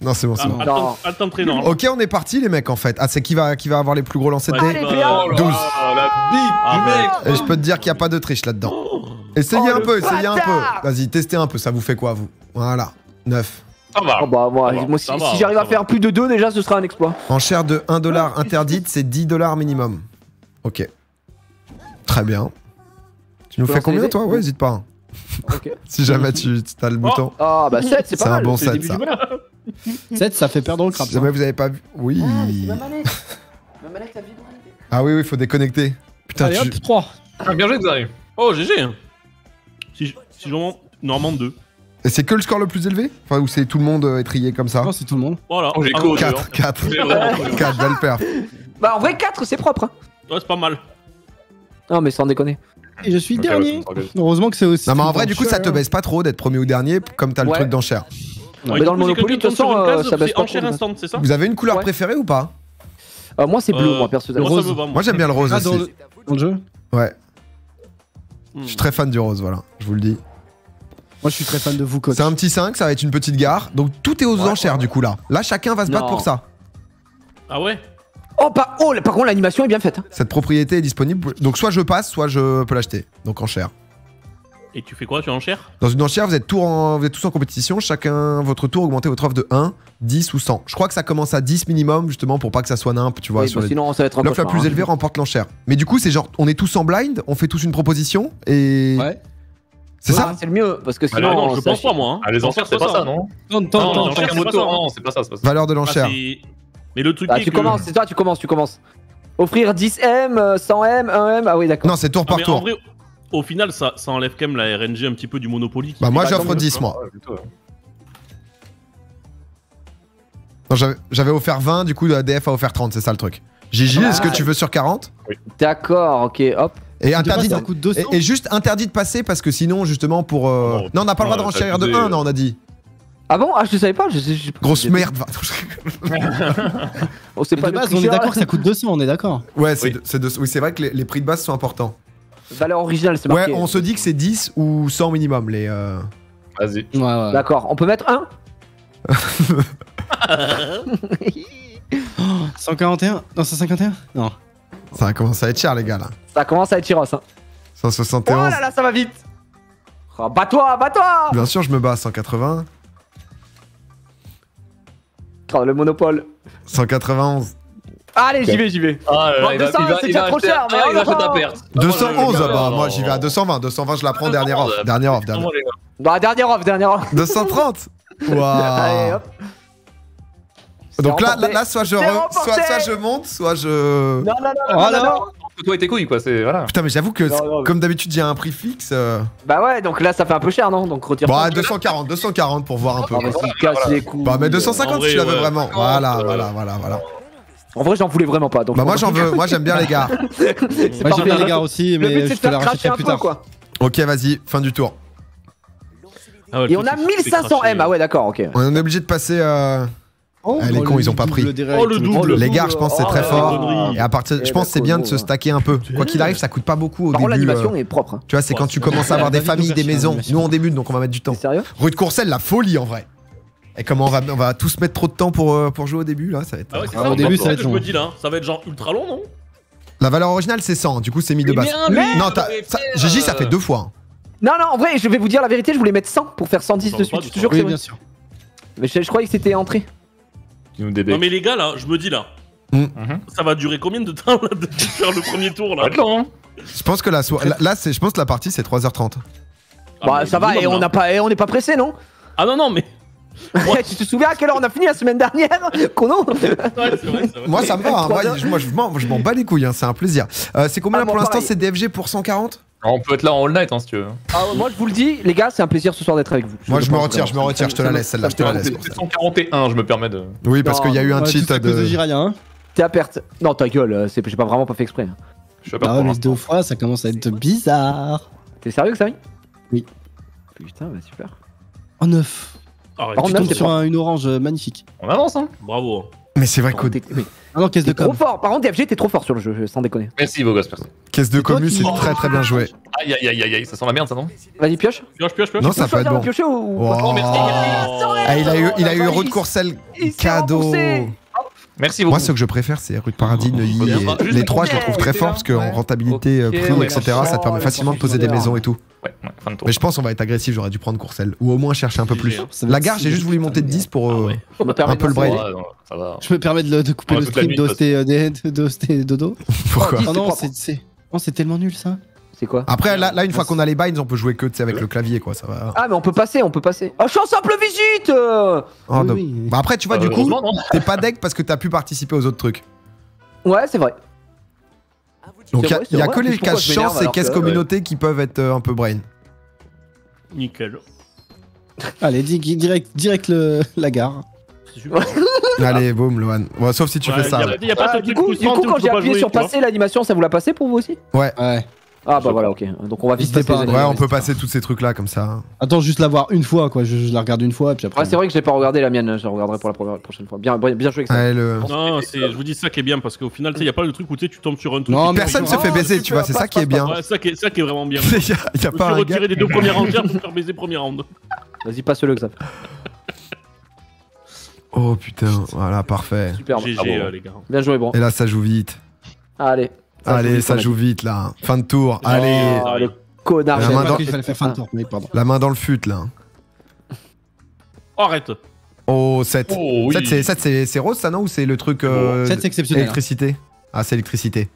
Non, c'est bon, c'est bon. Attends, non. Ok, on est parti, les mecs, en fait. Ah, c'est qui va avoir les plus gros lancers de dés? Allez, PA. 12. La bite du mec. Et je peux te dire qu'il n'y a pas de triche là-dedans. Essayez un peu, essayez un peu. Vas-y, testez un peu, ça vous fait quoi, vous? Voilà, 9. Ça va. Oh bah moi si j'arrive à faire plus de 2 déjà ce sera un exploit. Enchère de 1 $ interdite, c'est 10 $ minimum. Ok. Très bien. Tu nous fais combien, toi? Ouais, n'hésite pas. Ok. Si jamais tu as le bouton. Ah bah 7 c'est pas mal. C'est un bon 7, ça. 7, ça fait perdre le crap. Si jamais vous avez pas vu... Oui. Ma manette a vibré. Ah oui, faut déconnecter. Putain, Allez hop, 3. Ah, bien joué, Xari. Oh, GG. Si j'en normalement 2. Et c'est que le score le plus élevé? Enfin, ou c'est tout le monde étrié comme ça? Non, c'est tout le monde. Voilà. Oh, j'ai co. 4, 4. C'est vraiment 4, belle perf. Bah en vrai 4 c'est propre hein. Ouais, c'est pas mal. Non mais sans déconner. Et je suis Ok, dernier. ouais, ça me semble. Heureusement que c'est aussi. Non, mais en vrai, du coup, ça te baisse pas trop d'être premier ou dernier, comme t'as le Ouais. truc d'enchère. Mais dans le Monopoly de toute façon ça baisse C'est pas enchère trop. instant, c'est ça? Vous avez une couleur Ouais. préférée ou pas? Moi c'est bleu moi personnellement. Moi, ça me va, Moi, j'aime bien le rose Ah, aussi. dans le jeu. Ouais, je suis très fan du rose, voilà, je vous le dis. Moi, je suis très fan de vous, coach. C'est un petit 5, ça va être une petite gare. Donc tout est aux enchères du coup là. Là, chacun va se battre Non. pour ça. Ah ouais? Oh par contre l'animation est bien faite. Hein. Cette propriété est disponible. Donc soit je passe, soit je peux l'acheter. Donc enchère. Et tu fais quoi? Tu es enchère? Dans une enchère, vous êtes tous en compétition. Chacun, votre tour, augmentez votre offre de 1, 10 ou 100. Je crois que ça commence à 10 minimum, justement, pour pas que ça soit nimp, tu vois. Oui, sur les... sinon ça va être un L'offre la cauchemar, plus hein. élevée remporte l'enchère. Mais du coup, c'est genre, on est tous en blind, on fait tous une proposition et. Ouais. C'est Ah, ça? c'est le mieux parce que Ah sinon non, je ça pense pas, moi. Hein. Ah, les enchères, c'est pas ça, non? Tente, Non, tente, non, tente. c'est Chacun pas votre tour. ça. Non, c'est pas ça, c'est pas ça. Valeur de Ah, l'enchère. mais le truc Ah, est tu que... commences, c'est toi, tu commences. Offrir 10M, 100M, 1M, ah oui d'accord. Non, c'est tour Ah, par mais en tour. vrai, au final, ça enlève quand même la RNG un petit peu du Monopoly. Bah, moi, Bah, j'offre tant mieux. 10, moi. Ouais, plutôt, ouais. Non, j'avais offert 20, du coup, ADF a offert 30, c'est ça le truc. Gigi, Ah, est-ce que ouais. tu veux sur 40? D'accord, ok, hop. Et interdit. Ça coûte 200. Et juste interdit de passer parce que sinon, justement, pour. Non, Non, on n'a pas le droit de t'as renchérir de abusé. 1, non, on a dit. Ah bon? Ah je savais pas, Grosse merde. On sait Mais pas de le base, prix on est cher, d'accord là. que ça coûte 200, on est d'accord. Ouais, Oui. oui, c'est vrai que les prix de base sont importants. Valeur originale, c'est Ouais, marqué. on se dit que c'est 10 ou 100 minimum, les. Vas-y. Ouais, ouais. D'accord, on peut mettre 1? 141? Non, 151? Non. Ça va commencer à être cher, les gars, là. Ça commence à être Chiros. Hein. 171. Oh là là, ça va vite. Oh, bats-toi! Bien sûr, je me bats. 180. Oh, le monopole. 191. Allez, j'y vais. Ah, Bon, 200, c'est déjà trop cher, mais il va oh, acheter ta non. perte. 211, ah bah, non. moi, j'y vais à 220. 220, je la prends, dernière offre. Dernière offre, dernière. Bah, dernière offre. 230. Allez, Waouh. hop. Donc C'est là, remporté. soit je C'est remporté. soit je monte, soit je. Non. Oh là. Toi et tes couilles, quoi, c'est. Voilà. Putain, mais j'avoue que, Non, mais- comme d'habitude, il y a un prix fixe. Bah ouais, donc là, ça fait un peu cher, non? Donc retire Bon, ça. à 240 pour voir un peu. Ah, vas-y, casse les couilles. Bah, mais 250 En si tu la vrai, veux ouais. vraiment. Voilà. En vrai, j'en voulais vraiment pas. Donc Bah, moi, j'en veux. Moi, j'aime bien les gars. C'est Moi, j'aime parfait. bien les gars aussi, Le but, mais c'est je de te la faire cracher rachèterai un plus peu, tard. quoi. Ok, vas-y, fin du tour. Ah ouais, Et le on truc, a c'est 1500 M. Ah ouais, d'accord, ok. On est obligé de passer. Oh, les cons, ils ont pas pris. Oh, le double. Les gars, je pense que c'est très Oh, fort. connerie. Et à partir, je pense que c'est bien de se stacker un peu. Quoi qu'il arrive, ça coûte pas beaucoup au Par contre, début. l'animation est propre. Hein. Tu vois, c'est quand tu commences à avoir des familles, des maisons. Nous, on débute, donc on va mettre du temps. T'es sérieux? Rue de Courcelles, la folie en vrai. Et comment on va tous mettre trop de temps pour jouer au début là, ça va être. Ah ouais, c'est Ah, ça, au début, c'est ça va être que je long. me dis là, ça va être genre ultra long, non? La valeur originale c'est 100, du coup c'est mis de Mais base. bien, lui, Non, devrait faire, Gigi, ça fait 2 fois. Non, en vrai, je vais vous dire la vérité, je voulais mettre 100 pour faire 110 Non, de pas suite. du Je te jure que Oui, c'est bien vrai. sûr. Mais je croyais que c'était entré. Tu nous débecques. Non mais les gars là, je me dis là, ça va durer combien de temps là, de faire le premier tour Ça là? va être long, hein. Je pense que je pense que la partie c'est 3h30. Ah, Bah, mais ça va, et minimum, on n'est pas pressé, non? Ah non, mais. Tu te souviens à quelle heure on a fini la semaine dernière? Kono? Ouais, c'est vrai. Moi ça me va, hein. 3 heures. moi je m'en bats les couilles, hein. C'est un plaisir. C'est combien Ah, là, pour moi, l'instant? pareil. C'est DFG pour 140? On peut être là en all night, hein, si tu veux. Ah, moi, je vous le dis, les gars, c'est un plaisir ce soir d'être avec vous. Moi je me pense retire, vraiment. je te la laisse celle-là, je te la laisse. C'est 141, je me permets de. Oui, parce Non, qu'il y a eu un Ouais, cheat tout à cause de de. Jiraya, hein. T'es à perte. Non, ta gueule, j'ai pas vraiment pas fait exprès. Je sais pas Ah pour ouais, mais l'instant. 2 fois, ça commence à être bizarre. T'es sérieux, Xavi? Oui. Putain, bah super. Oh, 9. Arrête, Par Tu contre, tombes c'est sur pas- une orange magnifique. On avance, hein. bravo. Mais c'est vrai que Ah non, caisse de T'es trop com. fort. Par contre, DFG, t'es trop fort sur le jeu, sans déconner. Merci, beau gosse, merci. caisse de toi commu, qui- c'est très très bien joué. Aïe, aïe, aïe, aïe, aïe, ça sent la merde, ça, non? Vas-y, pioche. Pioche, pioche, pioche. Non, ça peut être bon. Piocher ou Oh. Oh, merci. Ah, il a eu Route Courcelles Il s'est cadeau. remboursé. Merci beaucoup. Moi, ce que je préfère, c'est Rue de Paradis, Neuilly. Juste Et les trois, je les trouve très forts parce qu'en Ouais. rentabilité, Ok, prix, ouais, etc., la ça te permet chance, facilement de poser des maisons et tout. Ouais, fin de tour. Mais je pense qu'on va être agressif, j'aurais dû prendre Courcelles. Ou au moins chercher un peu plus. Ça va La être- gare, j'ai juste voulu monter de 10 pour Je me permets un peu de le brain. lancer. Ouais, non, ça va. Je me permets de couper Ouais, le toute la stream nuit, d'Osté Dodo. Pourquoi Oh, Oh non, c'est c'est tellement nul ça. C'est quoi? Après, là, une fois qu'on a les binds, on peut jouer que tu sais, avec le clavier, quoi. Ça va. Ah, mais on peut passer, on peut passer. Oh, je suis en simple visite Oh, Oui, non. oui. Bah après, tu vois, du coup, Heureusement, non. t'es pas deck parce que t'as pu participer aux autres trucs. Ouais, c'est vrai. Donc C'est il vrai, y a c'est que vrai. les Pourquoi cases je m'énerve chance et alors cases que- communauté qui peuvent être un peu brain. Nickel. Allez, direct la gare. C'est super. Allez, boum, Lohan. Bon, sauf si tu fais ça. Y a pas ce Ah, du truc coup, frustrant où quand tu j'ai peux pas appuyé jouer, sur tu vois. passer, l'animation, ça vous l'a passé pour vous aussi? Ouais. Ah, bah voilà, ok. Donc on va vite N'hésitez passer. pas, les Ouais, animations. on peut passer tous ces trucs-là comme ça. Attends, juste la voir une fois quoi. Je la regarde une fois et puis après. Ouais, c'est vrai que j'ai pas regardé la mienne, je la regarderai pour la prochaine fois. Bien joué avec ça. Allez, le... Non, je vous dis ça qui est bien parce qu'au final, tu sais, y a pas le truc où tu sais, tu tombes sur un truc. Non, et mais Personne tu- se fait baiser, super, tu vois, c'est ça qui est bien. Ouais, ça qui est vraiment bien. Il y a Je me pas suis un gars. retiré des deux premières rangées pour me faire baiser premier round. Vas-y, passe-le, Xav. Oh putain, voilà, parfait. Super. GG, Ah bon. les gars. Bien joué, bon. Et là, ça joue vite. Allez. Allez, ça joue vite là. Fin de tour. Oh. Allez, Oh, le connard. La J'avais main pas dans- compris qu'il fallait faire fin de tour. Oui, pardon. la main dans le fut là. Oh, arrête. Oh, 7. Oh, oui. 7, c'est rose ça non? Ou c'est le truc C'est exceptionnel. électricité? Ah, c'est électricité.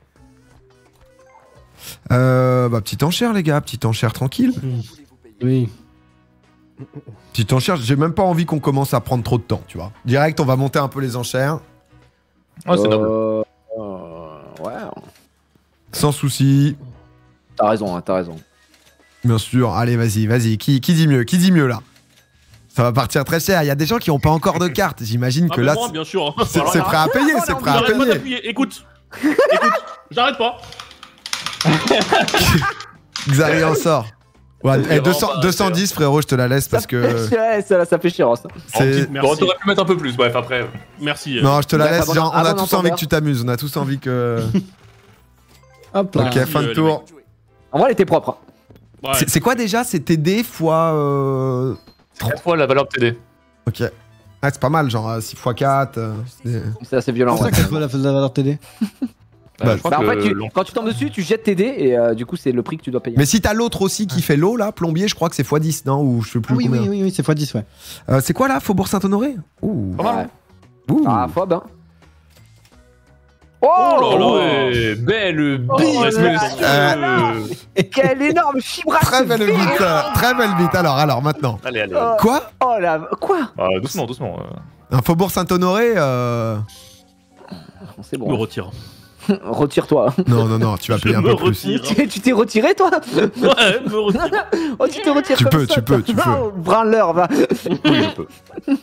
Bah, petite enchère, les gars, petite enchère tranquille. Oui. Petite enchère, j'ai même pas envie qu'on commence à prendre trop de temps, tu vois. Direct, on va monter un peu les enchères. Ouais, c'est noble. Ouais. Sans souci. T'as raison, hein, t'as raison. Bien sûr. Allez, vas-y. Qui dit mieux là? Ça va partir très cher. Il y a des gens qui ont pas encore de cartes. J'imagine Ah, que mais là, moi, bien sûr. c'est prêt à payer, c'est prêt à J'arrête pas payer. d'appuyer. Écoute, j'arrête pas. Xari en sort. Ouais, Il y a 200 vraiment pas- 210 frérot, je te la laisse parce que Ouais, ça fait chier, Ross. c'est... Merci. Bon, t'aurais pu mettre un peu plus, bref, après. Merci. Non, je te la Bref, laisse, à genre, bon- on à a bon tous envie entendeur. que tu t'amuses, on a tous envie que... Hop là. Ok, Merci, fin de les tour. En vrai, elle était propre. Ouais. C'est quoi déjà? C'est TD fois... 4 fois la valeur de TD. Ok. Ah, c'est pas mal, genre 6 x 4. C'est assez violent. C'est ouais. ça que la valeur TD. Bah, je crois Bah, en que fait, l'on- quand tu tombes dessus, tu jettes tes dés et du coup, c'est le prix que tu dois payer. Mais si t'as l'autre aussi qui fait l'eau là, plombier, je crois que c'est x10, non? Ou je sais plus Ah oui, combien. oui, c'est x10, ouais. C'est quoi là? Faubourg Saint-Honoré? Ouh. Pas mal. Ouh. Ah, Fob, hein. Oh Oh, là là, ouais. Belle bise, là là. messieurs. Quel énorme chibrasse. Très belle bite, très belle bite. Alors maintenant. Allez, allez. Oh. Quoi? Oh la. Quoi? Doucement, doucement. Un Faubourg Saint-Honoré C'est Je me bon. retire. Retire-toi. Non, tu vas Je payer un me peu plus. retire. Tu t'es retiré, toi? Ouais, me retire. Oh, tu te retires Tu comme peux, ça, tu peux, toi. tu peux. Oh, branleur, va. Oui, je peux.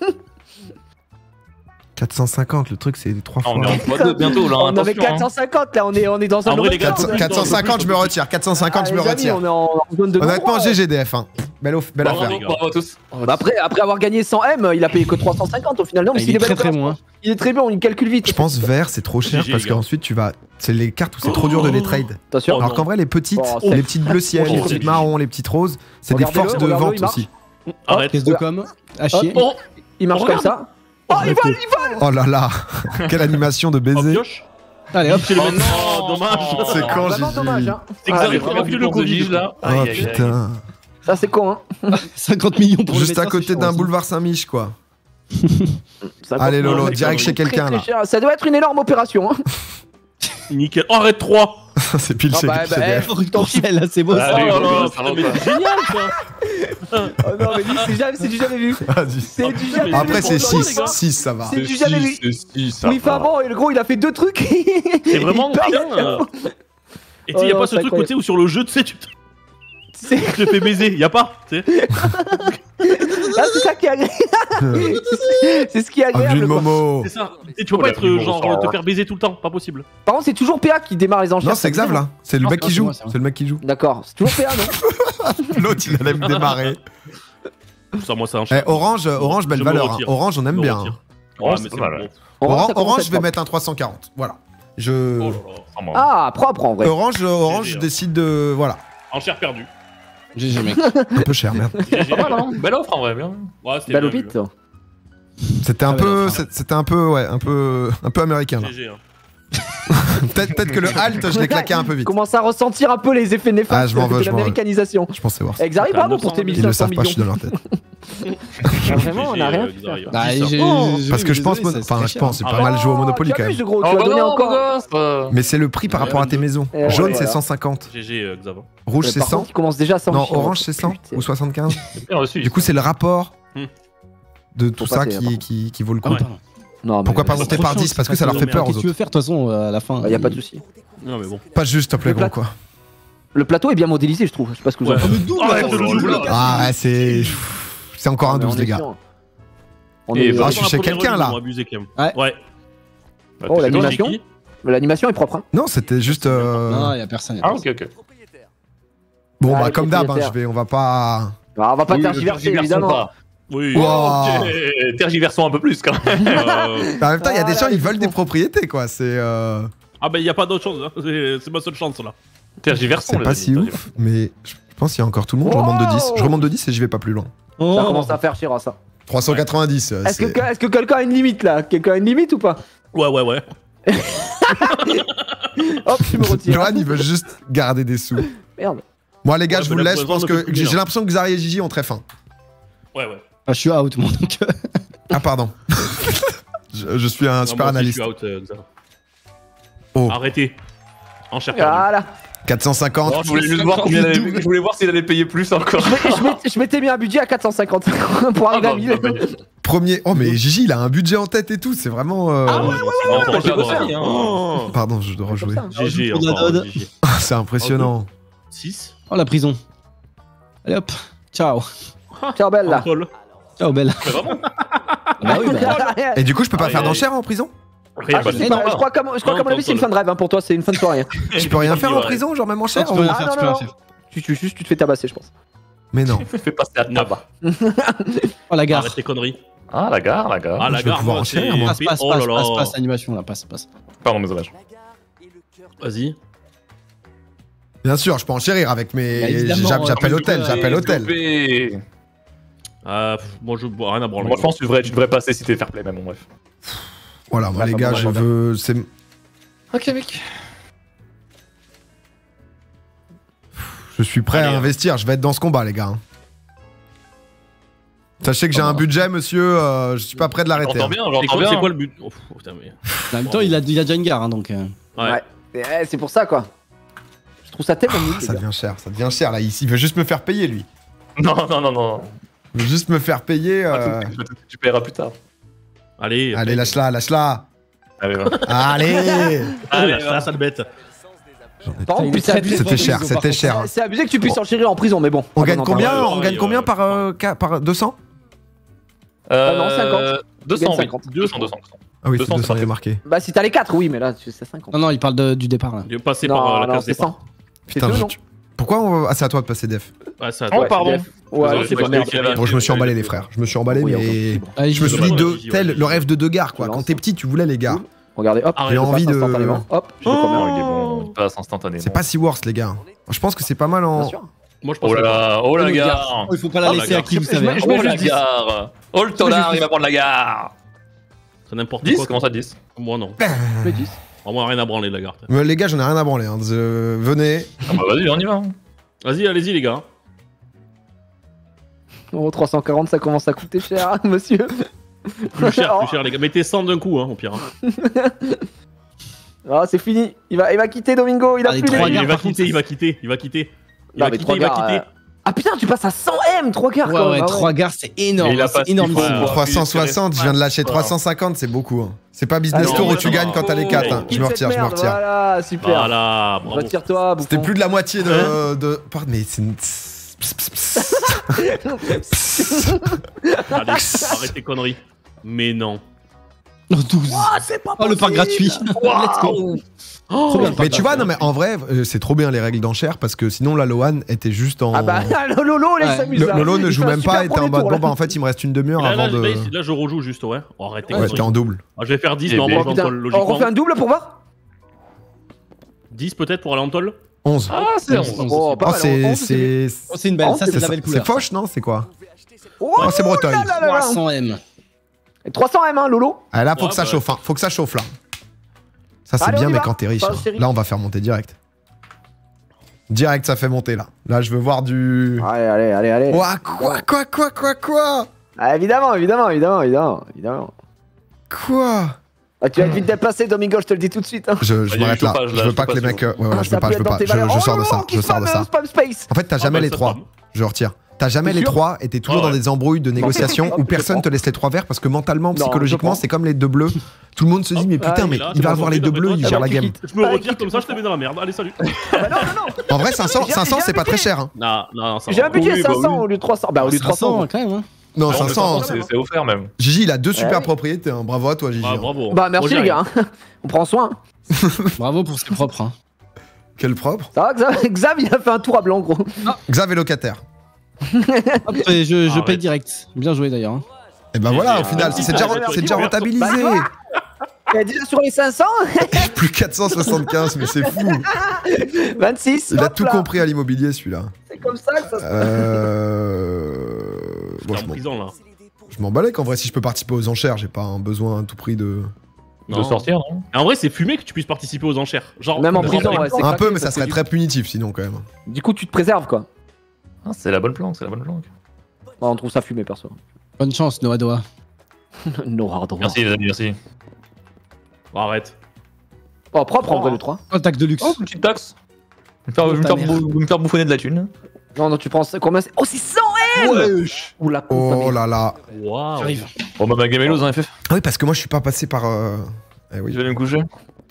450, le truc c'est 3 Ah, fois. on est en 3-2 bientôt, là. On avait attention, hein. 450, là, on est dans un En vrai, les gars, 450, je me retire. 450, je me retire. On est en zone de Honnêtement, non-droit. GGDF. Hein. Belle Bravo, affaire. bravo à tous. Bah après avoir gagné 100 M, il a payé que 350 au final. Non, mais Il s'il est belle très opération. bon, hein. Il est très bon, il calcule vite. Je pense vert c'est trop cher GG, parce les gars. qu'ensuite tu vas. C'est les cartes où c'est trop dur de les trade. Attention. Oh, Alors non. qu'en vrai, les petites, Oh, les c'est- petites bleu ciel, Oh, les c'est petites GG. marrons, les petites roses, c'est des Regardez-le, forces de regardez-le, vente il marche. aussi. Arrête. Caisse de com, à chier. Oh, Il marche comme ça. Oh, il vole, il vole. Oh là là, quelle animation de oh, baiser. pioche. Allez hop. C'est le Oh même. non, Oh, dommage. C'est quand, Vraiment Gigi. dommage, hein. C'est Ah, que ça mais arrive vraiment, plus le Covid là. Oh Aïe, aïe, aïe. putain. Ça, c'est con, hein. 50 millions pour le Juste à médecin, côté c'est d'un chaud, boulevard Saint-Mich quoi. Ça Allez coûte- Lolo, Ouais, direct c'est chez très, quelqu'un très là. cher. Ça doit être une énorme opération, hein. Nickel. Oh, arrête 3. C'est pile Ah chez bah, GDF. aussi. Ton chiffre, là, c'est beau ça. Allez, Oh là go, là, go, ça va, mais quoi. c'est génial ça. Oh non, mais lui, c'est du jamais vu. Vas-y. C'est du jamais vu. Après c'est Pour le 6, gars. 6 ça va. C'est du jamais vu. C'est 6, ça Oui, enfin va. bon, et le gros, il a fait deux trucs. C'est vraiment Il paye. bien. Et tu sais, Oh y a non, pas ce c'est truc où tu sais, où sur le jeu, tu sais, tu C'est te fais baiser. Y a pas, tu sais. ah, c'est ça qui est agréable. C'est ce qui est Ah, agréable. Jules quoi. Momo. C'est ça. Et tu peux pas la être plus genre grosse, te faire baiser tout le temps, pas possible. Par contre, c'est toujours PA qui démarre les enchères. Non, c'est Xav là. C'est le Non, mec c'est qui joue. moi, c'est moi. C'est le mec qui joue. D'accord, c'est toujours PA, non? L'autre il allait me démarrer. Ça, moi, ça Eh, Orange, belle Je me valeur. hein. retire. Orange, on Je aime me bien. retire. hein. Ouais, c'est mais pas c'est mal. bon. ça commence à Orange, être je vais propre. mettre un 340. Voilà. Oh là là. Sans moi. Ah, propre en vrai. Orange, GG, je hein. décide de. Voilà. Enchère perdue. GG, mec. Un peu cher, merde. GG. Pas mal, hein. Belle offre en vrai, bien. Ouais, c'était Belle au bien pit. vu. C'était un Ah, peu. ouais, C'était un peu. Ouais, un peu américain, là. GG. Hein. Peut-être que le halt, je l'ai claqué un peu vite. Commence à ressentir un peu les effets néfastes Ah, je m'en veux, de je m'en veux. l'américanisation. Je pensais voir ça. Xari, bravo pour tes Ils ne 1500 savent pas, je suis millions. dans leur tête. Ah, vraiment, on GG, a rien pu Xari, faire. ouais. Bah, 10, hein. Parce que je pense. désolé, Enfin, je pense, c'est Ah, pas ouais. mal joué au Monopoly quand même. Tu gros, tu Oh, vas bah donner non, encore. beau gosse, pas- Mais c'est le prix par rapport à tes maisons. Ouais, Jaune, c'est voilà. 150. GG, Xav. Rouge, c'est Par 100. contre, il commence déjà à Non, s'enrichir. orange, c'est 100 Putain. ou 75. C'est bien reçu. Du coup, c'est le rapport Hmm. de tout Faut ça pas tirer, qui vaut le coup. Ouais. Non, mais Pourquoi pas y monter par 10 parce que ça leur fait peur aux Qu'est-ce que tu veux autres. faire de toute façon à la fin a pas de souci. Non, mais bon. Pas juste top les Le gros plat- quoi. Le plateau est bien modélisé, je trouve. Je sais pas ce que vous en Ouais. pensez. Arrête de le double. Ah ouais, c'est encore un Mais on 12 est les gars. sûr. On Et est- bah, je suis chez quelqu'un, là. Ils ont abusé quand même. Ouais. Ouais. Bah, Oh, t'es l'animation. chez qui L'animation est propre. Hein. Non, c'était juste Non, y a personne. Ah, ok, ok. bon Ah, bah les comme d'hab, hein, propriétaires. on va pas Alors, on va pas Oui, tergiverser, tergiversons évidemment. pas. Oui. Wow. Ok, tergiversons un peu plus quand même. En même temps, il y a des Ah, gens là, ils ils veulent font- des propriétés quoi, c'est Ah, bah, y a pas d'autre chose. Hein. C'est ma seule chance là. Tergiversons. c'est les pas amis, si ouf, mais je pense qu'il y a encore tout le monde, je remonte de 10. Je remonte de 10 et j'y vais pas plus loin. Ça commence à faire chier, ça. 390. Est-ce que quelqu'un a une limite là? Quelqu'un a une limite ou pas? Ouais. Hop, je me retire. Johan il veut juste garder des sous. Merde. Moi les gars, Ouais, je vous mais le la laisse, je poison pense ne peut que plus j'ai venir. l'impression que Xari et Gigi ont très faim. Ouais. Ah, je suis out, moi. Donc, Ah pardon. je suis un Non, super moi aussi, analyste. je suis out, Xav. Oh. Arrêtez. Enchère perdue. Voilà. 450. Je voulais juste voir combien je voulais voir s'il allait payer plus encore. Je m'étais mis un budget à 450 pour arriver à 1000. Premier. Oh mais Gigi il a un budget en tête et tout, c'est vraiment. Oh. Pardon, je dois rejouer. Comme ça. GG Pour la encore. dode. GG. C'est impressionnant. 6. oh, la prison. Allez hop. Ciao. Ciao, belle là. Paul. Ciao, belle. Mais vraiment Bah oui, bah. Et du coup, je peux pas Aïe, faire aïe. d'enchères en prison Rien. Je sais pas, je crois qu'à mon avis, c'est une fin de rêve. Hein, pour toi, c'est une fin de soirée. Hein. Je peux rien faire en Ouais. prison, genre même en Ah, chair tu peux rien Ah, faire, non, tu peux non, rien faire. Tu te fais tabasser, je pense. Mais non. Fais passer à tabac. Oh, la gare. Arrête tes conneries. Ah, la gare, la gare. Ah, la je vais gare, pouvoir moi, enchaîner, c'est. moi. Passe, Oh là là. passe, animation là, passe. Pardon, désolé. Vas-y. Bien sûr, je peux enchérir avec Bah, mes. évidemment, J'appelle hôtel, j'appelle hôtel. Moi, je bois rien à branler. Moi, je pense que tu devrais passer si t'es fair play, même, bon, bref. Voilà, moi Bah, les pas gars, bon, je ouais. veux. C'est. Ok, mec. Je suis prêt Allez, à investir, je vais être dans ce combat, les gars. Sachez que j'ai un budget, monsieur, je suis pas prêt de l'arrêter. J'entends hein. bien, C'est j'entends quoi, bien. c'est quoi le but Oh, putain, mais. En même temps, il a déjà une gare, hein, donc. Ouais. Ouais, c'est pour ça, quoi. Je trouve ça tellement nul, Ah, les ça gars. devient cher là. Il veut juste me faire payer, lui. Non. Il veut juste me faire payer. Tu paieras plus tard. Allez. Allez, lâche-la, lâche-la. Allez, va. Allez. Allez, la sale bête. Par contre, puis c'est abusé. C'était cher, c'était cher. hein. C'est abusé que tu puisses enchérir en prison, mais bon. On Ah, gagne bon, combien ouais, On gagne ouais, combien ouais. par 200 non, 50. 200, oui. 50. 200. Ah oui, c'est 200, 200, il est c'est marqué. Bah, si t'as les 4, oui, mais là, c'est 50. Non, il parle du départ là. Je vais passer par la Non, case c'est départ. 100. Putain, deux, non pourquoi on va... Ah, c'est à toi de passer, Def. Ouais, c'est à Oh, toi. pardon. Ouais, Désolé, c'est c'est pas pas merde. moi qui Bon, je me suis emballé, les frères. Je me suis emballé, Oui, mais. Allez, Je me suis dit, Gigi, ouais, le rêve de deux gares, quoi. Je Quand lance. t'es petit, tu voulais les gares. Regardez, hop. Arrête, J'ai je envie passe de. instantanément. Hop, je le Oh. combien Non, il est bon, il passe instantanément. C'est pas si worse, les gars. Je pense que c'est pas mal Bien en. sûr. Moi, je pense Oh là, oh la gare. Oh, il faut pas la Oh, la laisser à gare. qui vous Je savez. mets- hein. je mets Oh la juste 10. gare. Oh le tonnard, il va prendre la gare. c'est n'importe 10, quoi. comment ça 10? Moi, non. Je mets 10. Moi, rien à branler, la garde. Les gars, j'en ai rien à branler. Hein. Venez. Ah bah vas-y, on y va. Vas-y, allez-y, les gars. Oh, 340, ça commence à coûter cher, hein, monsieur. Plus cher, les gars. Mettez 100 d'un coup, hein, au pire. Ah, c'est fini. Il va quitter Domingo. Il a Allez, plus les. trois Il gares, va par contre, quitter, il ça- va quitter, il va quitter. Il Non, va mais quitter, trois il va gares, quitter. Ah putain, tu passes à 100 M, 3 quarts. Ouais, quoi. ouais, Ah 3 gares, c'est énorme. Et il a pas C'est énorme. ce qu'il faut. Ouais. 360, je viens de lâcher Ouais. 350, c'est beaucoup. Hein. C'est pas business Ah, tour non, où tu non, gagnes quand t'as les 4. Hein. Quitte Je me cette retire, je me merde, retire. Voilà, super. Voilà, bravo. Retire-toi, bouffon. C'était plus de la moitié de. Pardon, mais c'est une. Allez, arrête tes conneries. Mais non. Oh, 12. c'est pas Oh, le parc gratuit. Let's go. Trop bien, le parc Mais tu vois, gratuit. non, mais en vrai, c'est trop bien les règles d'enchères parce que sinon, la Loan était juste en. Ah bah, le Lolo, il Ouais. s'amuse là. Lolo ne Il joue fait un même super pas, était en premier mode tour, bon, là. bah en fait, il me reste une demi-heure Là, avant de. là, je rejoue juste, ouais. Oh, arrêtez. Ouais, t'es en double. Ah, je vais faire 10, Eh non, ben. moi, Oh, je vais en putain. tôle, On logiquement. refait un double pour voir 10 peut-être pour aller en tôle 11. Ah, c'est 11. 11. Oh, Oh, pas mal, c'est. 11, C'est Oh, c'est une belle, ça, c'est de la belle c'est couleur. Foch, non? C'est quoi? Oh, Oh, c'est Breteuil. là là là là. 300 M. 300 M, hein, Lolo. Ah, là, faut Ouais, que ça bah. chauffe, hein. Faut que ça chauffe là. Ça, c'est Allez, on bien, y mais va. quand t'es riche. Pas hein. de série. Là, on va faire monter direct. Direct, ça fait monter là. Là, je veux voir du. Allez. Ouah, quoi? Ah, évidemment. Quoi? Ah, tu vas être vite déplacé, Domingo, je te le dis tout de suite. Hein. Je Il y a eu m'arrête là. chauffage, Je là, veux je pas sais que les pas mecs. si Ouais, voilà, je veux Ça pas. peut être dans tes Je valeurs. sors de Oh, ça. Lolo qui Je sors de ça. spam space. En fait, t'as jamais les 3. Je retire. T'as jamais T'es les sûr 3 et t'es toujours Ouais, dans des embrouilles de négociation Ok, où personne je te laisse les 3 verts parce que mentalement, Non, je psychologiquement, prends. c'est comme les 2 bleus. Tout le monde se dit, mais putain, Ah, mais là, il va c'est avoir bon, les 2 t'as fait bleus, toi, il t'as gère la fait game. qui- Je me Ah, retire qui- comme ça, je te mets dans la merde. Allez, salut. Ah bah non. En vrai, 500, J'ai 500 c'est pas budget. très cher. Hein. Non, ça J'ai va. un budget Oui, à bah 500 oui. au lieu de 300. Bah, au lieu de 300. quand même. Hein. Non, Ah, 500. C'est offert même. Gigi, il a 2 super Ouais. propriétés. hein. Bravo à toi, Gigi. Ah, hein. bravo. Bah, merci Moi, les j'y gars. hein. On prend soin. Bravo pour ce qui est propre. Hein. Quel propre. Ça va, Xav, il a fait un tour à blanc, gros. Xav est locataire. Hop, et je Arrête. paye direct. Bien joué d'ailleurs. Hein. Et ben GG, voilà, au hein. final, Merci, c'est déjà merci, c'est déjà merci. rentabilisé. Il a déjà sur les 500, Plus 475, mais c'est fou. 26. Il a hop tout là. compris à l'immobilier, celui-là. C'est comme ça que ça se passe. Bon, T'es en prison, là. je m'en balais qu'en vrai, si je peux participer aux enchères, j'ai pas un besoin à tout prix de. De sortir, non? En vrai, c'est fumé que tu puisses participer aux enchères. Genre, Même en de prison, rentrer- ouais, c'est Un craqué, peu, mais ça parce que serait très punitif sinon, quand même. Du coup, tu te préserves, quoi. Ah, c'est la bonne planque, c'est la bonne planque. Bah, on trouve ça fumé, perso. Bonne chance, Noah Doha. No hard rock. Merci les amis, merci. Oh, arrête. Oh, propre en vrai, le 3. Oh, tac de luxe. Oh, petite taxe. Je vais me faire bouffonner de la thune. Non, tu prends ça. Combien c'est. Oh, c'est 100 M Wesh. Ou la Oh là là. Waouh. J'arrive. Bon, bah, ma gamelos, hein, FF. Ah oui, parce que moi, je suis pas passé par. Eh Je oui. vais aller me coucher.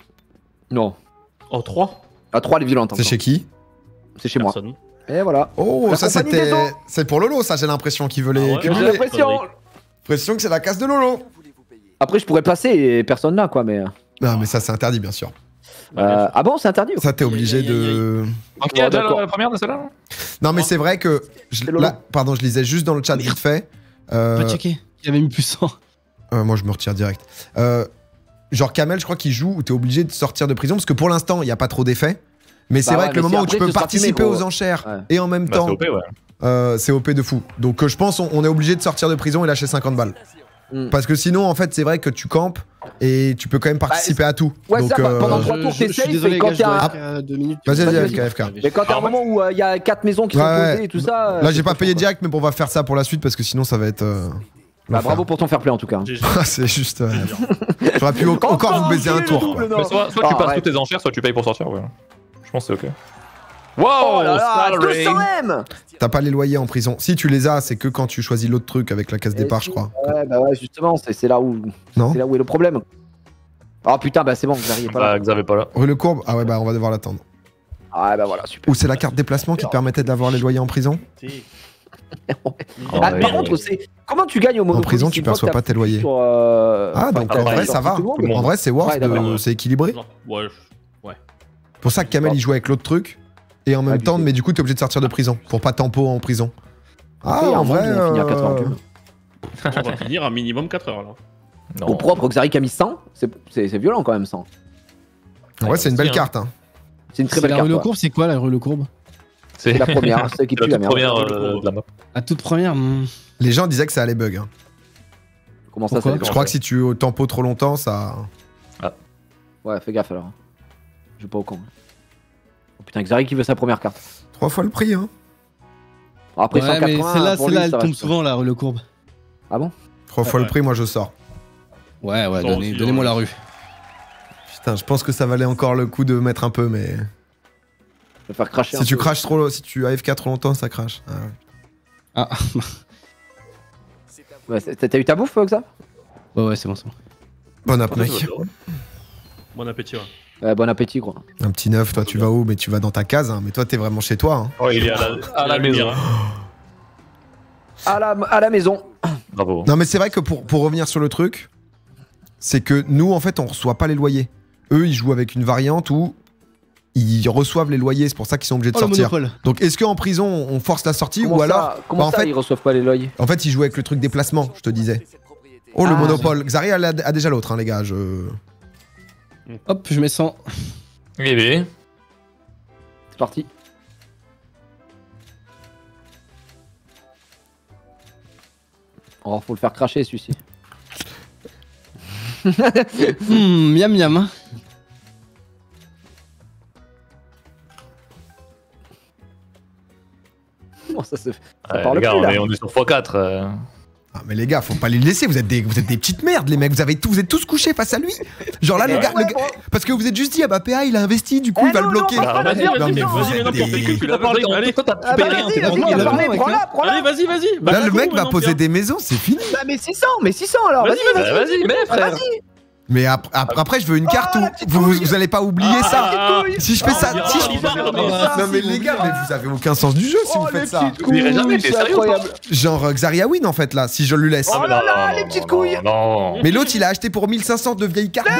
Non. Oh, 3 À 3, elle est violente. C'est chez qui? C'est chez moi. personne. Et voilà. Oh, La ça compagnie c'était. des eaux. C'est pour Lolo, ça, j'ai l'impression qu'il veut les Ah ouais, J'ai cumuler. ouais. l'impression. L'impression que c'est la casse de Lolo. Après, je pourrais passer et personne là, quoi, mais. Non, mais ça, c'est interdit, bien sûr. Ah bon, c'est interdit ou quoi Ça, t'es obligé de. Ok, Ouais, déjà d'accord. la première de celle-là? Non, mais c'est vrai que. Lolo. Là, pardon, je lisais juste dans le chat vite fait. Pas checké. Il avait mis plus 100. Moi, je me retire direct. Genre, Kamel, je crois qu'il joue où t'es obligé de sortir de prison parce que pour l'instant, il n'y a pas trop d'effet. Mais c'est Bah vrai ouais, que le mais moment si où tu après, peux ce sera participer fumé, aux gros. enchères Ouais. et en même Bah, temps, c'est OP, ouais. c'est OP de fou. Donc, je pense on est obligé de sortir de prison et lâcher 50 balles. Mm. Parce que sinon, en fait, c'est vrai que tu campes et tu peux quand même participer à tout. Ouais, Donc, ça, pendant 3 tours, Je t'es suis safe désolé, et les quand gars, il y a un. je dois 2 minutes. Vas-y, Vas-y, KFK. Mais quand il y a un moment où il y a 4 maisons qui sont Ouais. posées et tout ça. Là, j'ai pas payé direct, mais bon, on va faire ça pour la suite parce que sinon, ça va être. Bah, bravo pour ton fair play en tout cas. GG. C'est juste. J'aurais pu encore vous baiser un tour. Quoi. Mais soit tu Ah, passes ouais. toutes tes enchères, soit tu payes pour sortir, ouais. Je pense que c'est ok. Oh Wow, là là, salary. 200 M T'as pas les loyers en prison. Si tu les as, c'est que quand tu choisis l'autre truc avec la case départ, je crois. Ouais, bah ouais, justement, c'est là où. Non C'est là où est le problème. Oh putain, bah c'est bon, vous n'arrivez pas là. Bah, Xav est pas là. Rue Le Courbe. Ah ouais, bah on va devoir l'attendre. Ah bah voilà, super. Ou c'est la carte déplacement qui te permettait d'avoir les loyers en prison. Ah, ouais. par contre, c'est. Comment tu gagnes au Monopoly En prison, si tu une fois perçois que t'as pas tes foutu loyers. sur, Ah, donc enfin, en t'as vrai, sur ça va. tout le monde. En vrai, c'est worth, Ouais, d'accord. c'est équilibré. Ouais, C'est pour ça que Kamel il joue avec l'autre truc. Et en même du temps, coup. mais du coup, t'es obligé de sortir de prison pour pas tempo en prison. Ah, Après, en un monde vrai. où on finit à 4 heures, on va finir à minimum 4 heures là. Non. Au propre, Xarik a mis 100. C'est violent quand même, 100. En vrai, c'est une belle Merci, hein. carte. Hein. C'est une très C'est belle la carte. rue Le quoi. Courbe, c'est quoi la rue Le Courbe? C'est la première, celle qui C'est tue la la toute merde. première merde. de la map. La toute première. Les gens disaient que ça allait bug. Hein. Comment ça, Pourquoi c'est Je crois que si tu tempo trop longtemps, ça. Ouais, fais gaffe alors. Je vais pas au con. Oh putain, Xarik qui veut sa première carte. 3 fois le prix, hein. Bon, après Ouais, mais 180, celle-là, pour lui, elle ça tombe reste- souvent, la rue Le Courbe. Ah bon 3 fois Ouais. le prix, moi je sors. Ouais, Ça aussi, donnez-moi ouais. la rue. Putain, je pense que ça valait encore le coup de mettre un peu, mais. Je vais faire cracher un Si tu peu. craches trop, si tu AFK trop longtemps, ça crache. Ah ouais. Ah, Ouais, t'as eu ta bouffe, Xav ouais, c'est bon, c'est bon. Bon app, mec. Bon appétit, ouais. Bon appétit, quoi. Un petit neuf, toi tu vas où? Mais tu vas dans ta case, hein. Mais toi t'es vraiment chez toi. Hein. Oh, il est à la maison. À la maison. Bravo. Non, mais c'est vrai que pour revenir sur le truc, c'est que nous, en fait, on reçoit pas les loyers. Eux, ils jouent avec une variante où ils reçoivent les loyers, c'est pour ça qu'ils sont obligés de Oh, le sortir. monopole. Donc, est-ce qu'en prison, on force la sortie Comment ou ça, alors... comment en ça, fait- ils reçoivent pas les loyers? En fait, ils jouent avec le truc déplacement, je te disais. Oh, le Ah, monopole. Xari a déjà l'autre, hein, les gars. Hop, je mets 100. Eh bien. C'est parti. Oh, faut le faire cracher celui-ci. Miam miam. Comment ça se fait? Ouais, parle les gars, plus, là. on est sur x4. Ah mais les gars, faut pas les laisser, vous êtes des petites merdes les mecs, vous êtes tous couchés face à lui. Genre là le gars, parce que vous êtes juste dit ah bah PA il a investi, du coup il va le bloquer. Vas-y, vas-y, Non, vas-y, mais vous vas-y, êtes maintenant, des- tu l'as parlé, allez. Toi, tu Ah payes bah rien, vas-y, t'es vas-y, pas il a là, parlé, là, prends-la. Allez, vas-y, vas-y. Bah, Là le d'accord, mec va maintenant, poser viens. des maisons, c'est fini. Bah mais 600 alors, Vas-y, vas-y. Vas-y, mais frère. Mais après je veux une carte Oh, où la petite vous allez pas oublier ça. Ah, Si je fais ça, Ah, si je... il va revenir. Non mais les gars, mais vous avez aucun sens du jeu si vous faites ça. Vous verrez jamais, t'es c'est sérieux ou pas? incroyable. Genre Xaria win en fait là, si je lui laisse. Oh là là, les petites couilles. Non. Mais l'autre il a acheté pour 1500 de vieilles cartes.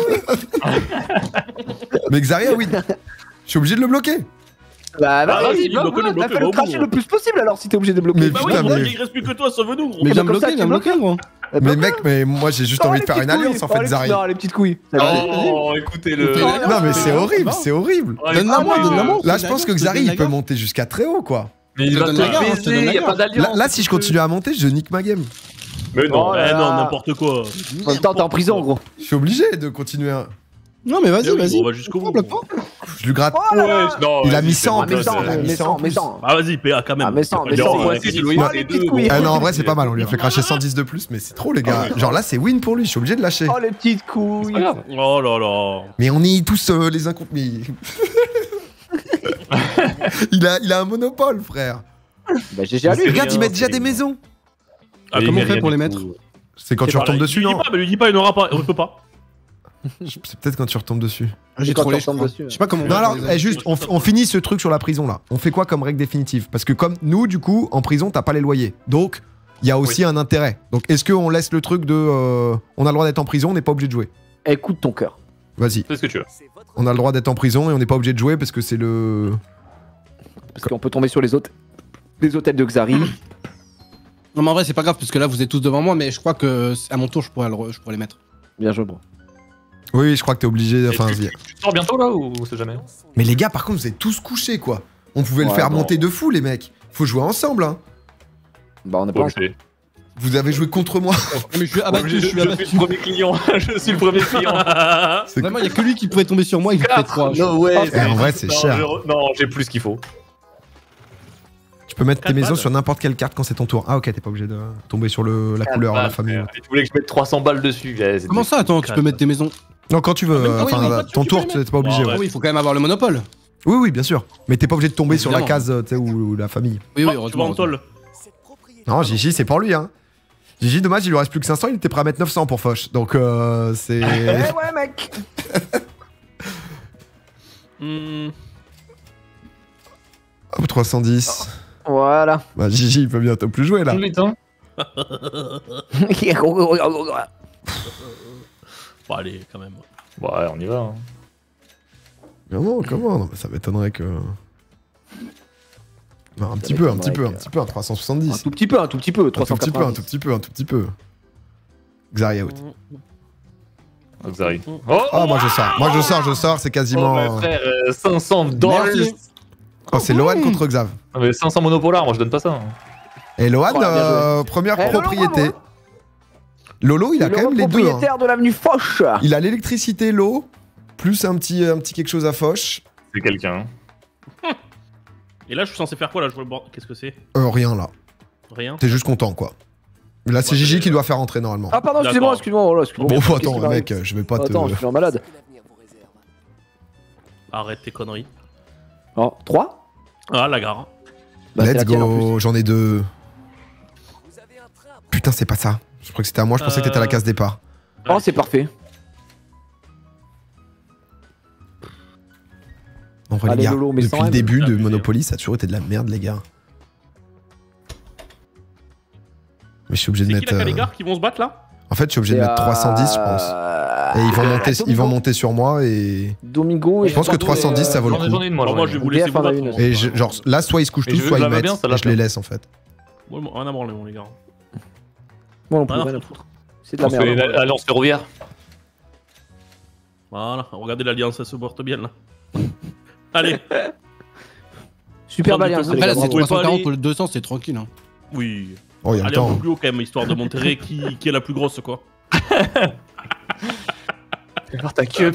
Mais Xaria win. Je suis obligé de le bloquer. Bah vas-y, vas-y, bloque-le, bloque-le, fais le au cracher bout. le plus possible alors si t'es obligé de bloquer. Mais Bah putain, oui, mais- il reste plus que toi, sauve-nous, gros. Mais viens me comme ça, bloquer, tu viens me bloques. bloquer, gros. Mais mec, mais moi j'ai juste envie de faire une alliance en fait Xari. Non, les petites couilles. Oh, écoutez-le. Non mais c'est horrible, c'est horrible. Donne-la moi, donne-la moi. Là je pense que Xari il peut monter jusqu'à très haut quoi. Mais il Je te va donne te la garde, je te donne baiser, la y a pas garde. d'alliance. Là si je continue à monter, je nique ma game. Mais non. Oh là Eh non, là. n'importe quoi. En même temps, t'es en prison, gros. Je suis obligé de continuer. Non mais vas-y, Eh oui, vas-y. on va jusqu'au bout. Bloque pas. Je lui gratte. Oh là là. Non, Il a vas-y, mis c'est 100 en bon, Ah, mais plus, sans, il a mis mais 100 sans, en mais plus. sans. Ah, vas-y, PA quand même. Ah, mais sans, mais Il a sans. envoyé Ouais, Louis, oh, c'est les deux, petites gros. couilles. Ah non en vrai c'est pas mal, on lui a fait cracher 110 de plus mais c'est trop les gars. Genre là c'est win pour lui, je suis obligé de lâcher. Oh, les petites couilles. Oh là là. Mais on est tous les uns contre... mais- il a un monopole frère. Bah, GG à lui. Regarde il met déjà des maisons. Ah, comment on fait pour les mettre? C'est quand tu retombes dessus Lui dis non? pas, mais lui dis pas, il n'aura pas, on peut pas. C'est peut-être quand tu retombes dessus. J'ai quand trollé, on je tombe crois. dessus. Je sais pas comment. Non alors, juste, on finit ce truc sur la prison là. On fait quoi comme règle définitive? Parce que comme nous, du coup, en prison, t'as pas les loyers. Donc, il y a aussi un intérêt. Donc, est-ce qu'on laisse le truc de... on a le droit d'être en prison, on n'est pas obligé de jouer? Écoute ton cœur. Vas-y. Fais ce que tu veux. On a le droit d'être en prison et on n'est pas obligé de jouer parce que c'est le... Parce qu'on peut tomber sur les hôtels de Xari. Non mais en vrai c'est pas grave parce que là vous êtes tous devant moi mais je crois que à mon tour je pourrais les mettre. Bien joué, bro. Oui, je crois que t'es obligé... Enfin, vas-y. Tu sors bientôt là ou c'est jamais? Mais les gars, par contre, vous êtes tous couchés, quoi. On pouvait le Ouais, faire bon. monter de fou, les mecs. Faut jouer ensemble, hein. Bah, on est pas ensemble. Obligé. Vous avez joué contre moi. Mais je suis abattu, je suis Je abattu. suis le premier client. Je suis le premier client. C'est Vraiment, il y a que lui qui pouvait tomber sur moi, il fait 3. No way. Eh, en vrai, c'est Non, cher. Non, j'ai plus qu'il faut. Tu peux mettre tes 4 maisons balles. sur n'importe quelle carte quand c'est ton tour. Ah ok, t'es pas obligé de tomber sur la couleur, la famille. Tu voulais que je mette 300 balles dessus. Comment ça, attends, tu peux mettre tes maisons? Non, quand tu veux. Ah oui, Enfin, mais ton tu tour, peux les t'es pas obligé. Ah ouais. Ah oui, il faut quand même avoir le monopole. Oui, oui, bien sûr. Mais t'es pas obligé de tomber sur la Évidemment. case, tu sais, ou la famille. Oui, oui, Tu vas heureusement. en tôle. Non, Gigi, c'est pour lui, hein. Gigi, dommage, il lui reste plus que 500, il était prêt à mettre 900 pour Foch. Donc, c'est. Eh ouais, mec. Hop, 310. Voilà. Bah, Gigi, il peut bientôt plus jouer là. Putain. Bon, allez, quand même. Ouais, on y va. Hein. Comment? Non, mais ça m'étonnerait que. Non, un petit peu, un 370. Un tout petit peu, Un tout petit peu, un tout petit peu. Xari out. Xari. Oh, Ah, moi je sors, c'est quasiment. Oh, my frère, 500 dollars. Merci. Oh, c'est Lohan contre Xav. Ah, mais 500 monopolars, moi je donne pas ça. Et Lohan, Oh, bien première Eh, Lolo, propriété. bravo, Lolo, il a Le quand même les deux. hein. propriétaire de l'avenue Foch. Il a l'électricité, l'eau, plus un petit quelque chose à Foch. C'est quelqu'un. Et là, je suis censé faire quoi là? Je vois le bord. Qu'est-ce que c'est? Rien là. Rien. T'es juste content quoi. Mais là, c'est Ouais, Gigi c'est- qui doit faire entrer normalement. Ah, pardon, D'accord. excuse-moi. Oh là, excuse-moi. Bon, Qu'est-ce attends, qui m'arrive mec, je vais pas te. Attends, je suis en malade. Arrête tes conneries. Oh, 3 Ah, la gare. Bah, c'est Let's la tienne, en go, j'en ai deux. Putain, c'est pas ça. Je crois que c'était à moi, je pensais que t'étais à la case départ. plus. Oh, c'est parfait. En vrai, Allez, les gars, Lolo, mais depuis sans le M. début Ah, de mais- Monopoly, ça a toujours été de la merde, les gars. Mais je suis obligé de C'est qui mettre. là, les gars qui vont se battre là? En fait, je suis obligé de mettre 310, je pense. Et ils vont monter sur moi et. Domingo, Je pense que 310, ça vaut le coup. J'en ai une, moi. Alors moi, je vais vous laisser vous battre. Et genre, là, soit ils se couchent Et tous, je soit la ils veux mettent. bien, ça Et la je les plaît. laisse en fait. Ouais, rien à branler, mon les gars. Moi non plus, Rien à rien à foutre. foutre. C'est de la On se fait merde. l'alliance ferroviaire. Voilà, regardez l'alliance, elle se porte bien là. Allez, Super Prends du balance. temps. Après là, c'est Bravo. 340 pour le 200, c'est tranquille. Hein. oui. Oh, il y a le Allez un temps. peu plus haut quand même, histoire de montrer qui est la plus grosse quoi. Fais voir ta queue.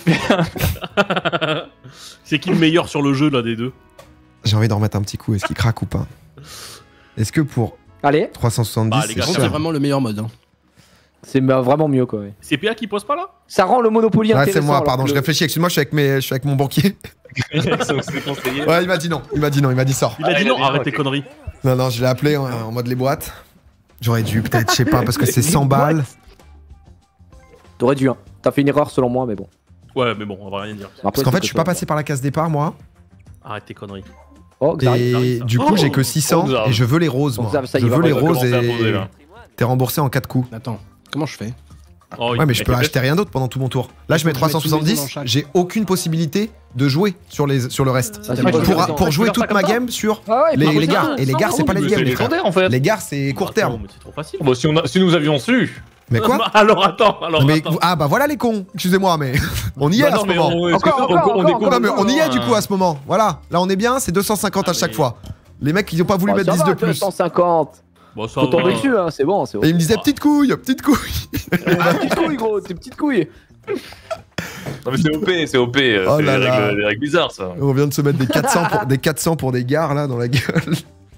C'est qui le meilleur sur le jeu là des deux? J'ai envie d'en remettre un petit coup. Est-ce qu'il craque ou pas? Est-ce que pour Allez, 370, Bah, les c'est gars, Par contre, cher. c'est vraiment le meilleur mode. Hein. c'est vraiment mieux quoi. Ouais. C'est PA qui pose pas là? Ça rend le Monopoly Ouais, intéressant. c'est moi, alors pardon, que je le- réfléchis. Excuse-moi, je suis avec mon banquier. Ouais, il m'a dit non. Il m'a dit sort. Il a dit il a non, dit arrête non, tes ok. conneries. Non, je l'ai appelé en mode les boîtes. J'aurais dû, peut-être, je sais pas, parce que c'est 100 balles. T'aurais dû, hein. T'as fait une erreur selon moi, mais bon. Ouais, mais bon, on va rien dire. Parce qu'en fait, je suis pas passé par la case départ, moi. Arrête tes conneries. Oh, Xari. Et du coup, j'ai que 600 Xav. et je veux les roses, moi. Xav, ça y Je va, veux les on va roses commencer à et poser, là. t'es remboursé en 4 coups. Attends, comment je fais? Oh, Ouais, mais je peux acheter rien d'autre pendant tout mon tour. Là, je mets Faut que je mette tous les deux 370, dans chaque. j'ai aucune possibilité de jouer sur le reste. Ça, c'est Ouais, pas je grave. peux- Pour jouer faire ça toute comme ma ça game sur Ah ouais, les par gares. contre, Et les gares, c'est pas les C'est games, les frère. compteurs en fait. Les gares, c'est court terme. Mais c'est trop facile. Bon, si nous avions su. Mais quoi Alors attends, Mais, attends. ah bah voilà les cons, excusez-moi, mais on y est Bah à non, ce mais moment. est-ce que Encore, on encore, découvre Non mais on y est hein. du coup à ce moment. Voilà, là on est bien, c'est 250 à Ah, chaque mais- fois. Les mecs ils ont pas voulu Oh, mettre ça 10 va, de plus. 250. Bon, ça Faut tomber va. dessus, hein, c'est bon. C'est bon. Et ils me disaient petite couille. Petite couille, gros, tes petites couilles. Non mais c'est OP, c'est OP. Oh C'est là des là. règles bizarres ça. On vient de se mettre des 400 pour des gares là dans la gueule.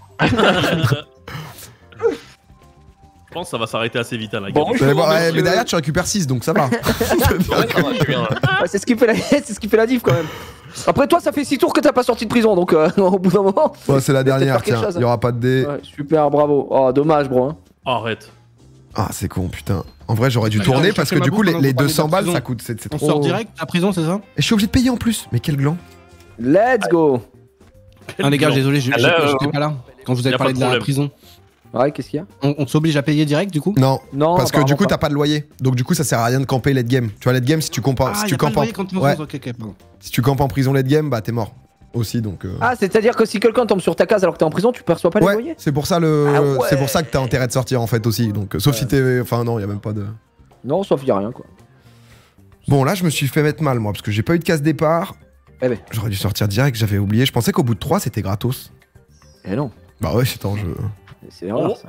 Je pense que ça va s'arrêter assez vite à la Bon, gueule. Mais, bon, ouais, monsieur. mais derrière tu récupères 6 donc ça va. Ouais, ça va, je suis bien. Ouais, c'est ce qui fait la, c'est ce qui fait la diff quand même. Après toi, ça fait 6 tours que t'as pas sorti de prison, donc au bout d'un moment. Bon, c'est la dernière, faire quelque tiens. chose, hein. Il y aura pas de dés. Ouais, super, bravo. Oh, dommage, bro. Hein. Arrête. Ah, c'est con, putain. En vrai, j'aurais dû Bah, tourner je parce fais que ma du coup, bouffe les pendant qu'on parlait 200 de la balles, prison. ça coûte. C'est On trop. sort direct à prison, c'est ça? Et je suis obligé de payer en plus. Mais quel gland. Let's go. Ah les gars, désolé, j'étais pas là quand vous Y avez a pas parlé de de la problème. prison. Ouais, qu'est-ce qu'il y a? On s'oblige à payer direct du coup? Non. Non, Parce que du coup, apparemment t'as pas de loyer. Donc du coup, ça sert à rien de camper late game. Tu vois, late game, si tu campes, si y tu a pas campes de en... loyer quand on ouais, ok, ok, pardon. si tu campes en prison late game, bah t'es mort aussi. Donc. Ah, c'est-à-dire que si quelqu'un tombe sur ta case alors que t'es en prison, tu perçois pas les Ouais, loyers? c'est pour ça Ah ouais. c'est pour ça que t'as intérêt de sortir en fait aussi. Donc sauf si t'es, enfin non, y a même pas de. Non, sauf y a rien quoi. Bon là, je me suis fait mettre mal moi parce que j'ai pas eu de casse départ. Eh ben. J'aurais dû sortir direct, j'avais oublié. Je pensais qu'au bout de 3 c'était gratos. Eh non, Bah ouais, c'est en jeu. c'est erreur Oh. ça.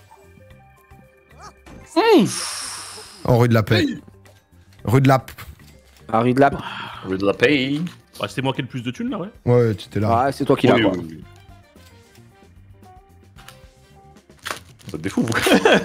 En rue de la paix. Rue de la. Harry de Lap. Je de la paye. Ouais, c'est moi qui ai le plus de thunes là, ouais. Ouais, tu étais là. Ah, c'est toi qui l'as. Oui, quoi. oui, oui. Vous êtes des fous, vous.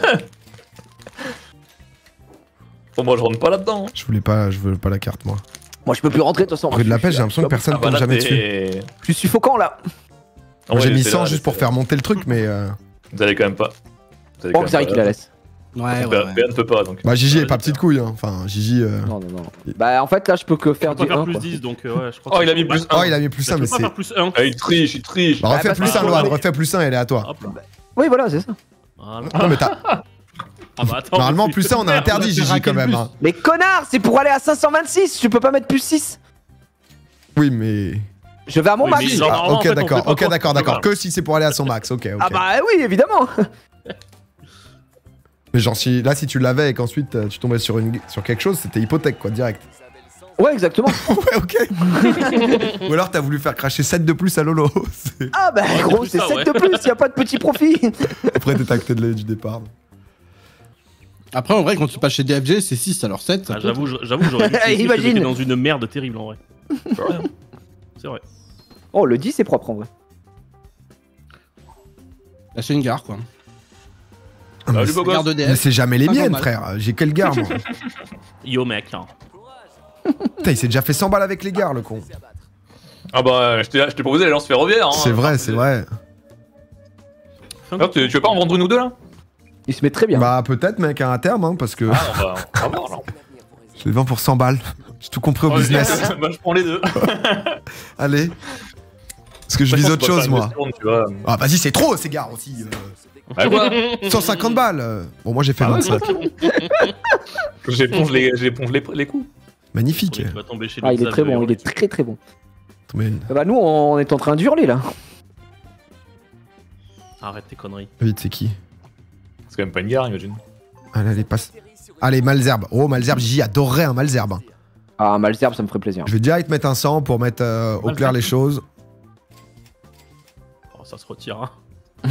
Bon, moi, je rentre pas là-dedans. Je veux pas la carte moi. Moi, je peux plus rentrer de toute façon. Rue de la paix, j'ai l'impression que personne Ah bah tombe là, jamais dessus. t'es... Je suis suffocant là. Moi j'ai Ouais, mis t'es 100 là, juste pour t'es faire là. monter le truc, mais. Vous allez quand même pas. Vous allez Oh, quand même Xari pas. qui la laisse. Ouais, PA ouais. ne peut pas, donc. Bah Gigi est Ouais, pas c'est petite couille, hein. Enfin, Gigi. Non, non, non. Bah, en fait, là, je peux que faire On peut du faire 1. plus quoi. 10 donc ouais, je crois Oh, que il a c'est mis bon. plus Oh, 1. il a mis plus 1, Je mais peux pas c'est. faire plus 1. Ah, il triche, il triche. Bah, refais bah, plus parce 1, que- Loan, refais plus 1, elle est à toi. Hop là. Oui, voilà, c'est ça. Voilà. Non, mais t'as. Ah bah attends. Normalement, mais plus c'est 1, on a super. interdit, on a fait Gigi, raquer quand le même. plus. hein. Mais connard, c'est pour aller à 526. Je peux pas mettre plus 6. Oui, mais. Je vais à mon Oui, max. mais genre, Ah, normalement, en ok, fait, on d'accord, fait pas ok, quoi. d'accord, d'accord. Voilà. Que si c'est pour aller à son max, ok, ok. Ah bah oui, évidemment. Mais genre, là, si tu l'avais et qu'ensuite tu tombais sur quelque chose, c'était hypothèque, quoi, direct. Ouais, exactement. Ouais, ok. Ou alors t'as voulu faire cracher 7 de plus à Lolo. C'est- Ah bah gros, plus c'est ça, 7 ouais. de plus, y a pas de petit profit. Après, t'es tacté du départ. Après, en vrai, quand tu passes chez DFG, c'est 6 alors 7. Ah, j'avoue, j'aurais dû Imagine. j'étais dans une merde terrible en vrai. C'est vrai. C'est vrai. Oh, le 10 c'est propre en vrai. Là, c'est une gare quoi. Ah, mais Salut, c'est- beau gosse. Gare de mais DF. c'est jamais les Pas miennes, normal. frère. J'ai quelle gare, moi Yo mec. Hein. Putain, il s'est déjà fait 100 balles avec les gares, le con. Ah bah, je t'ai proposé l'alliance ferroviaire. Hein. C'est vrai, c'est vrai. Alors, tu veux pas en vendre une ou deux là? Il se met très bien. Bah, peut-être, mec, à un terme, hein, parce que Ah, on va voir alors. je les vends pour 100 balles. J'ai tout compris au Oh, business. Bah, je prends les deux. Allez. Parce que je vise autre chose, moi. Tu vois. Ah, vas-y, c'est trop, ces gares aussi. Bah quoi 150 balles. Bon, moi j'ai fait Ah ouais, 25. J'éponge les coups. Magnifique. Tu vas tomber chez Ah, il est Xav, très bon, il hurler. est très très bon. Tombé une. Bah, nous, on est en train d'hurler là. Arrête tes conneries. Vite, c'est qui? C'est quand même pas une gare, imagine. Allez, allez, passe. Allez, Malzerbe. Oh, Malzerbe, j'y adorerais un Malzerbe. Hein. Ah, Malzerbe, ça me ferait plaisir. Je vais direct mettre un 100 pour mettre au clair les choses. Oh, ça se retire, hein.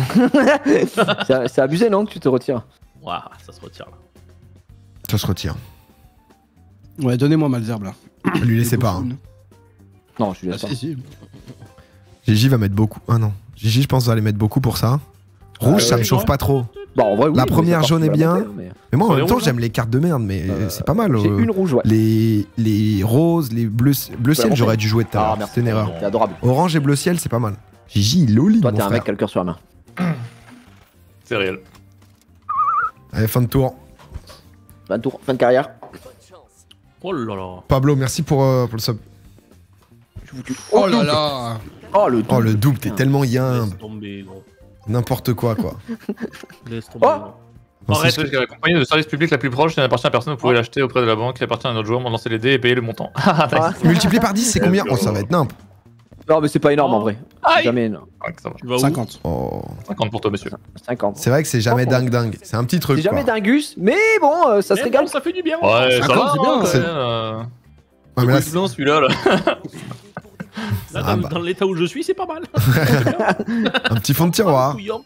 C'est abusé, non, que tu te retires? Ouah, ça se retire là. Ça se retire. Ouais, donnez-moi Malzerbe là. Lui laissez pas. Hein. Non, je lui Ah, laisse pas. si, si. Gigi va mettre beaucoup. Ah non. Gigi, je pense, va aller mettre beaucoup pour ça. Rouge, ça me chauffe pas trop. Bon, en vrai, oui, La mais première c'est jaune est parti, bien. voilà, mais- Mais moi, en Sur les même temps, rouges, j'aime les cartes de merde, mais c'est pas mal. J'ai une rouge, ouais. Les roses, les bleu ciel, la j'aurais dû jouer tout à Ah, l'heure. merci. C'était une erreur. C'est adorable. Orange et bleu ciel, c'est pas mal. Gigi, il all-in, Toi, mon t'es un frère. mec qui a le cœur sur la main. C'est réel. Allez, fin de tour. Fin de tour, fin de carrière. Oh là là. Pablo, merci pour le sub. Oh là là. Oh, le Oh, le double, t'es tellement yimbe. Laisse tomber, gros. N'importe quoi. Laisse tomber, Oh gros. Non, Arrête. c'est- La compagnie de service public la plus proche, qui n'appartient à personne, vous pouvez l'acheter auprès de la banque qui appartient à un autre joueur, lancer les dés et payer le montant. Ah, Ah. Multiplié par 10, c'est combien? Oh, ça va être nimp. Non, mais c'est pas énorme en vrai. Aïe. Jamais, non. ça va. Tu vas où? 50. Oh. 50 pour toi, monsieur. 50. C'est vrai que c'est jamais Oh. dingue. C'est un petit truc. C'est jamais quoi. dingus, mais bon, ça se Mais régale. bon, ça fait du bien. Ouais, ça 50, va, c'est bien, quand c'est- même, Ouais, mais là, c'est blanc, celui-là, là. Là, Ah, dans, bah. dans l'état où je suis, c'est pas mal. un petit fond de tiroir. Couillant.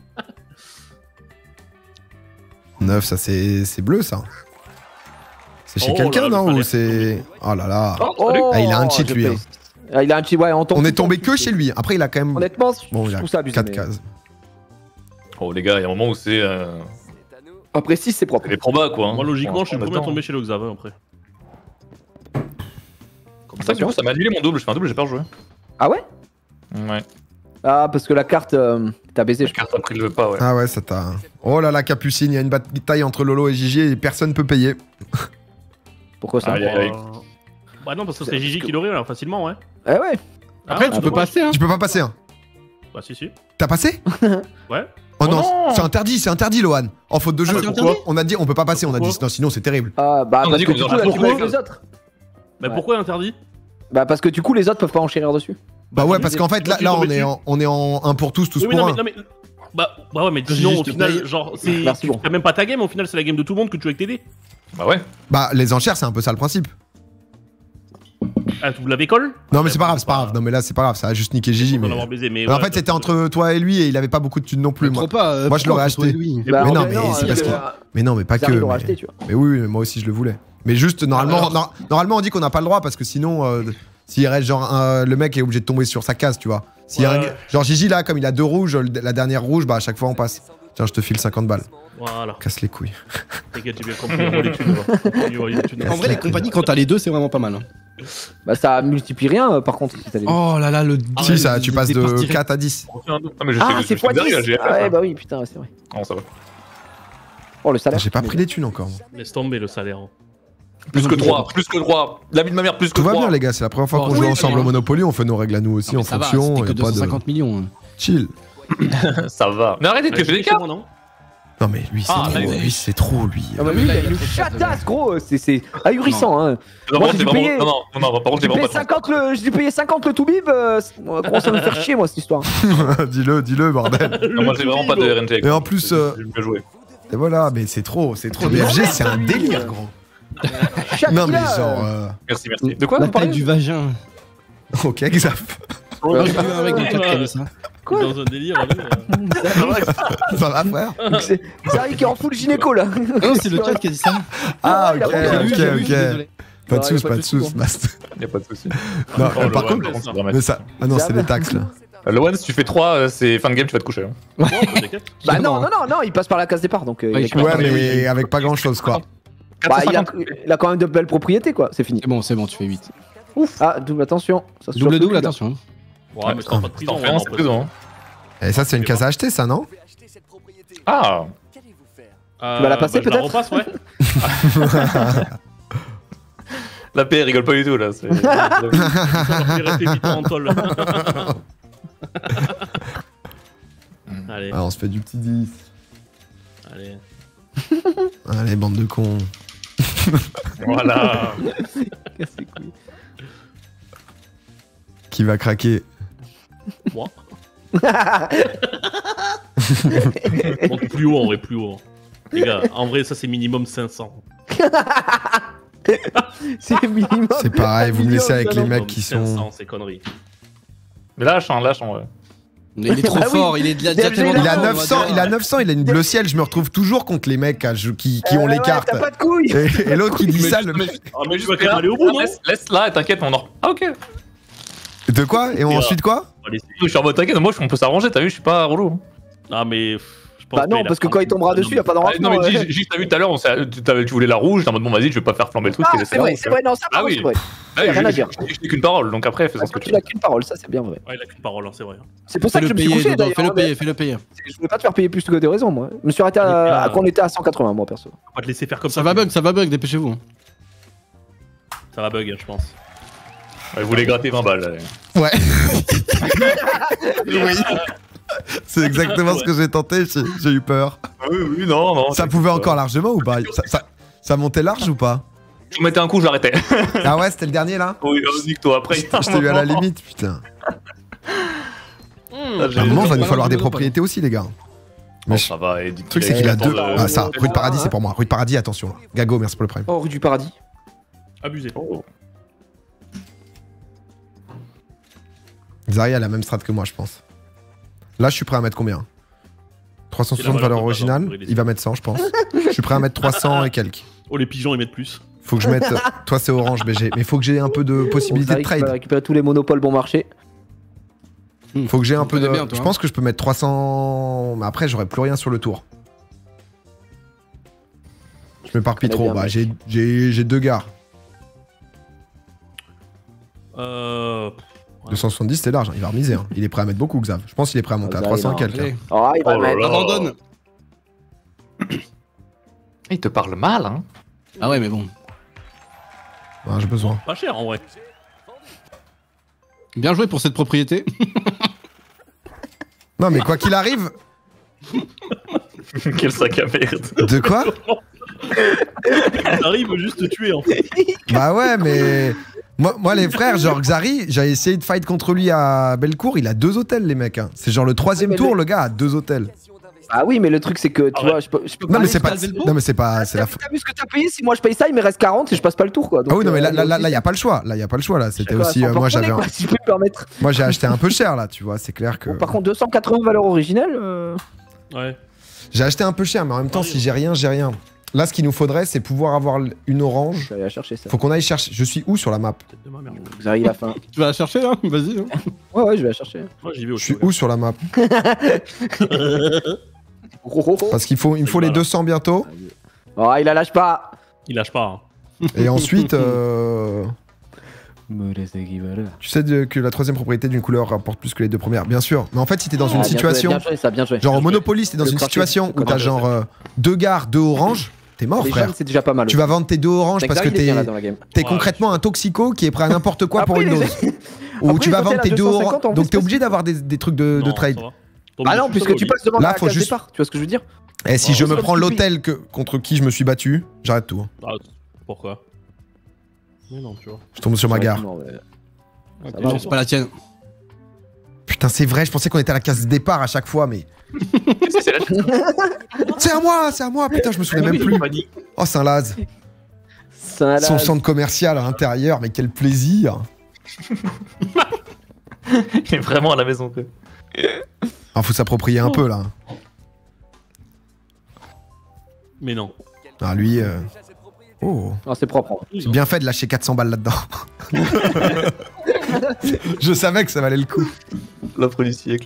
9, ça c'est bleu ça. C'est chez Oh quelqu'un là là, non? le Ou palais. c'est. Oh là là. Oh, Ah, il a un cheat, je lui, paye. Ah, il a un cheat, ouais, on tombe. On est tombé que chez lui. Après, il a quand même. Honnêtement, Bon, je il a trouve ça abusé. 4 mais- cases. Oh, les gars, il y a un moment où c'est Après 6, c'est propre. les probas, quoi. hein. Moi, logiquement, je suis le Bon, premier à maintenant. tomber chez le Xav, après. Ça, du coup, ça m'a annulé mon double. Je fais un double, j'ai pas rejoué. Ah ouais? Ouais. Ah, parce que la carte, t'as baisé, La je crois. carte a pris le pas, ouais. Ah ouais, ça t'a. Oh là là, Capucine, il y a une bataille entre Lolo et Gigi et personne peut payer. Pourquoi ça? Aïe, aïe, aïe. Bah non, parce que c'est Gigi qui l'aurait, là, facilement, ouais. Eh ouais. Après, tu peux dommage. passer, hein. Tu peux pas passer, hein? Bah si, si. T'as passé? Ouais. Oh non, non. c'est interdit, Lohan. En faute de jeu. c'est interdit On a dit, on peut pas passer, on a dit, Pourquoi non, sinon c'est terrible. Ah, bah, On a parce dit que qu'on du coup, faisait là, un tu joues avec pourquoi les autres. Mais Ouais. pourquoi interdit? Bah, parce que du coup, les autres peuvent pas enchérir dessus. Bah ouais, parce qu'en fait, là, Tu là tombes on est dessus. on est en 1 pour tous, tous Oui, oui, pour non, 1. mais, non, mais. Bah ouais, mais J'ai sinon, juste au final, payé. genre, c'est. Merci, bon. T'as même pas ta game, au final, c'est la game de tout le monde que tu joues avec tes dés. Bah ouais. Bah, les enchères, c'est un peu ça le principe. Ah, tu vous l'avez collé? Non, mais c'est pas grave, c'est pas grave. Non, mais là, c'est pas grave, ça a juste niqué Gigi. On va Mais... l'avoir baisé, mais. En ouais, fait, c'était entre toi et lui et il avait pas beaucoup de thunes non plus. Moi, Trop pas. Moi, je l'aurais pourquoi, acheté. toi et lui Bah, Mais en non, vrai, mais c'est parce que- mais non, mais pas que. Zari l'aurait Mais... acheté, tu vois. mais oui, mais moi aussi, je le voulais. Mais juste, normalement, normalement on dit qu'on n'a pas le droit parce que sinon, s'il reste genre. Le mec est obligé de tomber sur sa case, tu vois. S'il y a un- Ouais. Genre Gigi, là, comme il a 2 rouges, la dernière rouge, bah à chaque fois, on passe. Tiens, je te file 50 balles. Voilà. Casse les couilles. T'inquiète, j'ai bien compris. On voit les thunes, va. On voit les thunes. En vrai, les compagnies, quand t'as les deux, c'est vraiment pas mal. hein. Bah, ça multiplie rien, par contre, si t'as les deux. Oh là là, le. Si, ça, tu passes de départirais. 4 à 10. On fait un double. Ah, mais je Ah, sais, c'est je sais derrière, x10. j'ai Ah ouais, bah oui, putain, c'est vrai. Non, ça va. Oh, le salaire. J'ai pas pris les thunes encore. moi. Laisse tomber le salaire. hein. Plus que 3, plus que 3. La vie de ma mère, plus que Tout 3. va bien, les gars. C'est la première fois Oh, qu'on oui, joue oui, ensemble oui. au Monopoly. On fait nos règles à nous aussi Non, en mais ça va, fonction. c'était Y que a pas de 250 millions. hein. chill. Ça va. Mais arrêtez de piocher des cartes. Moi, non. Non, mais lui, c'est Ah, trop. là, Lui, c'est trop, lui. Ah, bah, lui, il nous chatasse, gros. C'est ahurissant, hein. Non, Moi, par contre, j'ai c'est dû payer. vraiment. Non, par contre, J'ai c'est payé vraiment pas 50 le, j'ai dû payer 50 le Toubib. Commence à me faire chier, moi, cette histoire. Dis-le, bordel. Non, moi, j'ai vraiment pas de RNG. Et en plus, J'ai mieux joué. et voilà, mais c'est trop. BFG, c'est un délire, gros. Non, mais genre. Merci, merci. De quoi La vous taille parlez du vagin. Ok, Xaf. J'ai vu un mec dans le chat qui avait ça. Quoi Dans un délire, allez, Ça va, frère? C'est Zari qui est en full gynéco, là. Non, c'est le chat qui a dit ça. Ah, il a ok, pas J'ai vu, j'ai vu, ok. désolé. Pas de Non, sous, y a pas pas de de sous. soucis, Basta. Y'a pas de soucis. Non, Oh, par le contre, One, c'est mais ça. Ah non, c'est les taxes, là. Loan, si tu fais 3, c'est fin de game, tu vas te coucher. hein. Bon, t'inquiète. Bah non, il passe par la case départ, donc. Ouais, il a- Ouais, mais avec pas grand chose, quoi. Bah, il 450. a quand même de belles propriétés, quoi. C'est fini. C'est bon, tu fais 8. Ouf. Ah, double attention. Ça se Double chope double, plus, là. attention. Ouais, mais c'est pas de prison. T'en fais un, c'est prison. hein. Et ça, c'est une case à acheter, ça, non? Ah Tu vas la passer, je la peut-être repasse, ouais. La paix rigole pas du tout là. Ça va rester vite en tôle. Allez, Ah, on se fait du petit 10. allez. Allez, bande de cons. Voilà. Casse les couilles. Qui va craquer? Moi. Donc plus haut, en vrai, plus haut. Les gars, en vrai, ça c'est minimum 500. C'est le minimum. C'est pareil, vous me laissez avec les mecs qui 500, sont... c'est conneries. Mais lâche, ouais. Il est trop Bah oui. fort, il est déjà tellement Il a fort, on va 900, dire. il a 900, il a une bleu ciel, je me retrouve toujours contre les mecs qui ont les Ouais, cartes. T'as pas de couilles. Et l'autre qui dit ça, le mec... Ah, mais tu vas quand même aller au bout, non? Laisse là, et t'inquiète, on en. Ah, ok. De quoi? Et ensuite quoi? Allez, Je suis en mode t'inquiète, moi on peut s'arranger, t'as vu, je suis pas relou. Ah, mais. Je pense Bah non, qu'il a parce que pas- quand il tombera dessus, il a pas Ah, d'enrancement. non, mais ouais. juste, t'as vu tout à l'heure, tu voulais la rouge, t'es en mode bon, vas-y, je vais pas faire flamber le truc, je vais Ah, laisser c'est la vrai, rouge. c'est vrai, non, ça Ah par contre, oui. c'est vrai. Ah, y a rien à dire. Je n'ai qu'une parole, donc après, fais ce que Quand tu tu veux. n'as qu'une parole, ça c'est bien vrai. Ouais, il a qu'une parole, hein, c'est vrai. C'est pour ça que je Fais-le me suis payer, couché Dodo, d'ailleurs. fais-le hein, payer, fais-le payer. Je voulais pas te faire payer plus que des raisons, moi. Je me suis arrêté à quand on était à 180, moi perso. On va te laisser faire comme ça. Ça va bug, dépêchez-vous. Ça va bug, je pense. Ouais, vous voulez gratter 20 balles. Là. Ouais. Oui. C'est exactement ce que j'ai tenté, j'ai eu peur. Oui, non. Ça pouvait encore largement ou pas? Ça montait large ou pas? Je vous mettais un coup, j'arrêtais. Ah ouais, c'était le dernier là? Oui, nique-toi après. Je t'ai eu à la limite, putain. À un moment, va nous falloir des propriétés aussi, les gars. Mais Mais ça va, et le truc, c'est qu'il a deux. Ah, ça, rue de Paradis, hein. c'est pour moi. Rue de Paradis, attention. Gago, merci pour le prime. Oh, rue du paradis. Abusé. Zari a la même strat que moi, je pense. Là, je suis prêt à mettre combien? 360 valeur originale. Il va mettre 100, je pense. Je suis prêt à mettre 300 et quelques. Oh, les pigeons, ils mettent plus. Faut que je mette. Toi, c'est orange, BG. Mais faut que j'ai un peu de possibilité de Tu vas trade. récupérer tous les monopoles bon marché. Faut que j'ai un peu de. bien, toi, Je hein. pense que je peux mettre 300. Mais après, j'aurai plus rien sur le tour. Je m'éparpille Très trop. bien, Bah, mec. j'ai deux gars. Ouais. 270, c'est large. Hein. Il va remiser. Hein. Il est prêt à mettre beaucoup, Xav. Je pense qu'il est prêt à monter à Xav, 300 et non. quelques. Allez, Oh, il va Oh le là mettre. là. abandonne. Il te parle mal, hein. Ah ouais, mais bon. Ah, j'ai besoin. Pas cher en vrai. Bien joué pour cette propriété. Non, mais quoi qu'il arrive. Quel sac à merde. De quoi? Harry veut juste te tuer en fait. Bah ouais, mais. Moi, les frères, genre Xari, j'ai essayé de fight contre lui à Bellecour, il a 2 hôtels, les mecs. Hein. C'est genre le 3ème mais tour, le gars a 2 hôtels. Ah oui, mais le truc c'est que tu ouais. vois, je peux Non, mais pas- c'est pas. Pascal Bellecour Non, mais c'est pas. C'est la. T'as vu ce que t'as payé? Si moi je paye ça, il me reste 40 et je passe pas le tour quoi. Donc, Ah oui, non, mais là, y a pas le choix. Là, y a pas le choix, là. C'était aussi. Moi, j'avais. Si je peux me permettre. Moi, j'ai acheté un peu cher, là, tu vois. C'est clair que. Bon, par contre, 280 valeurs originelles. Ouais. J'ai acheté un peu cher, mais en même temps, si j'ai rien, j'ai rien. Là, ce qu'il nous faudrait, c'est pouvoir avoir une Je orange. vais aller la chercher ça. Faut qu'on aille chercher. Je suis où sur la map? Tête de ma mère. Vous arrivez à la fin. Tu vas la chercher là? Vas-y. Hein. Ouais, je vais la chercher. Moi j'y vais au Je suis où sur la map? Parce il me faut les 200 bientôt. Oh, il la lâche pas. Il lâche pas. Hein. Et ensuite, tu sais que la 3ème propriété d'une couleur rapporte plus que les 2 premières. Bien sûr. Mais en fait, si t'es dans une Ah, situation. Bien joué, ça, bien joué. Genre au Monopoly, t'es dans Le une crochet. situation où Le t'as crochet. genre 2 gares, 2 oranges, t'es mort, Les frère. jeunes, c'est déjà pas mal. Tu vas vendre tes 2 oranges parce que Xavi, il est bien là dans la game. t'es Ouais, concrètement un toxico qui est prêt à n'importe quoi pour Après, une les- dose. Ou Après, tu vas quand vendre t'es tes à 2 250, oranges. en Donc plus, t'es parce obligé d'avoir des trucs de Non, trade. ça va. Tombe Ah non, dessus, puisque tu passes devant Là, la faut case juste- départ. Tu vois ce que je veux dire? Et si Oh, je me ça prends suffit. l'hôtel contre qui je me suis battu, j'arrête tout. Ah, pourquoi? Mais non, tu vois. Je tombe sur ma gare. Non, mais- Ok, va, Non, j'ai c'est pas la tienne. Putain, c'est vrai, je pensais qu'on était à la case départ à chaque fois, mais. C'est à moi, putain, je me souviens même plus. Oh, Saint-Laz. Ça, là, Son centre commercial à l'intérieur, mais quel plaisir. Il est vraiment à la maison, quoi. Ah, faut s'approprier un peu là. Mais non. Ah, lui. Oh. Non, c'est propre. hein. C'est bien fait de lâcher 400 balles là-dedans. Je savais que ça valait le coup. L'offre du siècle.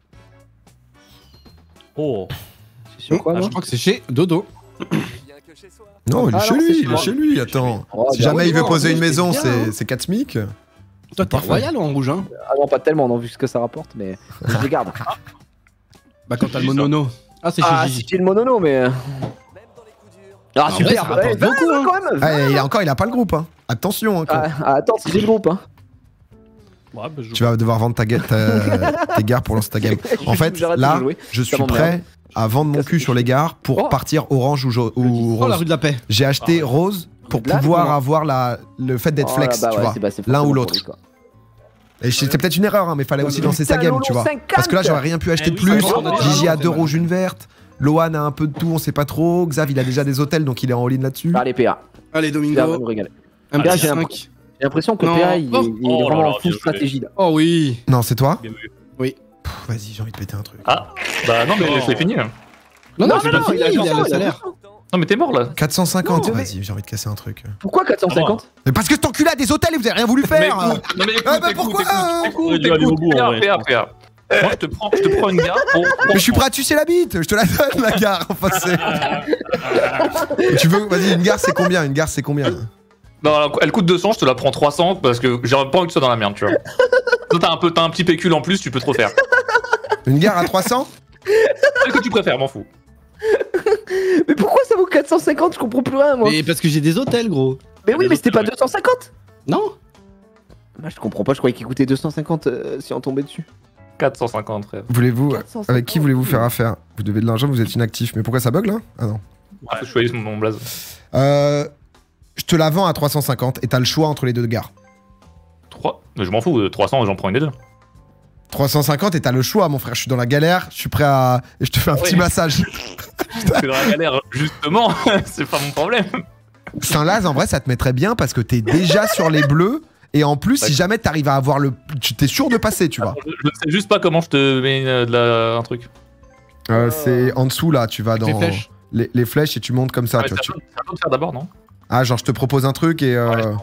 Oh. C'est sur quoi, Ah, moi je crois que c'est chez Dodo. Non, il est Ah chez non, c'est lui, chez il est moi. chez lui, attends. Oh, Si bien jamais oui, il veut non, poser oui, une c'est maison, bien, hein. c'est 4 SMIC. Toi, t'es Parfait. royal en rouge, hein? Ah non, pas tellement, on a vu ce que ça rapporte, mais je regarde. Bah, quand t'as le monono. Ah, c'est Ah, chez si Gigi. j'ai le monono, mais. Ah, En super! vrai, ça rapporte Ouais, beaucoup, ouais, hein. quand même! Ah, il a pas le groupe, hein. Attention, hein, quoi. Ah, attends, si j'ai le groupe, hein. Ouais, bah, je Tu vas devoir vendre tes gares pour lancer ta game. En fait, J'arrête de là, jouer. je Ça suis m'emmerde. prêt à vendre mon cul sur les gares pour Oh. partir orange ou Oh, la rose. rue de la paix. J'ai acheté rose pour Là, pouvoir comment avoir le fait d'être Oh, flex, là-bas, tu ouais, vois. c'est pas- c'est l'un ou forcément l'autre. pour lui, quoi. Et c'était peut-être une erreur, hein, mais fallait aussi lancer sa Putain, game, Lolo, tu vois. 50. Parce que là, j'aurais rien pu acheter Eh de oui, plus. 50, Gigi a c'est 2 mal. rouges, une verte. Lohan a un peu de tout, on sait pas trop. Xav, il a déjà des hôtels, donc il est en all-in là-dessus. Allez, PA. Allez, PA va nous Domingo. régaler. Un PA, petit j'ai 5. l'impression que Non. PA, il Oh. est Oh là vraiment là, en full bien joué. stratégie là. Oh oui. Non, c'est toi Bien vu. Pff, vas-y, j'ai envie de péter un truc. Ah, bah non, mais Oh. c'est fini. Là. Non, Non, c'est non, pas fini, il y a le salaire. Non, mais t'es mort là. 450, Non, mais- vas-y, j'ai envie de casser un truc. Pourquoi 450? Mais parce que cet enculé a des hôtels et vous avez rien voulu Mais faire. écoute, non, mais écoute, Ah, bah, écoute, pourquoi écoute, On aurait dû aller au bout, en vrai. PA. Moi, je te prends une gare pour. Mais je suis prêt à tuer la bite, je te la donne la gare. Enfin, tu veux, vas-y, une gare c'est combien? Une gare c'est combien? Non, elle coûte 200, je te la prends 300 parce que j'ai pas envie que tu sois dans la merde, tu vois. Toi, t'as un petit pécule en plus, tu peux trop faire. Une gare à 300? Celle que tu préfères, m'en fous. Mais pourquoi ça vaut 450? Je comprends plus rien moi. Mais parce que j'ai des hôtels, gros. Mais oui, des mais c'était pas hôtels, 250? Non. Bah, je comprends pas, je croyais qu'il coûtait 250 si on tombait dessus. 450, frère. Voulez-vous, 450. avec qui voulez-vous faire affaire? Vous devez de l'argent, vous êtes inactif. Mais pourquoi ça bug là? Ah non. Ouais, je choisis mon blaze. Je te la vends à 350 et t'as le choix entre les deux gares. 3. Je m'en fous, 300, j'en prends une des deux. 350 et t'as le choix, mon frère. Je suis dans la galère, je suis prêt à. Et je te fais un petit Oui. massage. Parce que dans la galère, justement, c'est pas mon problème. Saint-Laz, en vrai, ça te mettrait bien parce que t'es déjà sur les bleus. Et en plus, si jamais t'arrives à avoir le. Tu t'es sûr de passer, tu vois. Je sais juste pas comment je te mets un truc. C'est en dessous là, tu vas Avec dans. les flèches. Les flèches et tu montes comme ça. Ouais, tu vois, c'est à toi de faire d'abord, non? Ah, genre, je te propose un truc et.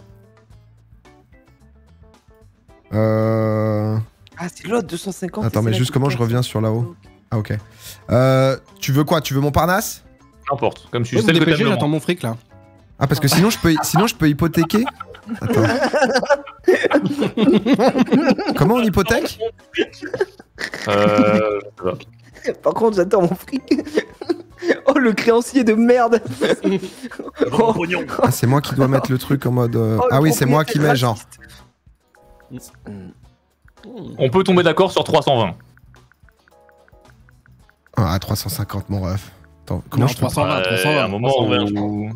Ah, c'est l'autre 250. Attends, mais juste comment je reviens sur là-haut? Ah, ok. Tu veux quoi? Tu veux mon Parnasse? N'importe. Comme je suis Ouais, vous celle que dépêchez, t'aimes le j'attends moins. mon fric là. Ah, parce que sinon, je peux hypothéquer. Attends. Comment on hypothèque? Je sais pas. Par contre, j'attends mon fric. Oh, le créancier de merde. Mon pognon. Ah, c'est moi qui dois mettre le truc en mode. Oh, le Ah oui, c'est moi qui mets genre. On peut tomber d'accord sur 320. Ah, 350, mon ref. Attends, comment Non, je te. 320, À 320. un moment 320, je où...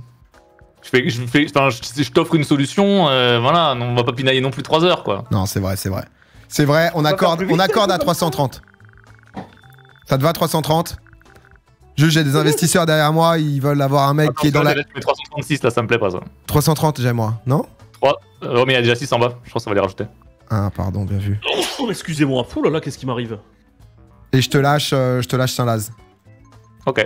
Je t'offre une solution, voilà, on va pas pinailler non plus 3 heures, quoi. Non, c'est vrai, c'est vrai. C'est vrai, on va accorde, faire plus on vite. accorde à 330. Ça te va 330? Juste, j'ai des investisseurs derrière moi, ils veulent avoir un mec qui est dans la. Je mets 336, là, ça me plaît pas, ça. 330, j'ai moi, non? 3. Oh, mais il y a déjà 6 en bas, je pense que ça va les rajouter. Ah, pardon, bien vu. Oh, excusez-moi. Ouh là là, qu'est-ce qui m'arrive? Et je te lâche Saint-Laz. Ok.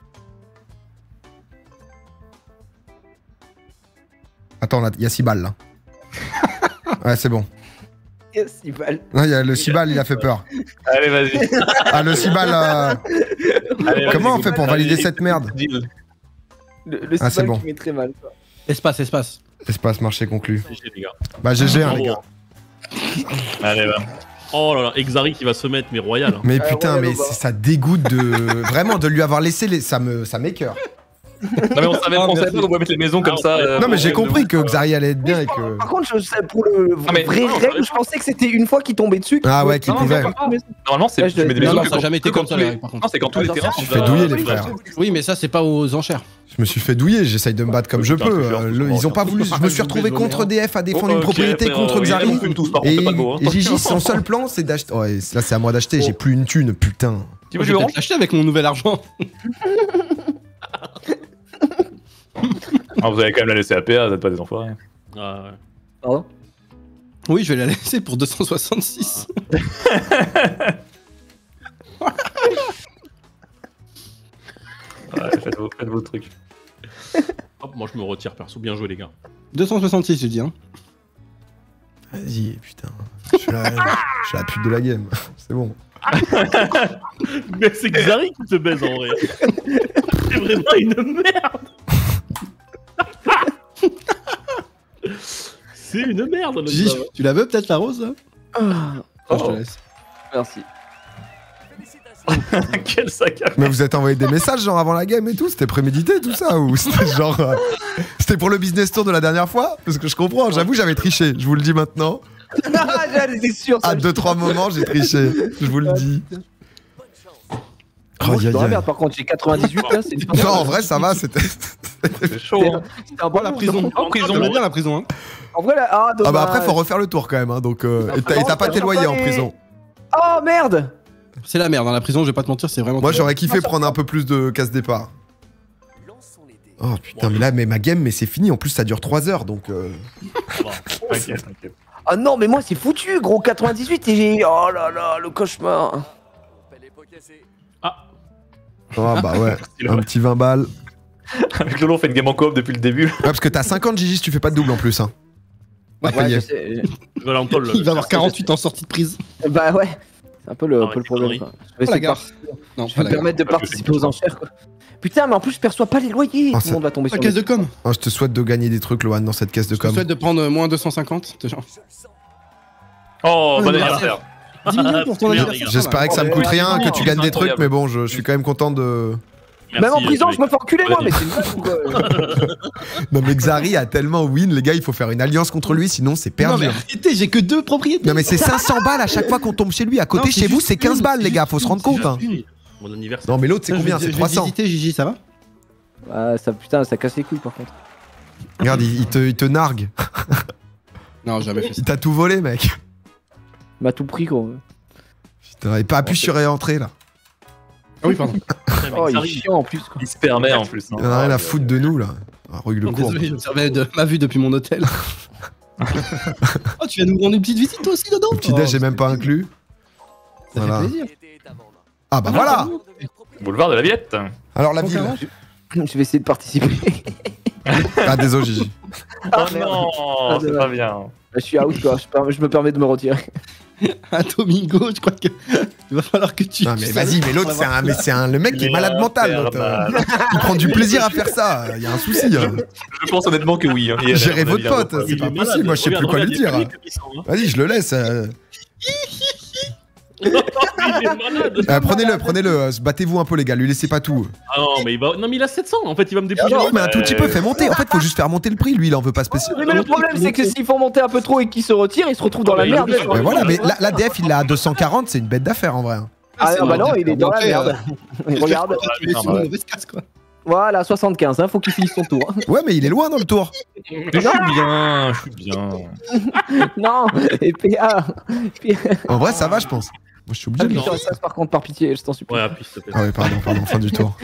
Attends, là, il y a 6 balles là. Ouais, c'est bon. Yes, il va. Non, il y a le 6 balles, il a fait peur. Allez, vas-y. Ah, le 6 balles. Allez, Comment vas-y, on fait pour allez, valider cette merde? deal. Le Ah, c'est Sibal bon. qui met très mal. Quoi. Espace. Espace marché conclu. GG, les gars. Bah, GG, hein, les gars. Allez, va. Oh là là, Exari qui va se mettre, mais royal. Mais Ah, putain, ouais, mais bah. ça dégoûte de. Vraiment, de lui avoir laissé les. Ça m'écoeure. Non, mais on savait pas qu'on pouvait mettre les maisons comme ça. Non, mais j'ai compris que Xari allait être bien et que. Par contre, pour le mais- vrai non, règle, je pensais que c'était une fois qu'il tombait dessus. qu'il Ah pouvait- ouais, qu'il Non, pouvait. non, non, Normalement, c'est. Ouais, je Tu mets des dois- maisons Non, que ça a quand- jamais été que quand comme ça, tous les- Larry, par contre. Non, c'est quand tous les Ah, terrains je sont me suis fait douiller, les frères. Oui, mais ça, c'est pas aux enchères. Je me suis fait douiller, j'essaye de me battre comme je Putain, peux. c'est sûr, Ils ont pas voulu. Je me suis retrouvé contre DF à défendre une propriété contre Xari. Et Gigi, son seul plan, c'est d'acheter. Ouais, là, c'est à moi d'acheter, j'ai plus une thune, putain. Tu Moi, veux je du vais orange peut-être l'acheter avec mon nouvel argent. Ah, vous avez quand même la laisser à PA, vous êtes pas des enfoirés. Ah, ouais. Pardon Oui, je vais la laisser pour 266. Ouais, faites vos trucs. Hop, moi je me retire perso. Bien joué, les gars. 266, je dis. Hein. Vas-y, putain. Je suis la pute de la game. C'est bon. Mais c'est Xari qui te baise en vrai. C'est vraiment une merde. C'est une merde, le Gigi, gars. tu la veux peut-être la rose là Ah, Je te laisse. Merci. Quel sac à Mais vous êtes envoyé des messages genre avant la game et tout? C'était prémédité tout ça? Ou c'était genre. C'était pour le business tour de la dernière fois? Parce que je comprends, j'avoue, j'avais triché, je vous le dis maintenant. C'est sûr. À 2-3 moments, j'ai triché. Je vous le dis. Moi, je suis dans la Aïe, aïe, merde, par contre, j'ai 98 là, c'est une aïe. Non, en vrai, ça va. C'était. C'est chaud. Hein. C'était un bon La prison. En prison, J'aimerais bien la prison. Hein. En vrai, là, ah, Ah dommage. bah après, faut refaire le tour quand même. Hein, donc, et t'as pas tes loyers en prison. Oh merde. C'est la merde, dans la prison, je vais pas te mentir, c'est vraiment. Moi, j'aurais kiffé prendre un peu plus de casse-départ. Oh putain, mais là, mais ma game, mais c'est fini. En plus, ça dure 3 heures donc. T'inquiète. Ah non, mais moi, c'est foutu, gros. 98 et j'ai. Oh là là, le cauchemar. Ah bah ouais, un petit 20 balles. Avec Lolo, on fait une game en coop depuis le début. Ouais, parce que t'as 50 Gigi si tu fais pas de double en plus. Hein. Ouais, payé. je sais. Voilà, on colle. Il va avoir 48 en sortie de prise. Bah ouais. C'est un peu le, Arrêtez problème. conneries. Quoi. Je vais Oh, la essayer de gare. par- Non, je vais pas me la gare. permettre de participer aux enchères, quoi. Putain, mais en plus, je perçois pas les loyers. Ah, Tout le monde va tomber La sur caisse le... de com. Oh, je te souhaite de gagner des trucs, Lohan, dans cette caisse de Je te com. souhaite de prendre moins 250. T'es genre. Oh, bon Ouais, anniversaire. 10 millions pour ton Merde, anniversaire. J'espérais que ça me coûte rien, que tu gagnes des trucs, Incroyable. mais bon, je suis quand même content de. Même en Merci, prison, mec. je me fais enculer, moi, mais c'est une blague ou quoi. Non, mais Xari a tellement win, les gars, il faut faire une alliance contre lui, sinon c'est Non, perdu. mais arrêtez, j'ai que 2 propriétés. Non, mais c'est 500 balles à chaque fois qu'on tombe chez lui. À côté, Non, c'est chez vous, juste c'est 15 une, balles, c'est les gars, juste faut se une, rendre c'est compte. Hein. Juste Mon anniversaire. Non, mais l'autre, c'est combien? C'est 300. visiter, Gigi, ça va? Ah, ça, putain, ça casse les couilles, par contre. Regarde, il te nargue. Non, jamais fait ça. Il t'a tout volé, mec. Il m'a tout pris, gros. Putain, et pas appuyé sur réentrer là. Ah oui, pardon. Putain, mec, Oh, il ça est arrive. chiant en plus, quoi. Il se permet en plus. hein. Il en a rien à foutre de nous là. Ah, règle le cours. Désolé, je me servais de ma vue depuis mon hôtel. Oh, tu viens nous rendre une petite visite toi aussi, Dodo? Le petit déj, j'ai même pas inclus. Ça Voilà. fait plaisir. Ah bah voilà. Boulevard de la Villette. Alors la ville. Je vais essayer de participer. Ah désolé Gigi. Ah, Oh merde. non, c'est pas bien. Je suis out, quoi. Je me permets de me retirer. À Domingo, je crois que il va falloir que tu. Non mais vas-y, mais l'autre c'est un le mec qui est malade mental. l'autre. Il prend du plaisir à faire ça. Il y a un souci. Hein. Je pense honnêtement que oui. Hein. Gérez votre pote, c'est Il pas est malade. possible. Moi je sais plus Regarde, quoi lui regarde, dire. il est comme ils sont, hein. Vas-y, je le laisse. Il est malade. Prenez-le. Battez-vous un peu les gars. Lui laissez pas tout. Ah non, mais il va. Non, mais il a 700. En fait, il va me dépouiller. Non mais un tout petit peu. Fait monter. En fait, faut juste faire monter le prix. Lui, il en veut pas spécial. Oui, mais le problème, c'est que s'ils font monter un peu trop et qu'ils se retirent, ils se retrouvent dans la merde. Mais voilà, mais la DF il l'a à 240, c'est une bête d'affaire en vrai. Ah non, bah non, il est dans la merde. Regarde. Tu es sur une mauvaise casse, quoi. Voilà, 75, hein, faut qu'il finisse son tour. Ouais, mais il est loin dans le tour. Je suis bien. Non, et PA. En vrai, ça va, je pense. Moi, je suis obligé de. Appuie sur ça, par contre, par pitié, je t'en supplie. Ouais, appuie, s'il te plaît. Ah ouais, pardon, fin du tour.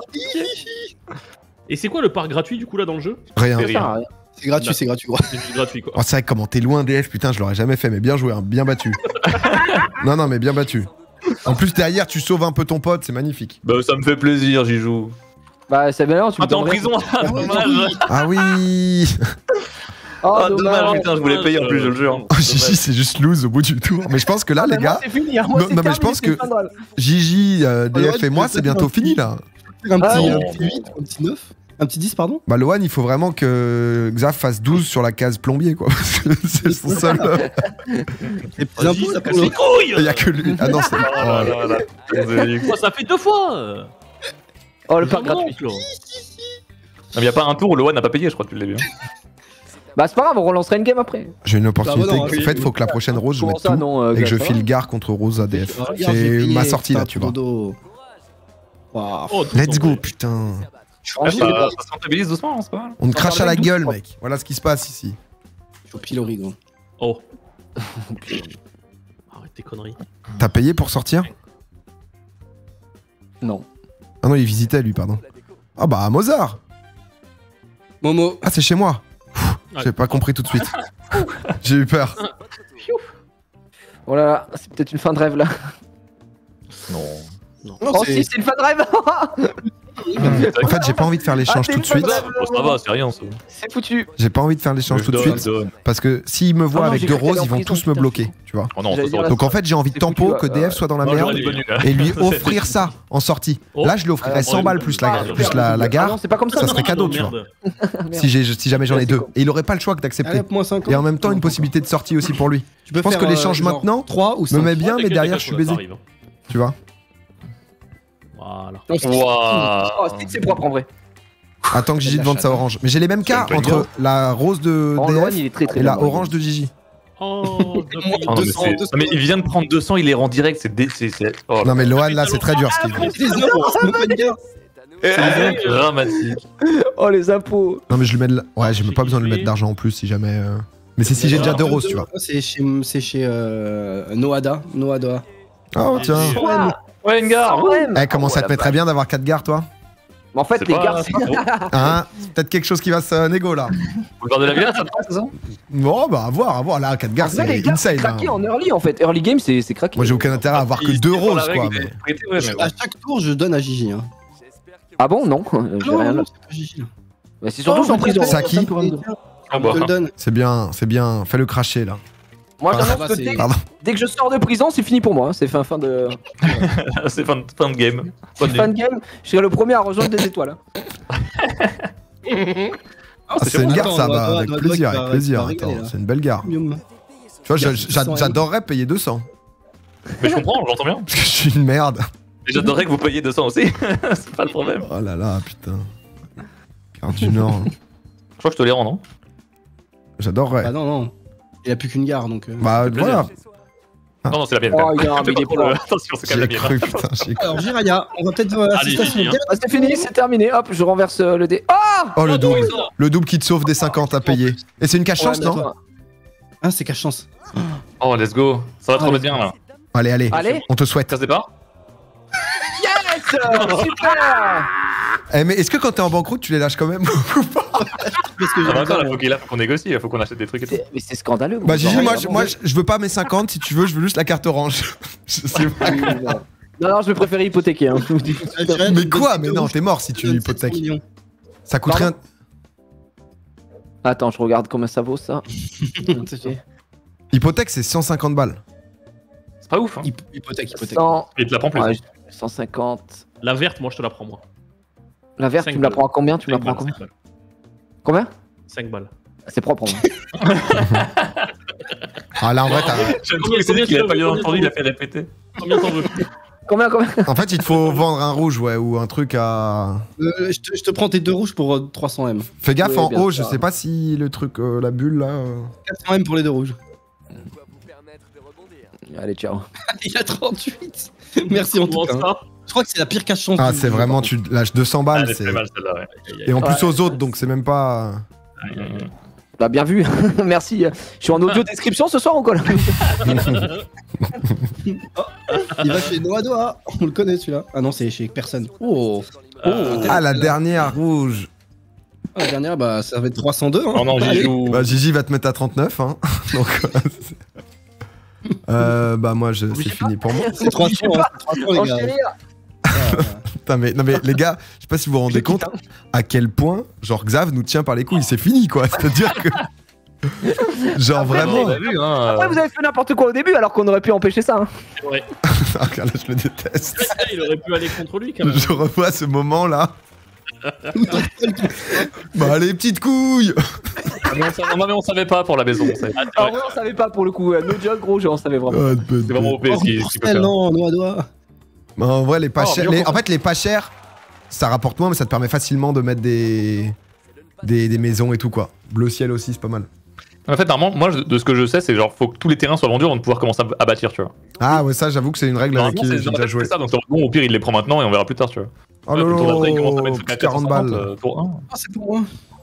Et c'est quoi le parc gratuit du coup là dans le jeu? Rien. Ça sert à rien. C'est gratuit, gros. C'est juste gratuit quoi. Oh, c'est vrai que comment t'es loin DF, putain, je l'aurais jamais fait, mais bien joué, hein, bien battu. Non, mais bien battu. En plus, derrière, tu sauves un peu ton pote, c'est magnifique. Bah, ça me fait plaisir, j'y joue. Bah, c'est bien, tu me Ah, t'es en donnes rien. prison, dommage. Ah oui. Oh, Ah, dommage, putain, je voulais payer en plus, je le jure. Oh, Gigi, c'est juste lose au bout du tour. Mais je pense que là, les gars, C'est fini, hein, moi, Non, c'est non, mais je terminé, pense c'est que- pas drôle. Gigi, DF et moi, c'est bientôt fini là. Un Ah, petit 8, un petit 9, un petit 10, pardon. Bah, Lohan, il faut vraiment que Xaf fasse 12 sur la case plombier, quoi. Parce que c'est son seul. Les petits Vas-y, impôts, ça ça casse pour les couilles. Il y a que lui. Ah non, c'est. Oh là là là. Désolé. Oh, ça fait 2 fois. Oh, le parc gratuit. Il y a pas un tour où Lohan n'a pas payé, je crois, depuis le début. Bah, c'est pas grave, on relancera une game après. J'ai une opportunité. Bah, non, En oui, fait, faut que la prochaine Rose, je Comment mette ça, tout. non, Et que je Xaf, ça file gare contre Rose ADF. Regarde, j'ai C'est payé, ma sortie là, putain, tu vois. Dodo. Waouh. Oh, Let's go, putain. va. Ça se rentabilise doucement, c'est pas mal. On te crache à la Douze, gueule, quoi. mec. Voilà ce qui se passe ici. Je suis au pilori, gros. Oh. Arrête tes conneries. T'as payé pour sortir? Non. Ah non, il visitait lui, pardon. Ah bah, Mozart. Momo. Ah, c'est chez moi. J'ai pas compris tout de suite. J'ai eu peur. Oh là là, c'est peut-être une fin de rêve là. Non. Non, Oh si, c'est une fin de rêve. En fait, j'ai pas envie de faire l'échange Ah, tout de t'es une suite. bonne Ça va, c'est rien ça. C'est foutu. J'ai pas envie de faire l'échange tout de suite. Parce que s'ils me voient Ah non, avec j'ai deux cru qu'elle roses, est en ils vont prison, tous me putain, bloquer, tu vois. Oh non, J'allais ça dire sort. Donc en fait, j'ai envie de C'est tempo, foutu, que DF soit dans la non, merde j'aurais Bonne nuit. et lui offrir ça en sortie. Oh. Là, je lui offrirais 100 balles plus la Ah gare. non, c'est pas comme ça. Ça serait cadeau, tu vois. Si jamais j'en ai deux. Et il aurait pas le choix que d'accepter. Allez, moins 50. Et en même temps, une possibilité de sortie aussi pour lui. Tu peux Je pense faire, que l'échange genre, maintenant 3 ou 5. me met bien, mais derrière, je suis baisé. Tu vois. Voilà. Waouh. Oh, c'est propre en vrai. Attends que Gigi te vende sa orange. Mais j'ai les mêmes cas entre la rose de Oh, Lohan, DF il est très très et la bien. orange de Gigi. Oh, Moi, Oh, non, mais 200, c'est- 200. non, mais il vient de prendre 200, il les rend direct, Oh, Non mais Lohan là c'est très dur ce qu'il fait. C'est des euros, c'est même pas une gare. c'est dramatique. Oh les impôts. Non mais je lui mets de ouais j'ai même pas besoin de lui mettre d'argent en plus si jamais. Mais c'est si j'ai déjà 2 roses tu vois. C'est chez Noada. Noada. Oh tiens. Ouais, une gare. Eh comment ça te mettrait bien d'avoir 4 gares toi? En fait, les gars, c'est pas faux. Hein? C'est peut-être quelque chose qui va se négo là. Boulevard de la Villa, ça te passe, c'est ça? Bon bah à voir là 4 gares Là, les c'est gars, insane. c'est craqué hein. en early en fait. Early game, c'est craqué. Moi j'ai aucun intérêt à avoir que 2 Pour la roses règle, quoi. il est Mais... prêté, ouais, mais À ouais. chaque tour, je donne à Gigi. Hein. Ah bon, non. J'ai rien là. c'est pas Gigi. Mais c'est surtout en prison. C'est à qui? Ah Je bah. te le donne. C'est bien, fais-le cracher là. Moi, Ah, ça j'annonce va, que c'est- dès que je sors de prison, c'est fini pour moi. C'est fin de C'est fin de game. Bonne fin de game. Je serai le premier à rejoindre des étoiles. Ah, c'est une bon. gare ça Attends, bah Noah, avec Noah, plaisir, qui va- avec plaisir. qui va régaler, Attends, là. c'est une belle gare. Premium. Tu vois, Gare 600 j'adorerais payer 200. Mais je comprends, j'entends bien. Parce que je suis une merde. Et j'adorerais que vous payiez 200 aussi. C'est pas le problème. Oh là là, putain. Gare du Nord. Je crois que je te les rends, non? J'adorerais. Ah non, non. Il a plus qu'une gare donc. Bah fait plaisir. voilà. Ah. Non, non, c'est la mienne. Oh, quand même. il y a un Fais pas mini trop le- Attention, c'est quand J'y même ai la mienne. cru, putain, j'y ai cru. Alors Jiraya, on va peut-être Allez, assistation Gigi, hein. directe. Ah, c'est fini, c'est terminé. Hop, je renverse le dé. Ah Oh le double. oui, ça. Le double qui te sauve des 50 à payer. Et c'est une cache chance, Ouais, non? d'accord. Ah, c'est cache chance. Oh, let's go. Ça va trop Allez. bien là. Allez, allez. Allez. On te souhaite. Ça se départ? Yes Super. Eh mais est-ce que quand t'es en banqueroute, tu les lâches quand même? Parce que Ça va j'ai pas, là, faut qu'on négocie, il faut qu'on achète des trucs et tout. Mais c'est scandaleux. Bah Gigi, moi, moi je veux pas mes 50 si tu veux, je veux juste la carte orange. Je sais pas. Non, je vais préférer hypothéquer. Hein. Je vous dis tout de suite. Mais quoi? Mais non, t'es mort si tu hypothèques. Ça coûte rien. Attends, je regarde combien ça vaut ça. Hypothèque, c'est 150 balles. C'est pas ouf, hein. Hypothèque. 100, Et tu la prends plus. ouais, 150. La verte, moi je te la prends, moi. La verte, Cinq tu me la balles. prends à combien? Tu me la prends à combien? 5 balles. C'est propre, moi. Ah là en vrai, t'as. J'aime trop que c'est lui qui a pas bien entendu, il a fait répéter. Combien t'en veux? Combien? En fait, il te faut vendre un rouge, ouais, ou un truc à. Je te prends tes 2 rouges pour 300 M. Fais gaffe Oui, en bien haut, sûr. je sais pas si le truc, la bulle là. 400 M pour les 2 rouges. Allez, ciao. Il a 38. Merci en tout Comment cas. ça? Je crois que c'est la pire cache chance. Ah, c'est vraiment, tu lâches 200 Ah, balles. elle est c'est- très mal celle-là, ouais. Et en plus Ouais. aux autres, donc c'est même pas. Bah, bien vu. Merci. Je suis en audio description ce soir ou quoi là? Il va chez Noadoa. On le connaît celui-là. Ah non, c'est chez personne. Oh. Ah, la dernière rouge. La dernière, bah ça va être 302. Hein. Oh non, j'y Allez. joue. Bah, Gigi va te mettre à 39, hein. Donc. Bah, moi, c'est fini pour moi. C'est 300, hein, c'est 300 les gars. Enchérir. Putain, mais, non, mais les gars, je sais pas si vous vous rendez compte à quel point, genre, Xav nous tient par les couilles. C'est fini, quoi. C'est-à-dire que. Genre, vraiment. On a vu, hein. Après, vous avez fait n'importe quoi au début alors qu'on aurait pu empêcher ça. Hein. C'est vrai. Ah, là, je le déteste. Il aurait pu aller contre lui quand même. Je revois ce moment-là. Bah, les petites couilles. Non, mais on savait pas pour la maison. on savait. Alors, ouais, on savait pas pour le coup. No joke, gros, on savait vraiment. Ah, C'est vraiment OP ce qu'il peut faire. Non, Noadoa. Bah, en vrai, les pas Oh, chers. bien En fait, les pas chers, ça rapporte moins, mais ça te permet facilement de mettre des maisons et tout, quoi. Bleu ciel aussi, c'est pas mal. En fait, normalement, moi, de ce que je sais, c'est genre, faut que tous les terrains soient vendus avant de pouvoir commencer à bâtir, tu vois. Ah, ouais, ça, j'avoue que c'est une règle avec Normalement, qui c'est j'ai déjà joué. ça, donc bon, au pire, il les prend maintenant et on verra plus tard, tu vois. Oh Le tour d'après, il commence à lolo, mettre 40 balles. pour un. Ah, c'est pour moi.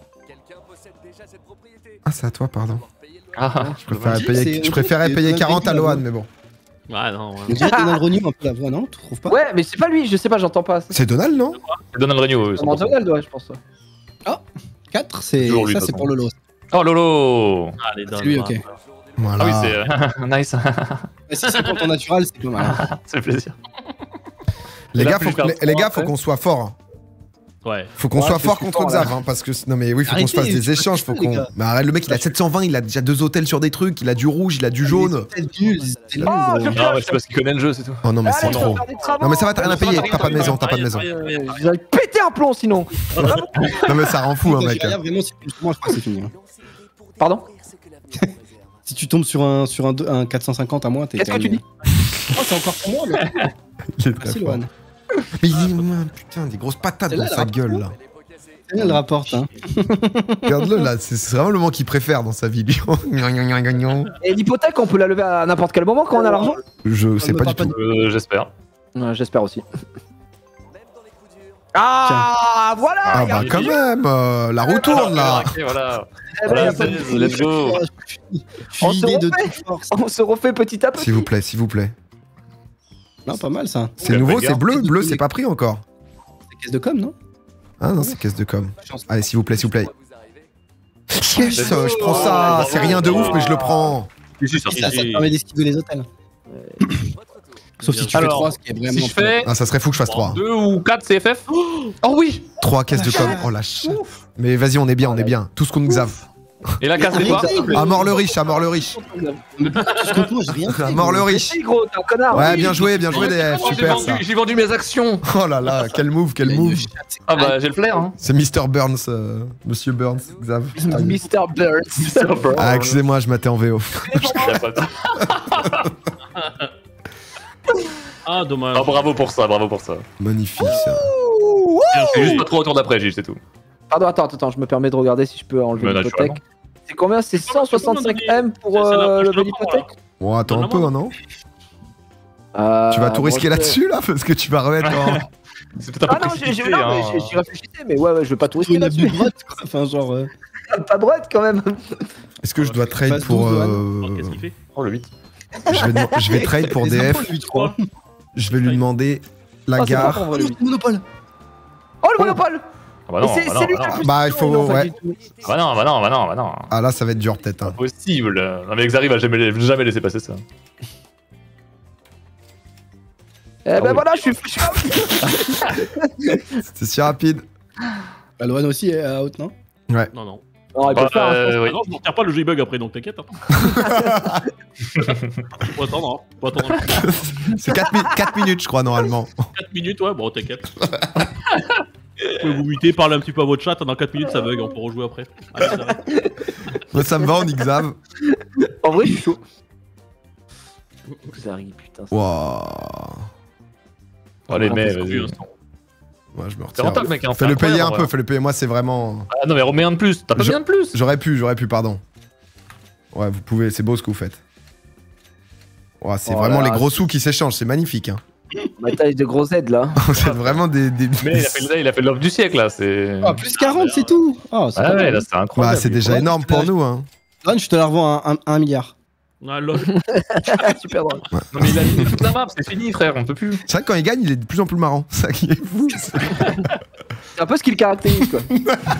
Ah, c'est à toi, pardon. Ah, Je préférais payer 40 à Lohan, mais bon. Ouais, non, On ouais. dirait Donald Renew un peu la voix, non? Tu trouves pas? Ouais, mais c'est pas lui, je sais pas, j'entends pas. C'est Donald, non? c'est Donald Renew, C'est Donald, ouais, je pense. 4, c'est Toujours lui, ça, de c'est toute pour Lolo. Oh Lolo. Allez, C'est lui, ok. Voilà. Ah oui, c'est nice. Et si c'est pour ton natural, c'est pas mal. Ça fait plaisir. Les là, gars, plus faut, je perds les gars, après. faut qu'on soit fort. Hein. Ouais. Faut qu'on Ouais, soit je fort suis contre fort, là. Xav, hein, parce que non mais oui, faut qu'on se Arrêtez, fasse des c'est pas échanges, faut possible, les qu'on. gars. Mais arrête, le mec, il a 720, il a déjà 2 hôtels sur des trucs, il a du rouge, il a du jaune. C'est nul, c'est nul, Ah, gros. je- Non, mais c'est parce qu'il connaît le jeu, c'est tout. Oh non, mais c'est Allez, trop. on va faire des travaux. Non mais ça va, t'as rien à payer, t'as pas de maison, t'as pas de maison. Vous allez péter un plomb sinon. Non mais ça rend fou, hein, mec. Jiraya, vraiment, si tu moi, je crois que c'est fini. Hein. Pardon? Si tu tombes sur un 450 à moi, t'es. Qu'est-ce que tu dis? Oh, c'est encore pour moi, mais. Il est très Merci, fort. Lohan. Mais il putain, des grosses patates Celle-là, dans elle sa a gueule là. Elle rapporte. Hein. Regarde-le là, c'est vraiment le moment qu'il préfère dans sa vie, lui. Et l'hypothèque, on peut la lever à n'importe quel moment quand on a l'argent? Je sais me pas du parle tout. J'espère. Ouais, j'espère aussi. Ah, voilà. Ah y a- bah quand même, la roue tourne là. Ok, voilà. Eh ben, y a Voilà, pas de- let's go. Je suis idée de toute force. On se refait petit à petit. S'il vous plaît, s'il vous plaît. Non, pas mal ça. C'est Ouais, nouveau, regarde. c'est bleu, bleu c'est pas pris encore. C'est caisse de com, non? Ah non, c'est caisse de com. Chance. Allez, s'il vous plaît, s'il vous plaît. Yes, let's go. je prends ça, c'est rien de ouf, mais je le prends. Ça te permet d'esquiver les hôtels. Sauf si tu fais Alors, 3, ce qui est vraiment. Si je fais Ah, ça serait fou que je fasse 3. 2 ou 4 CFF. Oh oui. 3 caisses de com, oh la ch... Mais vas-y, on est bien, on est bien. Tout ce qu'on nous a. Et la case c'est quoi? À mort le riche, à mort le riche. Mais pourquoi tu te moi, j'ai rien fait. À mort le gros. riche. Si, gros, t'es un connard. Ouais, bien joué, DF, super ça. J'ai vendu mes actions. Oh là là, quel move, quel Mais move. le chat, c'est- Ah bah j'ai le flair. Hein. C'est Mr. Burns, Monsieur Burns, Xav. Mr. Burns. Ah, excusez-moi, je m'étais en VO. Y a pas de- Ah, dommage. Ah, bravo pour ça, bravo pour ça. Magnifique ça. C'est juste pas trop au tour d'après, Gilles, c'est tout. Pardon, attends, je me permets de regarder si je peux enlever Mais l'hypothèque. naturellement. C'est combien? C'est 165 M pour C'est la lever prochaine l'hypothèque? Bon, attends un peu, hein, non? Euh, Tu vas tout risquer moi, je- là-dessus là? Parce que tu vas remettre en. C'est peut-être un Ah peu non, précipité, non, hein. mais j'y réfléchissais, mais ouais, je vais pas tout risquer Une là-dessus. abus de droite, quoi. Enfin, genre. Pas de droite quand même. Est-ce que je dois trade Passe pour. 12, Oh, qu'est-ce qu'il fait? Oh le 8. Je vais trade pour Les DF. impôts, lui, je crois. Je vais lui demander la Oh, c'est gare. pas pour Oh, lui. le monopole. Oh, le monopole. Ah bah non, C'est bah non, lui bah qui a non. le plus Bah, de il faut- non, pas ouais. du tout. Bah non, bah non, bah non, bah non. Ah là, ça va être dur peut-être. Hein. Impossible. Non mais Xari va jamais laisser passer ça. Eh ben oui. voilà, je suis C'est si rapide. Bah, Loan aussi est out, non? Ouais. Non, non. Non, il peut Bah, le faire. Hein. oui. Ah non, je ne retire pas le jeu bug après, donc t'inquiète. Hein. Faut attendre, hein. Faut attendre C'est 4 minutes, je crois, normalement. 4 minutes, ouais, bon, t'inquiète. Vous pouvez vous muter, parler un petit peu à votre chat, dans 4 minutes ça bug, on peut rejouer après. Allez, ça arrive. Moi, ça me va, on Xav. En vrai, je suis chaud. Xari, putain. Waouh. Allez, mais C'est vas-y. Ouais, je me C'est retire. rentable, mec. Hein, c'est Fais-le payer un incroyable, peu, fais-le payer. Moi, c'est vraiment. Ah non, mais remets un de plus. T'as pas Je- bien de plus. J'aurais pu, pardon. Ouais, vous pouvez, c'est beau ce que vous faites. Ouais, c'est Oh vraiment là, les gros sous qui s'échangent, c'est magnifique. Hein. Ma taille de gros Z là. C'est vraiment des. Mais il a fait l'offre du siècle là. C'est. Ah, plus 40, c'est tout. Oh, c'est Ah pas ouais, mal. là c'est incroyable. Bah, c'est déjà Ouais, énorme tu pour l'as- nous. Hein. Loan, je te la revends à 1 milliard. Ah, lol. Super drôle. Non mais il a mis toute la map, c'est fini frère, on peut plus. C'est vrai que quand il gagne, il est de plus en plus marrant. C'est ça qui est fou. C'est un peu ce qui le caractérise quoi.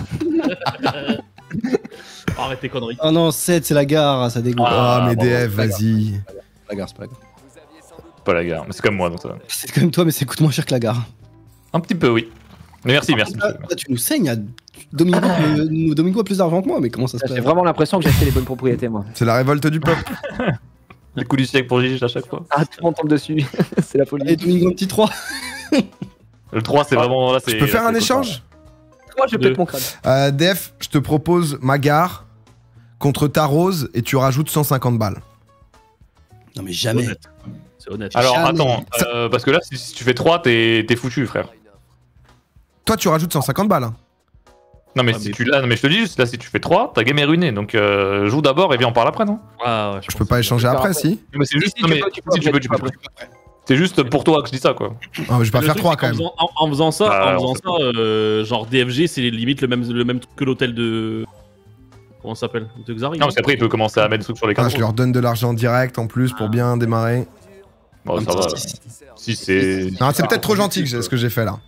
Arrête tes conneries. Oh non, 7, c'est la gare, ça dégoûte. Ah, mais bon, DF, c'est pas vas-y. La gare, c'est pas la gare. C'est pas la gare, mais c'est comme moi donc ça va. C'est comme toi, mais ça coûte moins cher que la gare. Un petit peu, oui. Mais merci, merci. Là, monsieur. là, tu nous saignes. Domingo a plus d'argent que moi, mais comment ça se J'ai passe? vraiment l'impression que j'ai acheté les bonnes propriétés moi. C'est la révolte du peuple. Le coup du siècle pour Gigi à chaque fois. Ah, tout le monde tombe dessus. C'est la folie. Allez, Domingo, un petit 3. Le 3 c'est vraiment là. Je peux faire un échange? Moi, je pète mon crâne. DF, je te propose ma gare contre ta rose et tu rajoutes 150 balles. Non, mais jamais. Honnête. C'est honnête. Alors Jamais. attends, parce que là si tu fais 3 t'es foutu frère. Toi, tu rajoutes 150 balles. Hein. Non mais Ah, si mais- tu là, non mais je te dis juste là si tu fais 3, ta game est ruinée donc joue d'abord et viens en parle après non? Ah, ouais, Je peux pas échanger après, si? Mais c'est juste si, non, tu mais peux, tu peux si tu après, peux tu peux après. C'est juste pour toi que je dis ça quoi. Ah, je vais pas Le faire truc, 3 c'est quand même. En faisant ça, Bah, on genre DFG, c'est limite le même truc que l'hôtel de. Comment ça s'appelle? De Xari. Non parce qu'après il peut commencer à mettre des trucs sur les Ah, cartes. je leur donne de l'argent direct en plus pour bien démarrer. Bon Un ça va. petit 6. Si c'est. Non, c'est peut-être trop gentil que ce que j'ai fait là.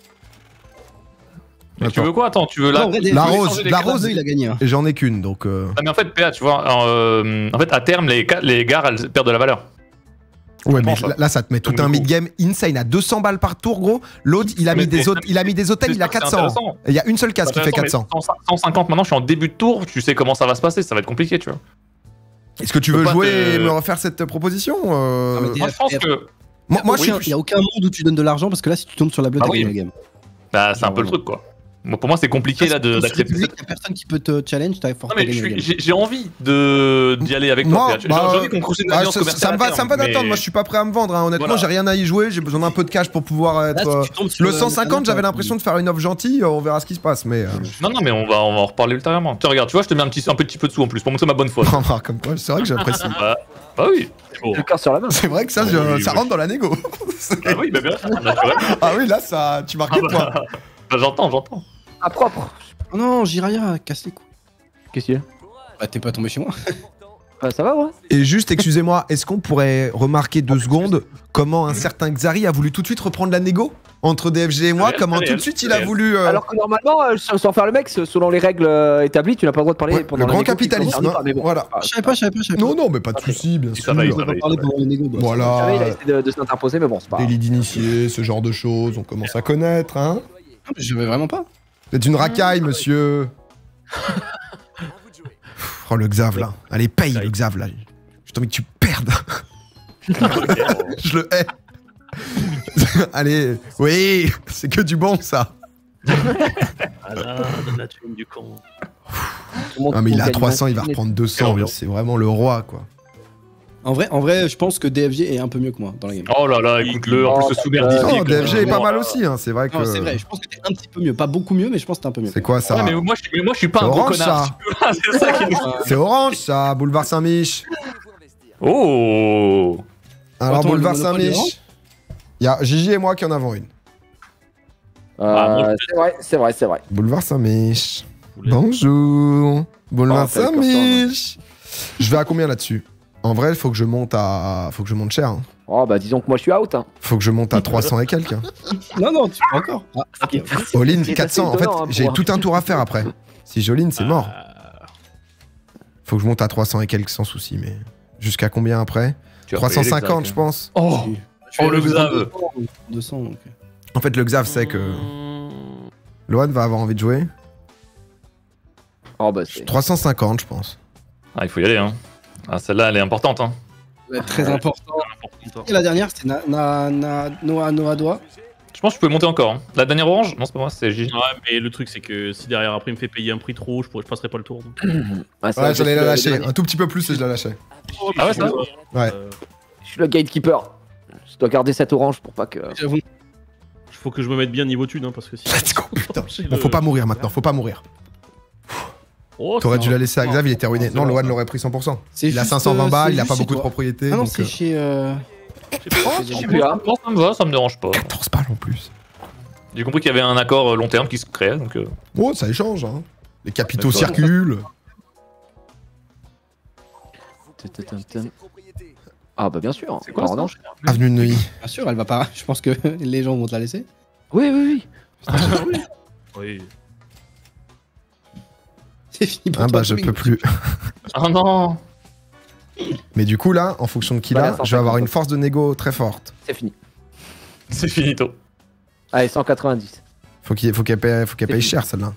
Mais tu Attends. veux quoi? Attends, tu veux là? Non, en vrai, La tu veux rose, changer les la cartes, rose. il a gagné. Hein. Et j'en ai qu'une donc. Ah, mais en fait, PA, tu vois, en fait, à terme, les gares, elles perdent de la valeur. Ouais, mais comprends ça. là, ça te met tout Donc, un du coup- mid-game insane à 200 balles par tour, gros. L'autre, il a mis des hôtels, il a a 400. Et il y a une seule case qui fait 400. 150, maintenant, je suis en début de tour, tu sais comment ça va se passer, ça va être compliqué, tu vois. Est-ce que tu Je veux peux pas jouer te- et me refaire cette proposition mais Moi, je pense que. Moi, je Il n'y suis. a aucun monde où tu donnes de l'argent parce que là, si tu tombes sur la blotte, Ah t'as oui. gagné la game. Bah, c'est un peu le truc, quoi. Moi, pour moi, c'est compliqué là d'accepter. Il y a personne qui peut te challenge, t'as Non, forcément mais gagné. j'ai envie d'y aller avec Moi, toi. J'ai envie qu'on construise une alliance commerciale. ça me va d'attendre. Moi, je suis pas prêt à me vendre. Hein. Honnêtement, Voilà. j'ai rien à y jouer. J'ai besoin d'un peu de cash pour pouvoir être. Là, si tu tombes sur Le 150, j'avais l'impression de faire une offre gentille. On verra ce qui se passe. Mais. Non, mais on va en reparler ultérieurement. Tiens, regarde, tu vois, je te mets un petit peu de sous en plus pour montrer ma bonne foi. Comme toi, c'est vrai que j'apprécie. Bah oui. Bon. Le cœur sur la main. C'est vrai que ça, Oui, ça oui. rentre dans la négo. Ah oui, bah bien sûr, naturellement. Ah oui, là, ça, tu marques des points. Bah, j'entends. Ah, propre. Oh non, Jiraya, casse les couilles. Qu'est-ce qu'il y a Bah, t'es pas tombé chez moi. Ça va, ouais. Et juste, excusez-moi, est-ce qu'on pourrait remarquer 2 secondes comment un certain Xari a voulu tout de suite reprendre la négo entre DFG et moi? Réel, Comment réel, tout de suite il a réel. voulu. Alors que normalement, sans faire le mec, selon les règles établies, tu n'as pas le droit de parler Ouais, pendant le la grand négo qui est capitalisme. concernée hein. par- mais bon. Voilà. Je savais pas. Non, mais pas de soucis, bien Ça va, sûr. ça va. On va parler pendant les négos. bah. Jamais il a Voilà. essayé de s'interposer, mais bon, c'est pas. Délit d'initié, ce genre de choses, on commence à connaître, hein. Non, mais je vais vraiment pas. C'est une racaille, monsieur. Oh, le Xav, là. Allez, paye le Xav, là. J'ai envie que tu perdes. Je le hais. Allez, oui, c'est que du bon, ça. Voilà, donne la thune du con. Ah, mais il a 300, il va reprendre 200. Bien. C'est vraiment le roi, quoi. En vrai, je pense que DFG est un peu mieux que moi dans la game. Oh là là, écoute-le, en plus ce sous-merdifié. Oh, DFG est pas mal aussi, hein. C'est vrai que. Non, c'est vrai, je pense que t'es un petit peu mieux. Pas beaucoup mieux, mais je pense que t'es un peu mieux. C'est quoi ça? Ouais, mais moi je suis pas C'est un gros orange, connard. ça. C'est ça qui est. C'est orange, ça, boulevard Saint-Mich. Oh. Alors, Attends, boulevard le Monopoly Saint-Mich. Il y a Gigi et moi qui en avons une. moi, C'est vrai. Boulevard Saint-Mich. Vous voulez- Bonjour. Boulevard Oh, t'as le Saint-Mich. Je vais à combien là-dessus? En vrai, il faut que je monte cher. Hein. Oh, bah disons que moi je suis out. Hein. Faut que je monte à 300 et quelques. Hein. Non, tu peux encore. Ah, ok. All-in C'est 400. En assez fait, étonnant, hein, j'ai pour tout un tour à faire après. Si j'all-in, c'est mort. Faut que je monte à 300 et quelques sans souci, mais jusqu'à combien après? Tu vas payer 350, les je pense. Oh. Je Oh, le Xav. 200, donc. En fait, le Xav sait que Loan va avoir envie de jouer. Oh, bah c'est. 350, je pense. Ah, il faut y aller, hein. Ah, celle-là, elle est importante, hein. Ça va être très important. Important. Et la dernière, c'était Noah Doa. Je pense que je peux monter encore. Hein. La dernière orange? Non, c'est pas moi, c'est J. Ouais, mais le truc, c'est que si derrière après il me fait payer un prix trop haut, je passerai pas le tour. Donc. Ouais, c'est Ouais, vrai, j'allais je la suis lâcher. Un tout petit peu plus et je la lâchais. Ah ouais, ça va. Ouais. Je suis le gatekeeper. Je dois garder cette orange pour pas que. J'avoue. Il faut que je me mette bien niveau thune, hein, parce que si. Let's go, putain. Bon, faut pas mourir maintenant, faut pas mourir. Oh, T'aurais dû c'est la un- laisser à Xav, il était ruiné. c'est Non, bon, Loan ça. l'aurait pris 100%. C'est Il a juste, 520 balles, c'est il a juste pas chez beaucoup de toi. propriétés. Ah non, donc, c'est chez. J'ai plus là. Bon, ça me va, ça me dérange pas. 14 balles en plus. J'ai compris qu'il y avait un accord long terme qui se créait, donc. Oh, ça échange, hein. Les capitaux D'accord. circulent. Ah, bah bien sûr. C'est quoi, Alors, ça non, Avenue de Neuilly. Bien sûr, elle va pas. Je pense que les gens vont te la laisser. Oui. Oui. C'est fini pour Ah toi. bah, je Tommy. peux plus. Oh non. Mais du coup, là, en fonction de qui Voilà, là, 150. je vais avoir une force de négo très forte. C'est fini. C'est finito. Allez, 190. Faut qu'elle paye fini. cher, celle-là.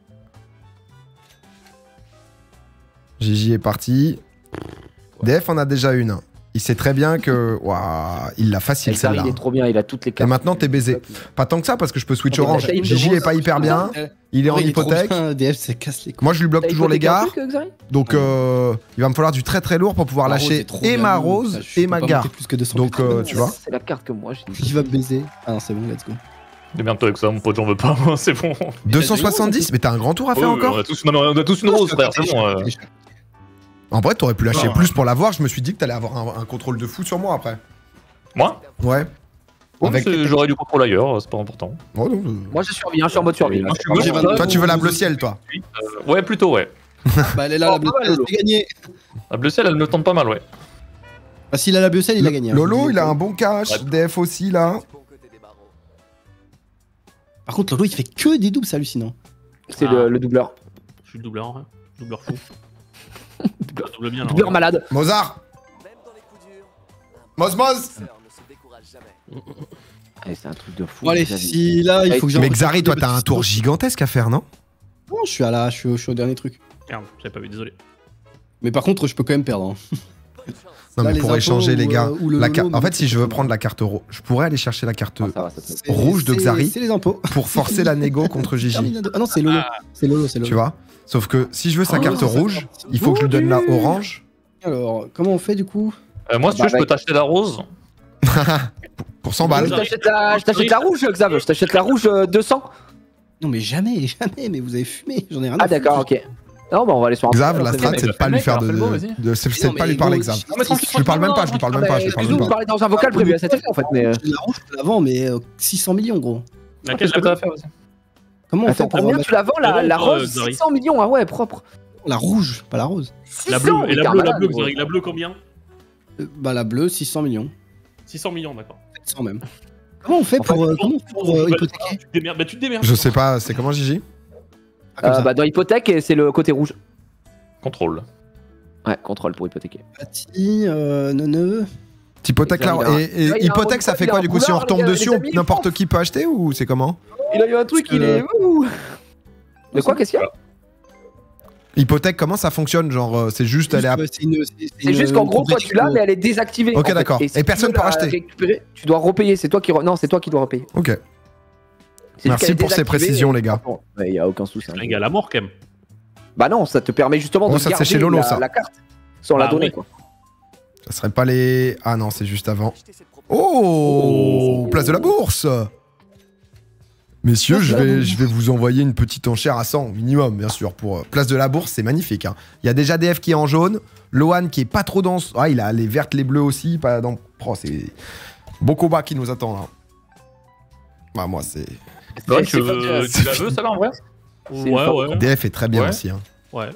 Gigi est parti. DF en a déjà une. Il sait très bien que. Waouh, il l'a facile Elzar, celle-là. il est trop bien, il a toutes les Et cartes. maintenant, t'es baisé. Pas tant que ça, parce que je peux switch Ah, mais orange. la taille de Gigi rose, est pas hyper bien. Elle- Il est en Ouais, trop hypothèque. bien, DF, c'est casse les couilles. Moi, je lui bloque T'as toujours les hypothéqué un gares. truc, Xari Donc, il va me falloir du très très lourd pour pouvoir Ma rose lâcher est trop et bien. ma rose Bah, je et peux ma pas gare. monter plus que 200 Donc, putain. tu vois. C'est la carte que moi j'ai. Qui va baiser? Ah non, c'est bon, let's go. Démerde-toi avec ça, mon pote, j'en veux pas, moi, c'est bon. 270, mais t'as un grand tour à faire Ouais, encore. on a tous, non, mais on a tous une rose, frère, c'est bon. En vrai, t'aurais pu lâcher Non. plus pour l'avoir. Je me suis dit que t'allais avoir un contrôle de fou sur moi après. Moi Ouais. Avec- J'aurais du contrôle ailleurs, c'est pas important. Oh, non, Moi je survis, hein, je suis en mode survie. là. Moi, je suis gauche, j'ai moi, 22. Toi, tu veux la bleu ciel, toi. Ouais, plutôt, ouais. Bah, elle est là, la Oh, pas mal, Biocel, Lolo. c'est gagné. La bleu ciel, elle me tente pas mal, ouais. Bah, s'il a la Biocel, il a gagné. hein. Lolo, il a un bon cash. Ouais. DF aussi, là. Par contre, Lolo, il fait que des doubles, c'est hallucinant. C'est Ah. le doubleur. Je suis le doubleur, hein. Doubleur fou. Je double bien là. Doubleur malade. Mozart. Moz Moz. Eh, c'est un truc de fou. Bon, allez, Xavi. si là, il faut que Mais Xari, toi, t'as un tour gigantesque à faire, non? Non, je suis au dernier truc. Merde, j'avais pas vu, désolé. Mais par contre, je peux quand même perdre. hein. Non, Là, mais les pour impôts échanger, les gars. ou le la lolo, En fait, mais si je veux prendre la carte rouge, je pourrais aller chercher la carte Ah, ça va, ça se c'est- rouge de c'est- Xari C'est les impôts. pour forcer la négo contre Gigi. Terminado. Ah non, c'est Lolo. C'est Lolo, c'est Lolo. Tu vois? Sauf que si je veux sa Oh, carte c'est ça. rouge, il faut que je lui donne la orange. Alors, comment on fait du coup? Moi, si tu veux, je peux t'acheter la rose. Pour 100 Je balles. t'achète la rouge, Xav. Je t'achète la rouge 200. Non, mais jamais, jamais, mais vous avez fumé. J'en ai rien à Ah, foutre. d'accord, ok. Non, bah on va aller sur un. Xav, la c'est strat, bon. c'est de pas lui faire de. C'est Non, de pas mais lui parler, gros, Xav. non, mais Je lui parle même pas, je lui parle même pas, je lui parle Nous, même on pas. parlait dans un vocal prévu à cette heure en fait, mais. La rouge, je la vends, mais 600 millions, gros. Laquelle Qu'est-ce que t'as à faire, vas-y. Comment on fait Attends, pour combien remettre tu la vends la bon, rose Xari. 600 millions, ah ouais, propre. la rouge, pas la rose? La 600, bleue, et mais la t'es un bleue, la malade, bleue, gros. Xari, la bleue combien? Bah, la bleue, 600 millions. 600 millions, d'accord. 700 même. Comment on fait pour, hypothéquer? Tu te démerdes, bah tu te démerdes. Je sais pas, c'est comment, Gigi? Ah, comme ça. Bah dans hypothèque, c'est le côté rouge. Contrôle. Ouais, contrôle pour hypothéquer. Bâti, neuneu. Hypothèque là. Il a un- Et il a un hypothèque, ça fait il a quoi un du coup? Si on boulard, retombe les gars, dessus, les amis, n'importe qui peut acheter ou c'est comment? Il a eu un truc, Parce il que- est. Ouh. De quoi, qu'est-ce qu'il y a? Hypothèque, comment ça fonctionne? Genre, c'est juste elle est à. C'est juste qu'en gros, toi tu l'as, mais elle est désactivée. Ok, en fait. d'accord. si Et personne tu veux peut la racheter. récupérer, tu dois repayer, c'est toi qui. Non, c'est toi qui dois repayer. Ok. C'est juste Merci qu'elle est pour ces désactivée précisions, et- les gars. Il y a aucun souci. hein. Un gars, la mort quand même. Bah non, ça te permet justement Oh, de ça, c'est garder chez Lolo, ça. la carte sans la Bah, donner ouais. quoi. Ça serait pas les. Ah non, c'est juste avant. Oh, place de la bourse. Messieurs, je vais vous envoyer une petite enchère à 100 minimum, bien sûr. Pour place de la bourse, c'est magnifique. Hein. Il y a déjà DF qui est en jaune, Lohan qui est pas trop dans. Ah, il a les vertes, les bleues aussi, pas dans. Oh, c'est bon combat qui nous attend là. Bah moi c'est. Ouais, C'est tu pas la veux, celle-là, en vrai? C'est Ouais, fort. ouais. DF est très bien Ouais. aussi. Hein. Ouais.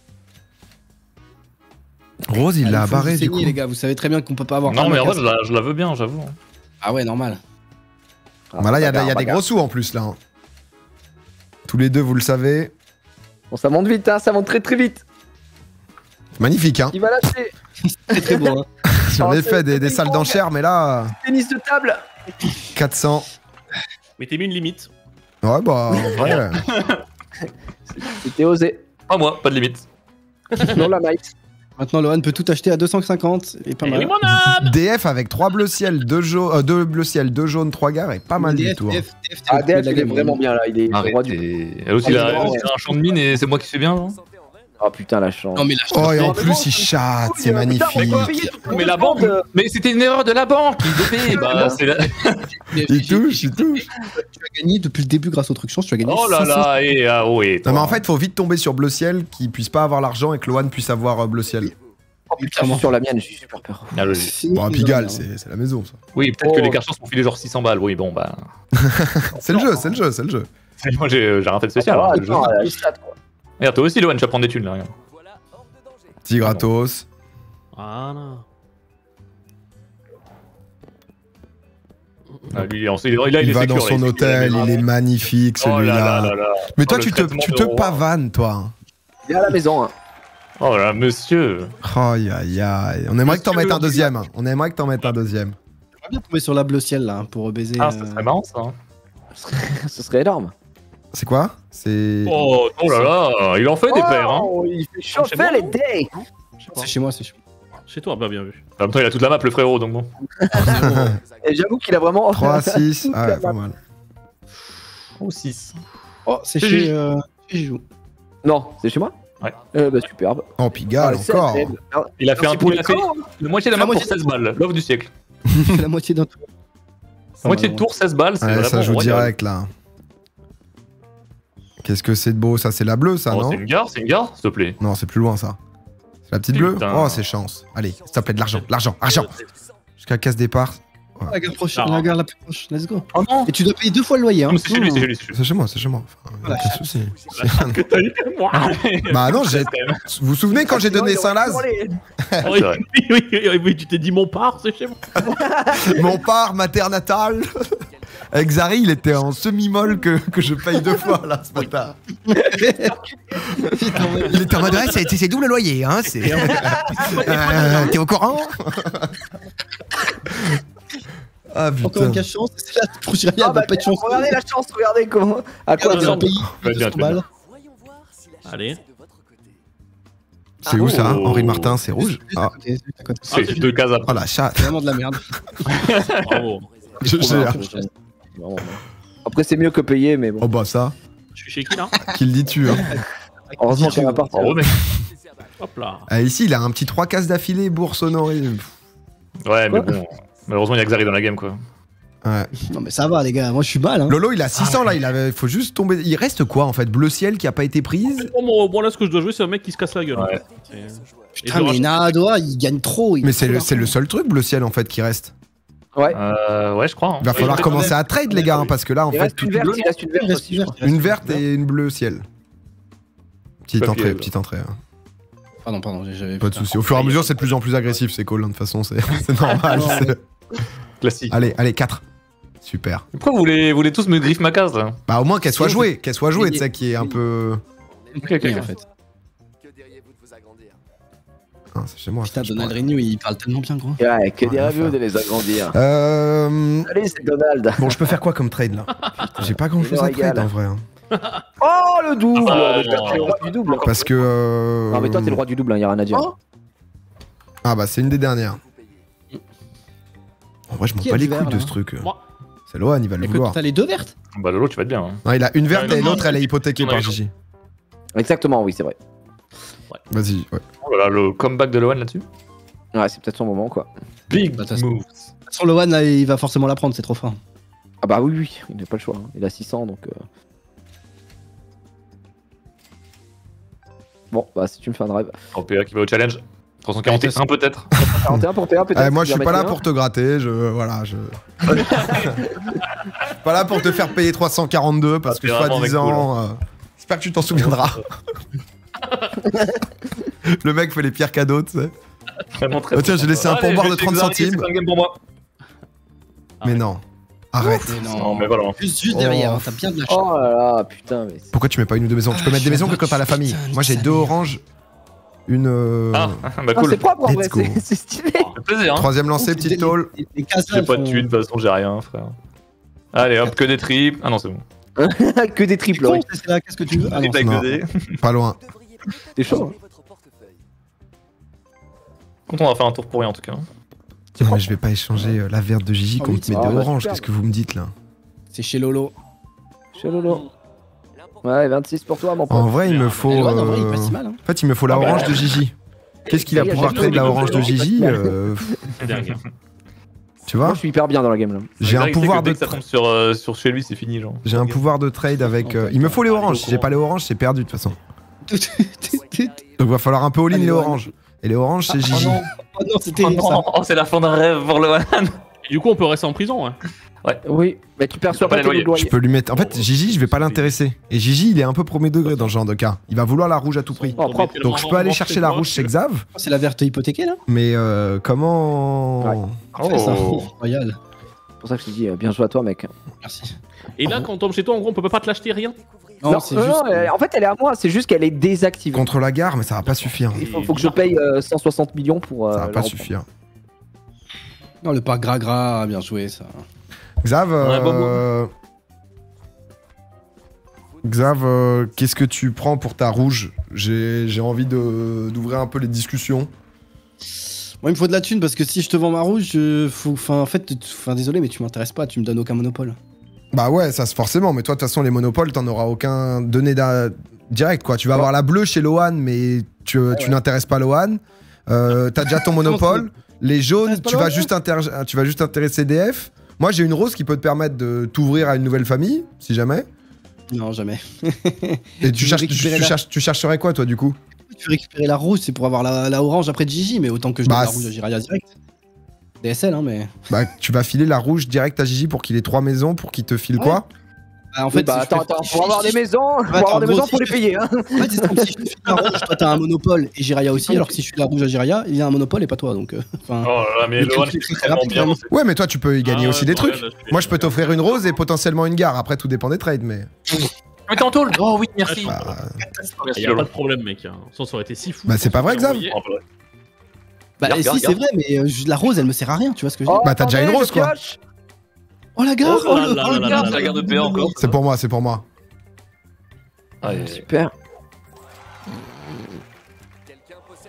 Rose, il l'a barré du coup. les gars, vous savez très bien qu'on peut pas avoir. Non, un mais en casse. vrai, je la veux bien, j'avoue. Ah ouais, normal. Bah là, il y a des gros sous en plus là. Hein. Tous les deux, vous le savez. Bon, ça monte vite, hein, ça monte très très vite. Magnifique, hein. Il va lâcher. C'est très beau, hein. J'en ai c'est- fait des c'est salles bon, d'enchères, mais là, Tennis de table. 400. Mais t'es mis une limite. Ouais, bah, en vrai. C'était osé. Pas moi, pas de limite. Non, la might. Maintenant, Lohan peut tout acheter à 250 et pas Eh mal. oui, mon âme. DF avec 3 bleus ciel, 2 bleus ciel, 2 jaunes, 3 gares et pas mal du tout. Hein. Ah, DF, il est vraiment bien là. Il est roi du. Arrêtez. Elle aussi, il a un champ de mine et c'est moi qui fais bien, non? Oh putain, la chance. Non, mais là, Oh, et en mais plus, bon, il chatte, c'est Putain, mais magnifique. quoi, payer tout le Mais la monde, banque, mais c'était une erreur de la banque, il devait. Bah, c'est la... Il touche, il touche. Tu as gagné depuis le début grâce au truc chance, tu as gagné. Oh là 500. là, et ah ouais. Non, mais en fait, faut vite tomber sur bleu ciel, qui puisse pas avoir l'argent et que Lohan puisse avoir bleu ciel. Oh putain, je suis sur la mienne, j'ai super peur. Ah, le- Bon, à Pigalle, c'est la maison, ça. Oui, peut-être que Oh. les cartes m'ont filé genre 600 balles. Oui, bon, bah. C'est le jeu, c'est le jeu, c'est le jeu. Moi, j'ai raté le spécial. Ah, hein, le jeu. attends, la chatte, quoi. Regarde, toi aussi, Lohan, tu vas prendre des thunes là. Regarde. Petit gratos. Voilà. Ah, lui, il Il va est dans sécure, son là, hôtel, il est magnifique Oh là là celui-là. là là. Mais toi, Oh, le tu te traitement de roi. pavanes, toi. Il est à la maison. Hein. Oh là, monsieur. Aïe, aïe, aïe. On aimerait que t'en mettes un deuxième. Hein. On aimerait que t'en mettes un deuxième. J'aimerais bien tomber sur la bleu ciel là pour baiser. Ah, ça serait marrant ça. hein. Ce serait énorme. C'est quoi? C'est. Oh là là, il en fait des paires. Hein. Oh, il fait chauffer moi, les non dés. C'est chez moi, c'est chez moi. Chez toi, bah bien vu. En même temps, il a toute la map, le frérot, donc bon. Et j'avoue qu'il a vraiment. 3, 6. Ah ouais, pas mal. Ou 6. Oh, c'est C'est chez juste. Jijou. Non, c'est chez moi. Ouais. Bah superbe. Oh, Pigalle, Ah, c'est encore. terrible. Il a fait Merci un pour tour, il les a fait camps, la moitié de la La map pour moitié 16 balles. L'offre du siècle. La moitié d'un tour. La moitié de tour, 16 balles, c'est Ouais, vraiment ça joue royal. direct là. Qu'est-ce que c'est de beau? Ça, c'est la bleue, ça, Oh, non? c'est une gare, s'il te plaît. Non, c'est plus loin, ça. C'est la petite bleue? Putain. Oh, c'est chance. Allez, s'il te plaît, de l'argent, l'argent, argent. Jusqu'à casse départ. La gare proche, Ah. la gare la plus proche. Let's go. Oh non. Et tu dois payer 2 fois le loyer. Hein. Non, mais c'est chez lui, c'est chez lui, c'est chez lui. C'est chez moi, c'est chez moi. Enfin, Voilà. aucun souci. Que t'as eu moi. Bah non, j'ai. Vous vous souvenez quand j'ai donné Saint-Laz? c'est Oui, vrai. oui, tu t'es dit mon part, c'est chez moi. Mon part, ma terre natale. Avec Xari, il était en semi-molle que je paye 2 fois là ce matin. Il était en mode, ouais, c'est double loyer, hein. T'es au courant? Ah Encore une putain. cache chance. C'est là, pour Jiraya, Ah elle va bah, pas être chance. regardez la chance, regardez comment. À quoi Regarde, elle un ressemble. pays, Ouais, bien, 200 balles. Allez. C'est où ça? Oh. Henri Martin, c'est rouge. À Ah, côté, à côté. C'est c'est 2 cases après. oh la chatte. C'est vraiment de la merde. Bravo. Je gère. Vraiment, après, c'est mieux que payer, mais bon. Oh bah ça, Je suis chez qui là? qui le dis-tu hein. Heureusement qu'il va partir. Bravo, mec. Hop là. Ah, ici, il a un petit 3 cases d'affilée, bourse honorée. Ouais, mais bon. Malheureusement, il y a Xari dans la game, quoi. Ouais. Non, mais ça va, les gars. Moi, je suis mal. Hein. Lolo, il a 600 là, il faut juste tomber. Il reste quoi en fait? Bleu ciel qui a pas été prise? Bon, là, ce que je dois jouer, c'est un mec qui se casse la gueule. Ouais. Et- Putain, mais Nadoa, il gagne trop. il Mais gagne trop c'est le seul truc, bleu ciel en fait, qui reste. Ouais. Ouais, je crois. Hein. Il va falloir Ouais, commencer à trade, les gars, hein, parce que là, en Il fait, reste tout une verte, il reste une verte Il reste aussi, une je verte. crois. une verte et une bleu ciel. Petite Pas entrée, pied, petite entrée. hein. Pardon, j'avais. Pas de soucis. Au fur et à mesure, c'est de plus en plus agressif, ces calls, hein, de toute façon, c'est c'est normal. Ouais. c'est- Classique. Allez, 4. Super. Pourquoi vous voulez tous me griffe ma case, là? Bah, au moins qu'elle soit Si, jouée, tu oui. sais, qui est un peu. Ok, ok. En fait. Que diriez-vous de vous agrandir? Ah, c'est chez moi. Putain, ça, je Donald pourrais. Renew, il parle tellement bien, gros. Ouais, que Rien à diriez-vous faire. de les agrandir? Euh. Allez, c'est Donald. Bon, je peux faire quoi comme trade là? J'ai pas grand chose à régale. trade en vrai. hein. Oh, le double! Ah, Mais toi, t'es le roi du double. Parce que. Non, mais toi, t'es le roi du double, hein, y a rien à dire. Oh. Ah, bah, c'est une des dernières. En vrai, je m'en Qui a bats du les couilles vert, de là ce truc. Moi. C'est Lohan, il va le Écoute, vouloir. t'as les deux vertes? Bah, Lolo, tu vas être bien. Hein. Non, il a une verte Ouais, et non, l'autre, elle est hypothéquée non, par mais- Gigi. Exactement, oui, c'est vrai. Vas-y, ouais. Voilà, le comeback de Lohan là-dessus. Ouais, c'est peut-être son moment, quoi. Big Bah, de toute façon- move. De toute façon, Lohan, là, il va forcément la prendre, c'est trop fort. Ah bah oui, il n'a pas le choix. hein. Il a 600, donc... Bon, bah si tu me fais un drive. Oh, PA qui va au challenge. 341 peut-être. 41 pour PA, peut-être. Moi, je tu suis vas pas là mettre pour te gratter, voilà, je... je suis pas là pour te faire payer 342 parce Ah, que t'es vraiment un mec soi-disant... J'espère que tu t'en souviendras. Le mec fait les pires cadeaux, tu sais. Vraiment très Oh, tiens, j'ai laissé un Allez, pourboire je de vais 30 chez Xari, centimes. c'est un game pour moi. Mais non. Arrête. Mais Non, mais voilà. Juste Oh. derrière, hein, t'as bien de la chance. Oh là là, putain, mais... Pourquoi tu mets pas une ou deux maisons? Tu peux mettre des maisons que quand t'as la famille. Putain, Moi, j'ai ça 2 m'est- oranges, une... Ah, bah Ah, cool. c'est propre en vrai, Let's go. c'est stylé. Ça fait plaisir, hein. Troisième lancé, petite tôle. Les cases, J'ai pas de thunes, de toute façon, j'ai rien, frère. Allez, hop, que des triples. Ah non, c'est bon. Que des triples, ouais. C'est là, qu'est-ce que tu veux? Ah non, Triple avec non. 2D. Pas loin. C'est chaud. hein. Content d'avoir fait un tour pour rien en tout cas. Non, mais je vais pas échanger la verte de Gigi Ah contre oui, mes ah, deux bah, oranges. super. Qu'est-ce que vous me dites là? c'est chez Lolo. Chez Lolo. Ouais, 26 pour toi, mon pote. En vrai, il me faut. Et Lohan, en vrai, il est pas si mal. Hein. En fait, il me faut la Ah, bah, orange de Gigi. Qu'est-ce qu'il va Il y a pouvoir Gigi, trade de la il orange de peut- Gigi C'est dingue. Tu Moi, vois? je suis hyper bien dans la game, là. J'ai un Xari, il sait pouvoir que dès de que ça tombe sur chez lui, c'est fini, genre. J'ai un pouvoir de trade avec. Il me faut les oranges. Si j'ai pas les oranges, c'est perdu de toute façon. Donc va falloir un peu all-in Allez, les Lohan. oranges. Et les oranges, c'est Gigi. Oh non, c'était Oh terrible ça. non, oh, c'est la fin d'un rêve pour Lohan. Et du coup, on peut rester en prison, hein. Oui, mais tu perçois T'as pas pas tes les loyers. Je peux lui mettre. En fait, Gigi, je vais pas l'intéresser. Et Gigi, il est un peu premier degré dans ce genre de cas. Il va vouloir la rouge à tout prix. Oh, propre. Donc je peux aller chercher la rouge chez Xav, C'est la verte hypothéquée là? mais comment. Ouais. Parfait, ça. Oh. Royal. C'est pour ça que je te dis, bien joué à toi, mec. Merci. Et là, quand on tombe chez toi, en gros, on peut pas te l'acheter rien. Non, c'est juste. en fait, elle est à moi, c'est juste qu'elle est désactivée. Contre la gare, mais ça va pas suffire. Il faut que je paye 160 millions pour. Ça va la pas reprendre. suffire. Non, le parc Gragra, bien joué ça. Xav, Ouais, Xav, qu'est-ce que tu prends pour ta rouge? J'ai envie d'ouvrir un peu les discussions. Moi, il me faut de la thune parce que si je te vends ma rouge, en fait, désolé, mais tu m'intéresses pas, tu me donnes aucun monopole. Bah ouais, ça c'est forcément, mais toi de toute façon les monopoles, t'en auras aucun donné direct quoi. Tu vas avoir la bleue chez Lohan, mais tu n'intéresses pas Lohan. T'as déjà ton monopole. Les jaunes, T'intéresses pas tu vas juste intéresser DF. Moi j'ai une rose qui peut te permettre de t'ouvrir à une nouvelle famille, si jamais. Non, jamais. Et Tu veux récupérer la- tu chercherais quoi toi du coup? Tu veux récupérer la rouge, c'est pour avoir la orange après de Gigi, mais autant que je donne Bah, la rouge à Jiraya direct. DSL, hein, mais. Bah tu vas filer la rouge direct à Gigi pour qu'il ait 3 maisons, pour qu'il te file Ouais. quoi? Bah, en fait, Bah, si je attends, fais- pour avoir des maisons, faut les payer. Hein. En fait, c'est comme si je te file la rouge, toi t'as un monopole et Jiraya aussi, alors que si je suis la rouge à Jiraya, il y a un monopole et pas toi, donc. Enfin. Oh là là, mais Le Lohan, truc, c'est c'est tellement rapide, bien. vraiment. Ouais, mais toi tu peux y gagner Ah, aussi ouais, des bon, trucs. là, je suis- Moi je peux t'offrir une rose et potentiellement une gare. Après tout dépend des trades, mais. Mais t'es en tôle. Oh oui, merci. Bah, Merci Y a pas Lolo. de problème, mec. hein. Ça aurait été si fou. Bah, c'est pas vrai, Xav. Envoyé. Bah, Regarde, si, c'est regarde. vrai, mais la rose, elle me sert à rien, tu vois ce que je veux dire. Bah, t'as déjà une rose, quoi. Oh la gare Oh là là là là là. La garde de PA encore. c'est pour moi, c'est pour moi. Allez. Super.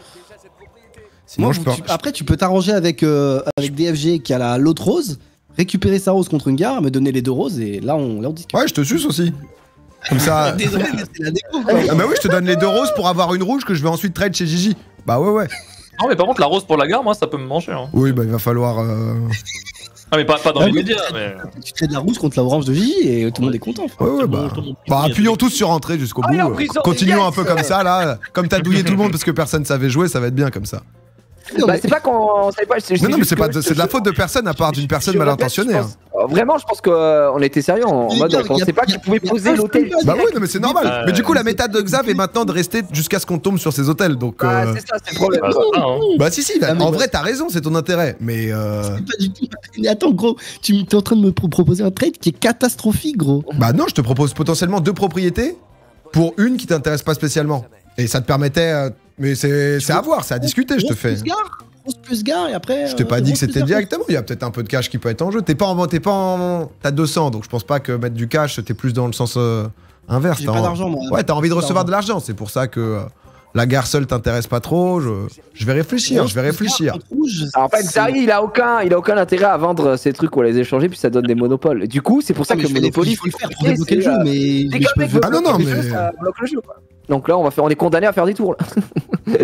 Sinon, Moi, je peux. Après, tu peux t'arranger avec DFG qui a l'autre rose, récupérer sa rose contre une gare, me donner les 2 roses et là on discute. Ouais, je te suce aussi. Comme ça. Désolé, mais c'est la déco quoi. Ah bah oui, je te donne les 2 roses pour avoir une rouge que je vais ensuite trade chez Gigi. Bah ouais. Non, mais par contre, la rose pour la gare, moi, ça peut me manger. Hein. Oui, bah il va falloir. Ah, mais pas dans Ah les oui, médias. Mais... Tu trades la rouge contre la orange de Gigi et tout le monde est content. Ouais, bah. Bah, appuyons tous sur entrée jusqu'au bout. Allez, en prison, Continuons yes. un peu comme ça, là. Comme t'as douillé tout le monde parce que personne savait jouer, ça va être bien comme ça. Bah, c'est pas qu'on savait pas. Non, mais c'est de la faute de personne à part d'une personne mal intentionnée. Hein. Vraiment, je pense qu'on était sérieux en mode. On pensait pas qu'il pouvait poser l'hôtel. Bah oui, non, mais c'est normal. Mais du coup, la méthode de Xav est maintenant de rester jusqu'à ce qu'on tombe sur ces hôtels. Donc. Ah, c'est ça, c'est le problème. Bah si, Ah, mais en bah- vrai, t'as raison, c'est ton intérêt. Mais. C'est pas du tout. Mais attends, gros, tu es en train de me proposer un trade qui est catastrophique, gros. Bah non, je te propose potentiellement 2 propriétés pour une qui t'intéresse pas spécialement. Et ça te permettait. Mais c'est à voir, c'est à discuter, je te fais. Rose plus gare et après. Je t'ai pas dit que rose plus c'était gare. directement. Il y a peut-être un peu de cash qui peut être en jeu. T'as 200, donc je pense pas que mettre du cash, t'es plus dans le sens inverse. J'ai pas d'argent, moi. Ouais, t'as envie de recevoir de l'argent. C'est pour ça que la gare seule t'intéresse pas trop. Je vais réfléchir, je vais réfléchir. Alors, en fait, Zari, il a aucun intérêt à vendre ces trucs ou à les échanger, puis ça donne des monopoles. Du coup, c'est pour ça que le Monopoly. Il faut le faire pour débloquer le jeu, mais Dès je qu'un peux mec veut Ah non, non, bloquer le mais- jeu, ça bloque le jeu, quoi. Donc là, on est condamné à faire des tours. Là.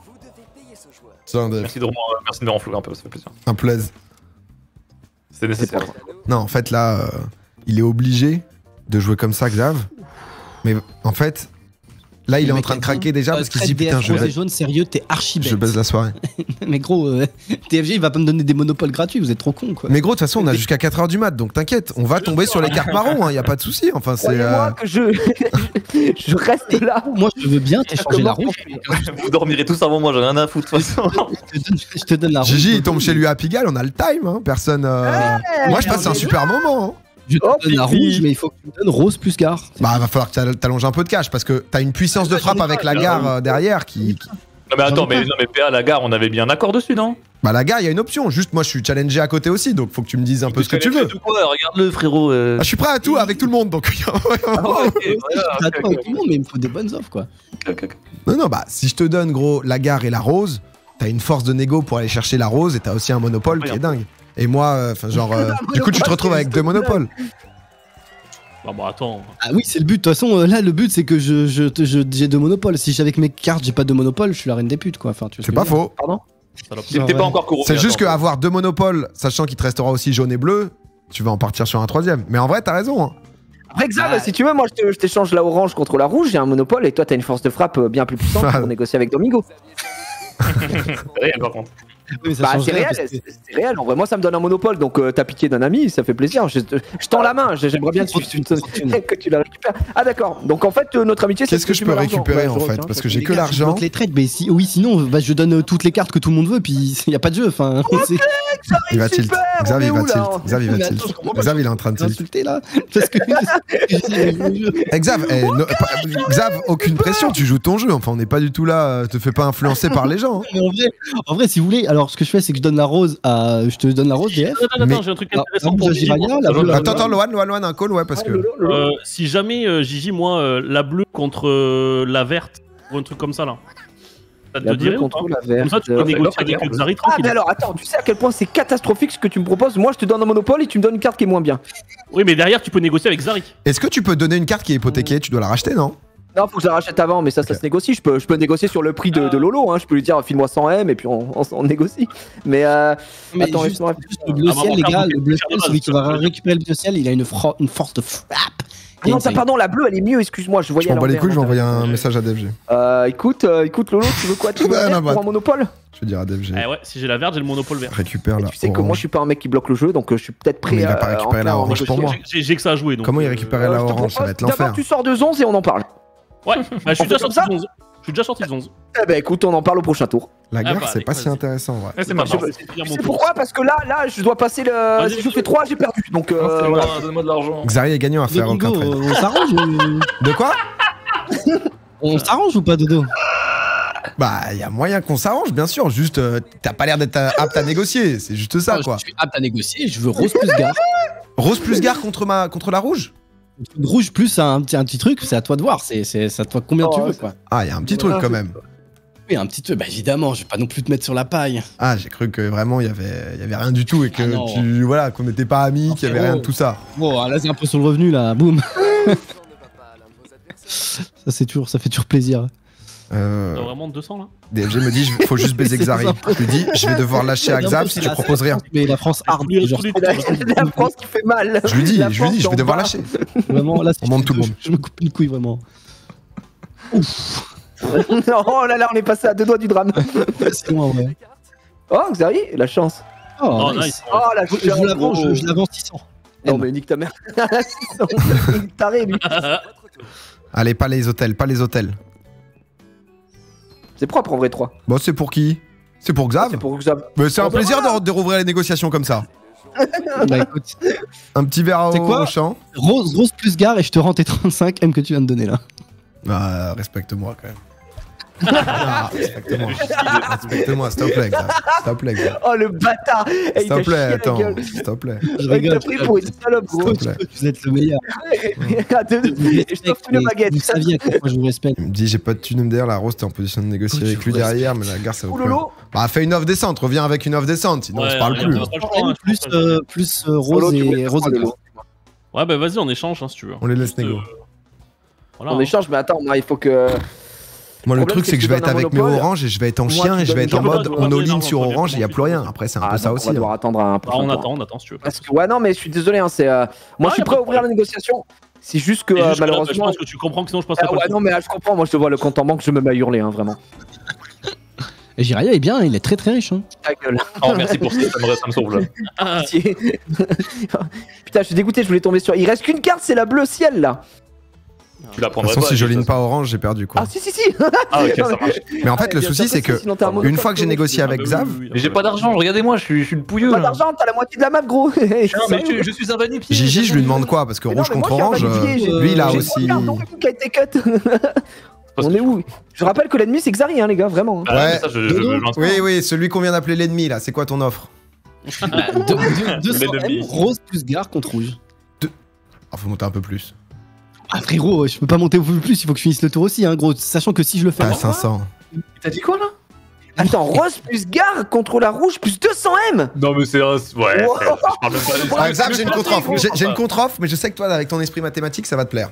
C'est Merci de me renflouer un peu, ça fait plaisir. un plaise. C'est nécessaire. Non, en fait, là, il est obligé de jouer comme ça, Xav. Mais en fait, là, il est en train de craquer déjà parce qu'il se dit putain, rose et jaune, sérieux, t'es archi bête. je baise la soirée. Mais gros, TFG, il va pas me donner des monopoles gratuits, vous êtes trop cons, quoi. Mais gros, de toute façon, on a jusqu'à 4h du mat, donc t'inquiète, on va tomber sur les cartes marron, y a pas de souci. Enfin, c'est. Croyez-moi que je reste là. Moi, je veux bien t'échanger la rouge. Vous dormirez tous avant moi, j'en ai rien à foutre de toute façon. Je te donne la rouge. Gigi, il tombe chez lui à Pigalle, on a le time, hein. Personne. Moi, je passe un super moment. Hein. Je te Oh, donne la Pipi. rouge, mais il faut que tu me donnes rose plus gare. Bah, va falloir que t'allonges un peu de cash parce que t'as une puissance de frappe avec la gare derrière qui. Non, mais attends, mais PA, la gare, on avait bien un accord dessus, non? Bah, la gare, il y a une option. Juste, moi, je suis challengé à côté aussi, donc faut que tu me dises un peu ce que tu veux. Regarde-le, frérot. Ah, je suis prêt à tout avec tout le monde, donc. Attends, avec tout le monde, mais il me faut des bonnes offres, quoi. Non, non, bah, si je te donne, gros, la gare et la rose, t'as une force de négo pour aller chercher la rose et t'as aussi un monopole qui est dingue. Et moi, enfin, du coup, tu te retrouves avec 2 monopoles. Ah bah attends. Ah oui, c'est le but. De toute façon, là, le but, c'est que j'ai 2 monopoles. Si avec mes cartes, j'ai pas de monopole, je suis la reine des putes, quoi. Enfin, tu vois ce C'est que pas je veux dire. faux. Pardon. Salope. T'es pas encore corrompu. C'est juste attends. qu'avoir 2 monopoles, sachant qu'il te restera aussi jaune et bleu, tu vas en partir sur un 3ème. Mais en vrai, t'as raison. Hein. Après, Xav, si tu veux, moi, je t'échange la orange contre la rouge, j'ai un monopole, et toi, t'as une force de frappe bien plus puissante pour négocier avec Domingo. Réel, par contre. Oui, mais ça Bah, change c'est rien, réel, parce que- c'est réel. En vrai, moi, ça me donne un monopole, donc t'as pitié d'un ami, ça fait plaisir. Je tends la main, j'aimerais bien que tu la récupères. Ah, d'accord. Donc, en fait, notre amitié, c'est Qu'est-ce que je peux récupérer en fait Parce que j'ai que Les gars, je l'argent. bloque les trades, mais oui, sinon, bah, je donne toutes les cartes que tout le monde veut, puis il y a pas de jeu. Enfin, c'est Il va tilt. Xav, il va tilt. Xav, il va Mais tilt. attends, je comprends pas, Xav, il est en train de tilt. insulté là, parce que. Eh, Xav, Xav, aucune pression, tu joues ton jeu. Enfin, on n'est pas du tout là. Te fais pas influencer par les gens. Hein. Mais en vrai, si vous voulez, alors ce que je fais, c'est que je donne la rose à. Je te donne la rose, DF. Attends, Mais- j'ai un truc La intéressant rouge pour à Gigi. Jiraya, la bleue à Attends, Loan, un call, ouais, parce que. Si jamais Gigi, moi, la bleue contre la verte, ou un truc comme ça là. Ça te La dirait bleue ou pas contre la Comme verte. ça, tu peux négocier avec Xari Ah, tranquille. mais alors, attends, tu sais à quel point c'est catastrophique ce que tu me proposes. Moi, je te donne un monopole et tu me donnes une carte qui est moins bien. Oui, mais derrière, tu peux négocier avec Xari. Est-ce que tu peux donner une carte qui est hypothéquée Tu dois la racheter, non Non, faut que je la rachète avant, mais ça se négocie. Je peux négocier sur le prix de Lolo. Hein. Je peux lui dire, file-moi 100 M et puis on négocie. Mais, Mais attends, juste, laisse-moi juste le bleu Ah, ciel, maman, les faire gars, bouger le bleu le ciel, faire celui qui de va base. récupérer le bleu ciel, il a une force de frappe. Ah non, ça, pardon, la bleue, elle est mieux, excuse-moi, je voyais Je m'en bats les à couilles, je vais envoyer l'envers. un message à DFG. Écoute, Lolo, tu veux quoi? Tu veux Ouais, un non, vert pour bah- un monopole? Je vais dire à DFG. Eh ouais, si j'ai la verte, j'ai le monopole vert. Récupère la Tu sais que moi, je orange. suis pas un mec qui bloque le jeu, donc je suis peut-être prêt Mais il va pas à récupérer en la faire en orange pour moi. négociation. J'ai que ça à jouer. Donc, Comment il récupérait la Je te orange Ça va être propose, l'enfer. D'abord, tu sors de 11 et on en parle. Ouais, bah, je suis On déjà fait comme sorti ça de 11. Je suis déjà sorti de 11. Eh ben écoute, on en parle au prochain tour. La Ah gare, bah, c'est pas allez, si vas-y. intéressant, ouais. Eh, c'est maintenant. Tu sais pourquoi? Parce que là, je dois passer le. Vas-y, Si je vas-y. fais 3, j'ai perdu. Donc voilà. Donne-moi de l'argent. Xari est gagnant à faire aucun Domingo, trade. on s'arrange De quoi On s'arrange ou pas, Dodo? Bah, il y a moyen qu'on s'arrange, bien sûr. Juste, t'as pas l'air d'être apte à négocier. C'est juste ça, quoi. Je suis apte à négocier, je veux rose plus gare. Rose plus gare contre la rouge Rouge plus un petit truc, c'est à toi de voir. C'est à toi combien tu Oh, veux, quoi. Ah, il y a un petit truc quand même. Oui, un petit peu. Bah évidemment, je vais pas non plus te mettre sur la paille. Ah, j'ai cru que vraiment il y avait rien du tout et que Ah non. voilà, qu'on n'était pas amis, qu'il y avait rien de tout ça. Bon, là c'est un peu sur le revenu là, boum. Ça fait toujours plaisir. On a vraiment 200 là. DFG me dit faut juste baiser Xari. Je lui dis je vais devoir lâcher à Xav si tu proposes rien. Mais la France hard, genre, La France qui fait mal. Je lui dis, La je France vais devoir d'en bas. lâcher. vraiment là, On monte tout le monde. Je me coupe une couille vraiment. Oh là là, on est passé à 2 doigts du drame. C'est loin, ouais. Oh, Xari, la chance. Oh, Oh, nice. nice. Oh, la chance. Je l'avance, je l'avance 600. Non, mais nique ta mère. Taré, lui. Allez, pas les hôtels, pas les hôtels. C'est propre en vrai, 3. Bon, c'est pour qui? C'est pour Xav? C'est pour Xav. Mais c'est un Oh, bah plaisir voilà. de rouvrir les négociations comme ça. Bah écoute, Un petit verre C'est quoi au champ. Rose plus gare et je te rends tes 35 M que tu viens de donner là. Bah, respecte-moi quand même. Ah, respecte-moi. Respecte-moi, s'il te plaît, Xav. S'il te plaît, Xav. Oh, le bâtard. Eh, S'il il t'a te plaît, chié la attends. gueule. S'il te plaît. Je Il rigole. t'a pris pour une salope, gros. S'il te plaît. Vous êtes le meilleur. Je t'offre une baguette. Vous saviez à quel point je vous respecte. Il me dit j'ai pas de thune MDR, la Rose t'es en position de négocier Oh, avec tu lui vois, derrière, mais la gare ça vaut Oh plus. lolo. Bah fais une offre décente, reviens avec une offre décente, sinon on se parle Ouais, plus. on a pas le choix, hein, je pense que- Plus Lolo, Rose tu et voulais Rose faire et quoi, Lolo Ouais, bah vas-y, on échange hein, si tu veux. On les laisse Juste, négo. Voilà, On hein. échange, mais attends, moi, il faut que. Moi le problème, truc c'est c'est que que je tu vais être donnes un avec mes monopole. orange et je vais être en Moi, chien tu et je vais donnes être en une mode carte, on tu all-in donnes sur un orange et il y a carte, plus rien. Après c'est un peu ça donc aussi. On va devoir hein. attendre un peu. Ah, on attend si tu veux. Parce que, ouais, non, mais je suis désolé, hein, c'est. Moi, je suis y a prêt pas à de ouvrir la problème. négociation. C'est juste que, Et juste que là, je malheureusement. pense que tu comprends que sinon je passerai Ah pas ouais, le non, mais là, je comprends. Moi, je te vois le compte en banque, je me mets à hurler, hein, vraiment. Et Jiraya est bien, il est très très riche. Hein. Ta gueule. Oh, merci pour ça, ça me sauve là. Pitié. Putain, je suis dégoûté, je voulais tomber sur. Il reste qu'une carte, c'est la bleue ciel, là. Tu la De prendrais toute façon pas. si je de ligne toute pas orange j'ai perdu quoi. Ah, si. Ah, ok, ça marche. Mais en fait le Bien souci sûr c'est si, que sinon t'as un une monopole, fois que j'ai gros. négocié avec Xav, Mais j'ai pas d'argent, regardez-moi, je suis le pouilleux. Pas là. d'argent, t'as la moitié de la map, gros. Non, mais je suis un vanipier. Gigi je lui demande quoi parce que Mais non, rouge mais moi, contre je suis un orange, vanifié, j'ai- lui il a j'ai aussi. trois cartes, dont une qui a été cut. Parce On que- est où? Je rappelle que l'ennemi c'est Xari, hein, les gars, vraiment. hein. Ah, Ouais. mais ça, je lance pas. Oui celui qu'on vient d'appeler l'ennemi là, c'est quoi ton offre? 200 M, L'ennemi. Rose plus gare contre rouge. Ah faut monter un peu plus. Ah frérot, je peux pas monter au plus, il faut que je finisse le tour aussi, hein, gros. Sachant que si je le fais. T'as avant- 500. T'as dit quoi là? Attends, rose plus gare contre la rouge plus 200 M. Non, mais c'est un. Ouais, Wow. frère, je parle même pas Ah, Xav, j'ai une contre-offre. J'ai une contre contre-offre, mais je sais que toi, avec ton esprit mathématique, ça va te plaire.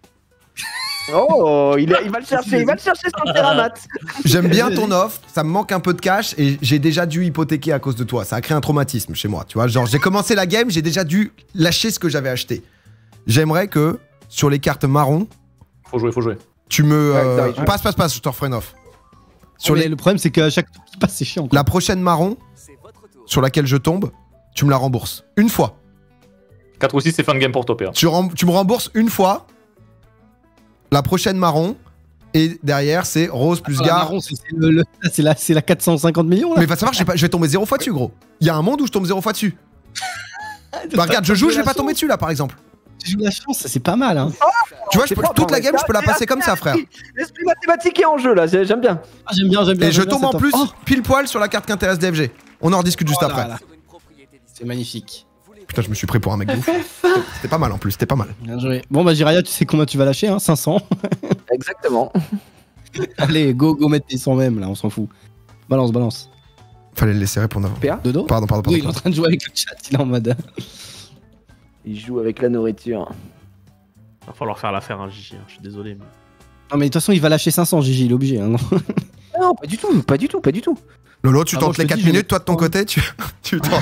Oh, il va le chercher, sur le terramat. J'aime bien ton offre, ça me manque un peu de cash et j'ai déjà dû hypothéquer à cause de toi. Ça a créé un traumatisme chez moi, tu vois. Genre, j'ai commencé la game, j'ai déjà dû lâcher ce que j'avais acheté. J'aimerais que, sur les cartes marron, Faut jouer. tu me... Ouais, t'arrives. passe, je te referai une offre. Sur Mais les... le problème, c'est qu'à chaque tour qui passe, c'est chiant. Quoi. La prochaine marron, sur laquelle je tombe, tu me la rembourses. Une fois. 4 ou 6, c'est fin de game pour topper. Tu me rembourses une fois. La prochaine marron. Et derrière, c'est rose plus Ah, la gare. marron, c'est la 450 millions là. Mais va savoir, je vais tomber 0 fois dessus, gros. Il y a un monde où je tombe 0 fois dessus. Bah regarde, je joue, je vais pas tomber dessus là, par exemple. Tu joues la chance, ça c'est pas mal. Hein. Tu vois, c'est toute propre, la ouais. game, je peux la passer comme ça, frère. L'esprit mathématique est en jeu là, j'aime bien. Ah, j'aime bien. Et je j'aime bien tombe en cette plus offre. Oh, pile poil sur la carte qu'intéresse DFG. On en rediscute juste oh là après. là. C'est magnifique. Putain, je me suis pris pour un mec de ouf. C'était pas mal en plus, c'était pas mal. Bien joué. Bon bah Jiraya, tu sais combien tu vas lâcher, hein 500. Exactement. Allez, go mettre tes 100 même là, on s'en fout. Balance. Fallait le laisser répondre avant. PA Dodo Pardon. Oui, il est en train de jouer avec le chat, il est en mode. Il joue avec la nourriture. Va falloir faire l'affaire, hein, Gigi. Je suis désolé. Mais... Non mais de toute façon, il va lâcher 500, Gigi, il est obligé. Hein, non Non, pas du tout. Lolo, tu Ah, moi, tentes je les te 4 dis, je vais minutes, toi de ton mettre- côté, tu tentes.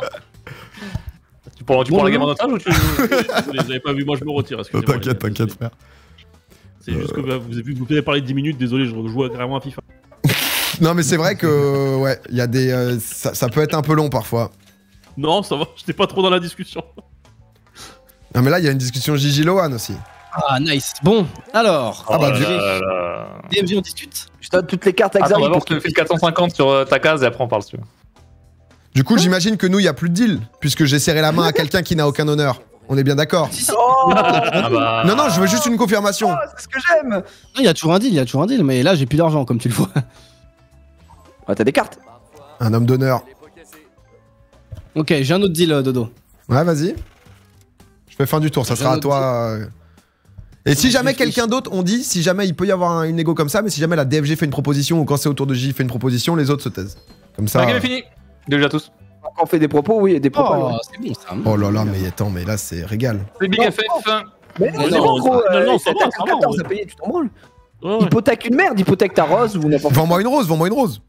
Tu prends Bon, la game en non. otage ou tu. Vous les avez pas vu, moi je me retire. excusez-moi, les gars, T'inquiète, désolé. frère. C'est juste que vous avez parlé de 10 minutes, désolé, je joue vraiment à FIFA. Non, mais c'est vrai que, ouais, il y a des. Ça peut être un peu long parfois. Non, ça va, j'étais pas trop dans la discussion. Non, mais là, il y a une discussion Gigi Lohan aussi. Ah nice. Bon, alors. Ah bah, Oh du- là là. DMG, on discute. Je donne toutes les cartes à Attends, Xari d'abord, pour je te qu'il fais 450 sur ta case et après on parle si tu veux. Du coup, j'imagine que nous, il y a plus de deal, puisque j'ai serré la main à quelqu'un qui n'a aucun honneur. On est bien d'accord. Oh, Ah bah. Non, je veux juste une confirmation. c'est ce que j'aime. Ah, il y a toujours un deal, mais là j'ai plus d'argent comme tu le vois. Ah, t'as des cartes. Un homme d'honneur. Ok, j'ai un autre deal, Dodo. Ouais, vas-y. Je fais fin du tour, ça J'ai sera un à autre toi. Et si jamais quelqu'un d'autre, on dit, si jamais il peut y avoir une négo comme ça, mais si jamais la DFG fait une proposition ou quand c'est autour de J fait une proposition, les autres se taisent. Comme ça. La game est finie. Déjà tous. Quand on fait des propos, oui, des propos. Oh, ouais. c'est bon ça. Oh là là, mais attends, mais là c'est régal. C'est Big FF. Mais non, c'est bon, gros. non, ça T'as va, ça va, 14 ouais. à payer, tu t'en branles. Ouais, ouais. Hypothèque une merde, hypothèque ta rose ou n'importe quoi. Vends-moi une rose, vends-moi une rose.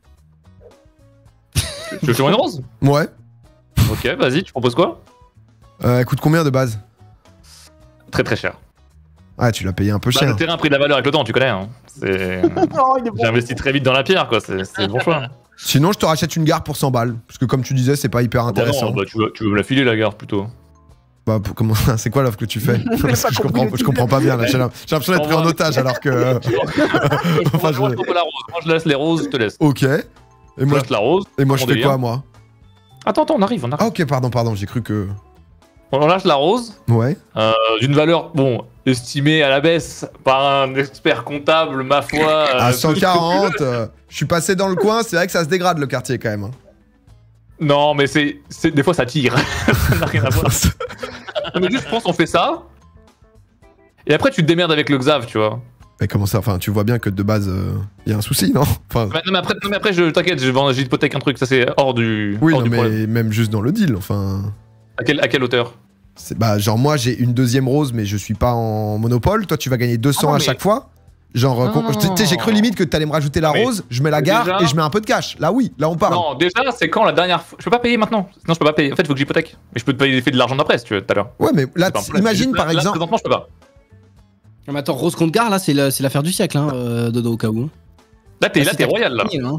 Tu veux faire une rose? Ouais. Ok, vas-y, tu proposes quoi? Elle coûte combien de base? Très très cher. Ah, tu l'as payé un peu Bah, cher. le terrain a pris de la valeur avec le temps, tu connais. Hein. C'est... Non, il est bon. J'ai investi très vite dans la pierre, quoi. C'est le bon choix. Sinon, je te rachète une gare pour 100 balles. Parce que comme tu disais, c'est pas hyper Ah bah intéressant. non, bah, tu veux me la filer, la garde, plutôt. Bah, comment c'est quoi l'offre que tu fais? Parce que je comprends pas bien là. J'ai l'impression d'être pris en otage alors que. Enfin, Moi, je propose la rose. Moi, je laisse les roses, je te laisse. Ok. Et Je moi, laisse la rose. je mon fais délire. quoi moi? Attends, on arrive. Ah ok, pardon, j'ai cru que. On lâche la rose. Ouais. D'une valeur, bon, estimée à la baisse par un expert comptable, ma foi. À 140, je suis passé dans le coin, c'est vrai que ça se dégrade le quartier quand même. Non, mais c'est des fois ça tire. Ça n'a rien à voir. Mais juste, je pense qu'on fait ça. Et après, tu te démerdes avec le Xav, tu vois. Mais comment ça? Enfin, tu vois bien que de base, y a un souci, non? Enfin. Non, mais après, t'inquiète, j'hypothèque un truc, ça c'est hors du. Oui, hors non, du mais problème. même juste dans le deal, enfin. À quelle hauteur? Bah, genre, moi j'ai une deuxième rose, mais je suis pas en monopole. Toi, tu vas gagner 200 Ah non, à mais- chaque fois. Genre, Non, tu sais, j'ai cru limite que t'allais me rajouter la Mais rose, je mets la gare déjà- et je mets un peu de cash. Là, oui, là on parle. Non, déjà, c'est quand la dernière fois. Je peux pas payer maintenant. Sinon, je peux pas payer. En fait, il faut que j'hypothèque. Mais je peux te payer de l'argent d'après si tu veux, tout à l'heure. Ouais, mais là, C'est pas un problème. imagine Là, par exemple. Présentement, je peux pas. Non, mais attends, Rose contre Gare, là, c'est l'affaire du siècle, hein, Dodo, au cas où. Là, t'es royal, là. Hein.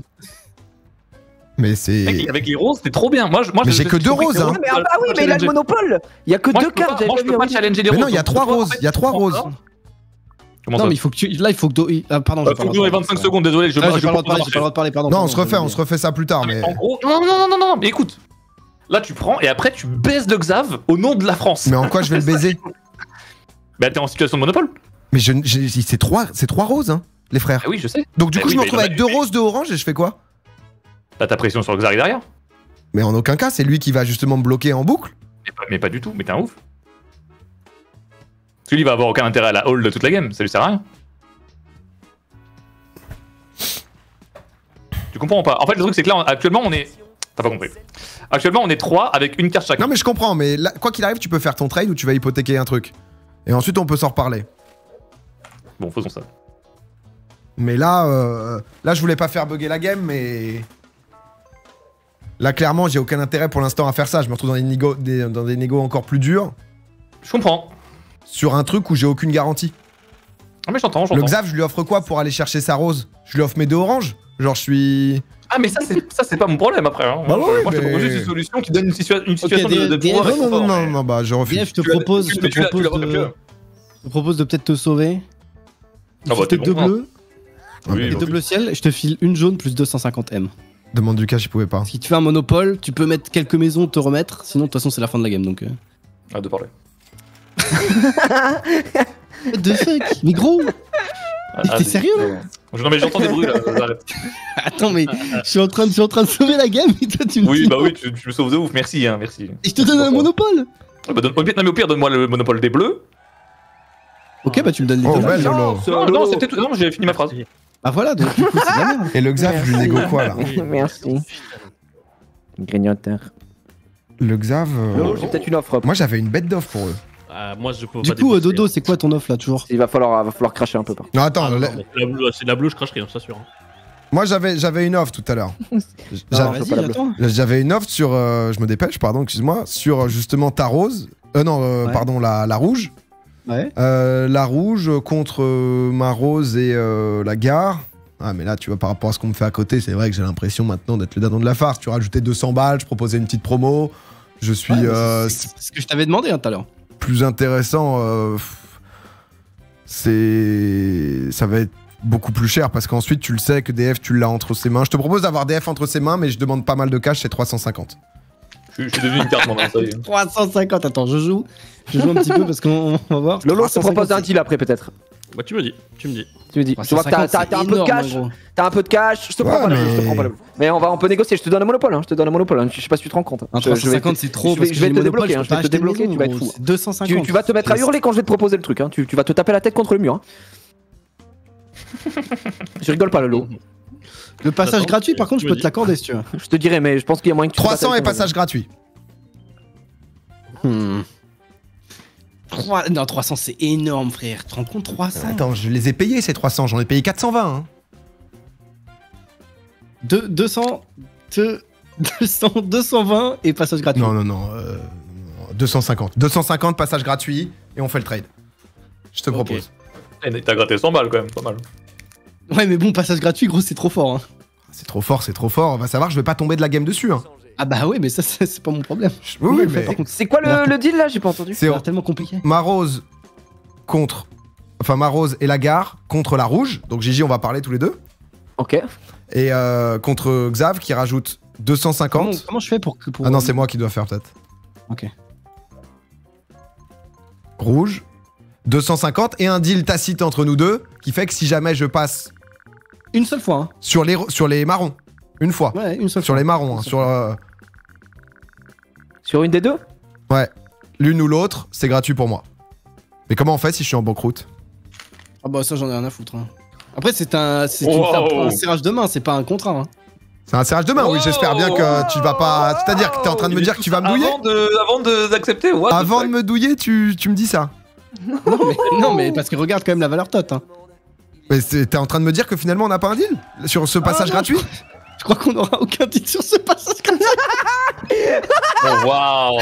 Mais c'est. Mec, avec les roses, c'est trop bien. Moi, Mais j'ai que deux roses, hein. Mais, ah bah oui, mais il a le monopole. Il y a que Moi, deux cartes. je peux pas challenger les Mais roses. non, il y a Donc, 3 toi, en roses. fait, Il y a 3 tu roses. prends ça. Comment Non, ça mais il faut que tu. Là, il faut que. Pardon, Faut que nous, 25 secondes, désolé. J'ai pas le droit de parler, j'ai pas le droit de parler, pardon. Non, pardon, on se refait ça plus tard, mais. En gros, non, mais écoute. Là, tu prends et après, tu baisses le Xav au nom de la France. Mais en quoi je vais le baiser? Bah, t'es en situation de monopole. Mais c'est 3 roses, hein, les frères. Ah oui, je sais. Donc du coup, oui, je me mais retrouve non, avec mais- 2 roses, 2 oranges et je fais quoi? T'as ta pression sur le Xari derrière. Mais en aucun cas, c'est lui qui va justement me bloquer en boucle. Mais pas du tout, mais t'es un ouf. Parce que lui, il va avoir aucun intérêt à la hold de toute la game, ça lui sert à rien. Tu comprends ou pas? En fait, le truc, c'est que là, actuellement, on est. T'as pas compris. Actuellement, on est 3 avec une carte chacun. Non mais je comprends, mais là, quoi qu'il arrive, tu peux faire ton trade ou tu vas hypothéquer un truc. Et ensuite, on peut s'en reparler. Bon, faisons ça. Mais là, je voulais pas faire bugger la game, mais... Là, clairement, j'ai aucun intérêt pour l'instant à faire ça. Je me retrouve dans des négos encore plus durs. Je comprends. Sur un truc où j'ai aucune garantie. Ah, mais j'entends. Le Xav, je lui offre quoi pour aller chercher sa rose? Je lui offre mes 2 oranges? Genre, je suis... Ah, mais ça, c'est pas mon problème après. Hein. Bah moi, ouais, moi je te mais- propose juste une solution qui donne une situation de DF, pouvoir. Non, bah, je refuse. DF, je te propose, Tu je te propose de peut-être te sauver. Ah bah, t'es Tes deux bon, hein. bleus, Ah, mais tes deux bleus ciel, je te file une jaune plus 250 M. Demande du cash, il pouvait pas. Si tu fais un monopole, tu peux mettre quelques maisons, te remettre, sinon de toute façon c'est la fin de la game donc. Ah, de parler. What the fuck? Mais gros! T'es sérieux là? Non, mais j'entends des bruits là, arrête. Attends, mais je suis en train de sauver la game et toi tu me Oui, dis. bah oui, tu me sauves de ouf, merci, hein, merci. Et je te donne un monopole! Ah, bah, non, mais au pire, donne-moi le monopole des bleus. Ok, bah tu me donnes les Oh, deux. belle Lolo. Non, c'était tout. Non, j'ai fini ma phrase. Bah voilà, donc du coup c'est de la merde. Et le Xav, je lui négo quoi, là? Merci. Grignoteur. Le Xav... Lolo, j'ai peut-être une offre. Moi, j'avais une bête d'offre pour eux. Moi, je peux Du pas coup, dépenser. Dodo, c'est quoi ton offre là toujours? Il va falloir cracher un peu. Par. Non, attends, Ah, non, la- mais c'est de la bleue, je cracherai, hein, je t'assure. moi, j'avais une offre tout à l'heure. Non, J'avais- vas-y, attends. J'avais une offre sur... je me dépêche, pardon, excuse-moi. Sur justement ta rose. Non, Ouais. pardon, la rouge. Ouais. La rouge contre ma rose et la gare. Ah mais là tu vois par rapport à ce qu'on me fait à côté, c'est vrai que j'ai l'impression maintenant d'être le dindon de la farce. Tu rajoutais 200 balles, je proposais une petite promo. Je suis Ouais, c'est ce que je t'avais demandé tout à l'heure. plus intéressant. Ça va être beaucoup plus cher parce qu'ensuite tu le sais que DF tu l'as entre ses mains. Je te propose d'avoir DF entre ses mains mais je demande pas mal de cash, c'est 350. Je suis devenu une carte, moi, ça y est. 350, attends, je joue un petit peu parce qu'on va voir. Lolo se 350, propose un deal après peut-être. Bah tu me dis. Tu me dis. Tu vois que t'as un peu de cash. T'as un peu de cash. Je te prends pas la je te prends pas la Mais on peut négocier. Je te donne un monopole. Je te donne un monopole. Je sais pas si tu te rends compte. 350 c'est trop. Je vais te débloquer. Je vais te débloquer. Tu vas être fou. 250. Tu vas te mettre à hurler quand je vais te proposer le truc. Tu vas te taper la tête contre le mur. Je rigole pas, Lolo. Le passage gratuit, par contre, je peux te l'accorder si tu veux. Je te dirais, mais je pense qu'il y a moyen que tu 300 et passage gratuit. Non, 300 c'est énorme, frère. Tu te rends compte, 300? Attends, je les ai payés ces 300, j'en ai payé 420. Hein. 220 et passage gratuit. Non. 250. 250 passage gratuit et on fait le trade. Je te propose. T'as gratté 100 balles quand même, pas mal. Ouais, mais bon, passage gratuit, gros, c'est trop fort. Hein. C'est trop fort. On va savoir, je vais pas tomber de la game dessus. Hein. Ah bah ouais, mais ça, c'est pas mon problème. Oui, mais... C'est quoi le deal là? J'ai pas entendu. C'est tellement compliqué. Marose contre... Enfin, Marose et la gare contre la rouge. Donc Gigi, on va parler tous les deux. Ok. Et contre Xav qui rajoute 250. Comment je fais pour... Ah non, c'est moi qui dois faire peut-être. Ok. Rouge. 250 et un deal tacite entre nous deux qui fait que si jamais je passe... Une seule fois. Hein. Sur les marrons. Une fois. Ouais, une seule sur fois. Les marrons. Hein, sur une des deux? Ouais. L'une ou l'autre, c'est gratuit pour moi. Mais comment on fait si je suis en banqueroute? Ah bah ça, j'en ai rien à foutre. Hein. Après, c'est un serrage de main, c'est pas un contrat. Hein. C'est un serrage de main, oui, j'espère bien que tu vas pas... C'est-à-dire que t'es en train de me dire que tu vas me douiller? Avant d'accepter, Avant de me douiller, tu me dis ça? Non, mais parce que regarde quand même la valeur tot. Hein. Mais t'es en train de me dire que finalement on n'a pas un deal sur ce passage gratuit? Je crois qu'on aura aucun deal sur ce passage gratuit. Oh waouh.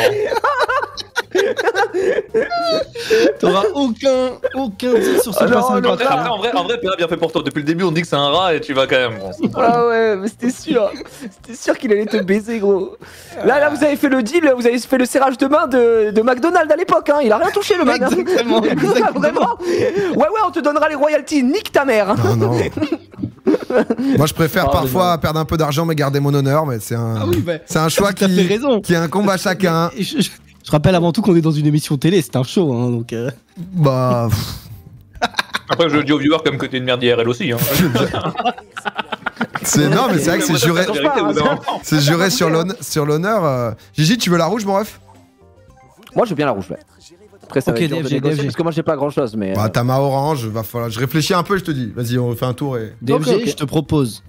T'auras aucun deal sur ce passage gratuit. Après, en vrai, Péra bien fait pour toi. Depuis le début, on dit que c'est un rat et tu vas quand même. Ah ouais, mais c'était sûr qu'il allait te baiser, gros. Là, vous avez fait le deal, vous avez fait le serrage de main de McDonald's à l'époque, hein. Il a rien touché, le man. Exactement. Vraiment. Ouais, on te donnera les royalties. Nique ta mère. Non. Moi, je préfère parfois perdre un peu d'argent mais garder mon honneur, mais c'est un choix qui est un combat chacun. Je rappelle avant tout qu'on est dans une émission télé, c'est un show, hein, donc... Bah... Après, je dis aux viewers comme que t'es une merde IRL aussi. Hein. Non, mais c'est vrai que c'est juré... C'est juré sur l'honneur. Gigi, tu veux la rouge, mon ref? Moi, je veux bien la rouge, ouais. Après, ça va être dur de négocier, parce que moi, j'ai pas grand-chose, mais... Bah, t'as ma orange, va falloir... Je réfléchis un peu, je te dis. Vas-y, on fait un tour et... DFG, okay. Je te propose...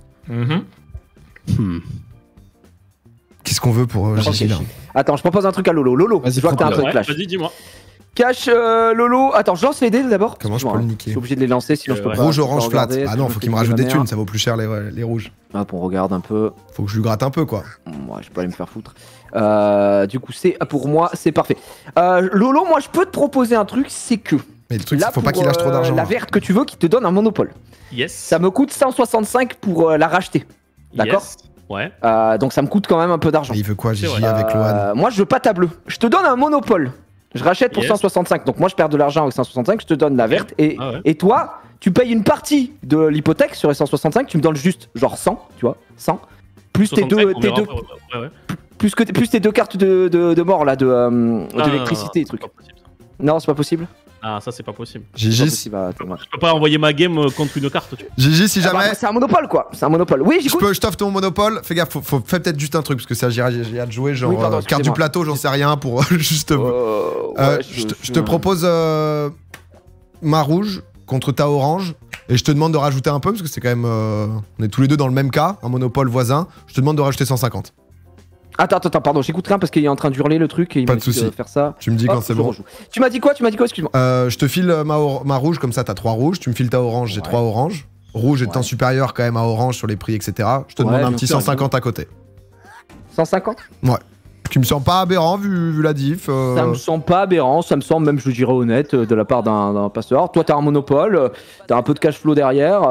Qu'est-ce qu'on veut pour Gigi, là? Attends, je propose un truc à Lolo. Lolo, je vois que t'as un truc clash. Vas-y, dis-moi. Cash, Lolo. Attends, je lance les dés d'abord. Comment je peux le niquer? Je suis obligé de les lancer, sinon je peux pas. Rouge, orange, flat. Ah non, faut qu'il me rajoute des thunes, ça vaut plus cher les rouges. Hop, on regarde un peu. Faut que je lui gratte un peu, quoi. Moi, je peux aller me faire foutre. Du coup, pour moi, c'est parfait. Lolo, moi, je peux te proposer un truc, c'est que. Mais le truc, faut pas qu'il lâche trop d'argent. La verte que tu veux, qui te donne un monopole. Yes. Ça me coûte 165 pour la racheter. D'accord? Ouais. Donc ça me coûte quand même un peu d'argent. Il veut quoi, Gigi, avec Lohan? Moi, je veux pas ta bleue. Je te donne un monopole. Je rachète pour 165. Donc moi, je perds de l'argent avec 165. Je te donne la verte. Et toi, tu payes une partie de l'hypothèque sur les 165. Tu me donnes juste genre 100, tu vois, 100. Plus 65, plus tes deux cartes de mort là, d'électricité et trucs. Non, c'est pas possible. Ah, ça c'est pas possible. Gigi, je peux pas envoyer ma game contre une carte. Tu vois. Gigi, si jamais. C'est un monopole quoi. C'est un monopole. Oui, j'écoute. Je t'offre ton monopole. Fais gaffe, fais peut-être juste un truc parce que ça, j'ai hâte de jouer. Genre, carte du plateau, j'en sais rien pour juste. Je te propose ma rouge contre ta orange. Et je te demande de rajouter un peu parce que c'est quand même. On est tous les deux dans le même cas, un monopole voisin. Je te demande de rajouter 150. Attends, pardon, j'écoute rien parce qu'il est en train de hurler le truc et il m'a dit de faire ça. Tu me dis quand c'est bon. Tu m'as dit quoi, excuse-moi. Je te file ma rouge, comme ça t'as 3 rouges. Tu me files ta orange, j'ai 3 oranges. Rouge étant supérieur quand même à orange sur les prix, etc. Je te demande un petit 150 à côté. 150? Ouais. Tu me sens pas aberrant vu la diff. Ça me semble pas aberrant, ça me semble même, je dirais honnête, de la part d'un passeur. Toi t'as un monopole, t'as un peu de cash flow derrière.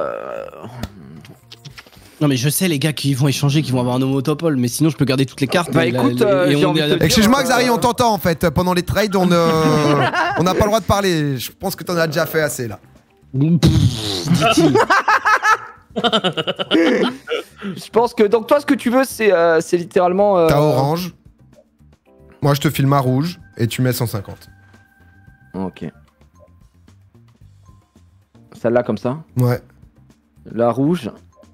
Non mais je sais les gars qui vont échanger, qui vont avoir un monopole, mais sinon je peux garder toutes les cartes. Bah écoute, excuse-moi Xari, on t'entend en fait. Pendant les trades, on n'a pas le droit de parler. Je pense que t'en as déjà fait assez là. Je pense que donc toi ce que tu veux c'est littéralement. T'as orange. Moi je te file ma rouge et tu mets 150. Ok. Celle-là comme ça. Ouais. La rouge.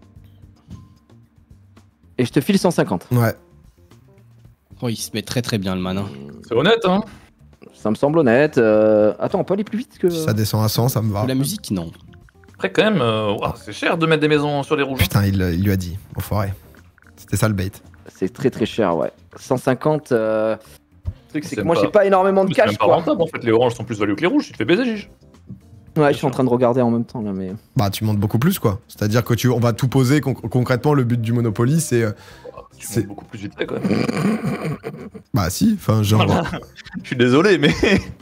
Et je te file 150. Ouais. Oh, il se met très très bien le man. Hein. C'est honnête, hein. Ça me semble honnête. Attends, on peut aller plus vite que... Si ça descend à 100, ça me va. La musique, non. Après, quand même, c'est cher de mettre des maisons sur les rouges. Putain, il lui a dit, enfoiré. C'était ça le bait. C'est très très cher, ouais. 150... Le truc, c'est que moi, pas- j'ai pas énormément de C'est cash, même pas quoi. rentable en fait, les oranges sont plus values que les rouges, tu te fais baiser, Gige. Ouais, je suis en train de regarder en même temps, là, mais... Bah, tu montes beaucoup plus, quoi. C'est-à-dire que on va tout poser concrètement. Le but du Monopoly, c'est. Tu C'est- montes beaucoup plus vite fait, quand même. Bah, si, enfin, genre. Voilà. Je suis désolé, mais.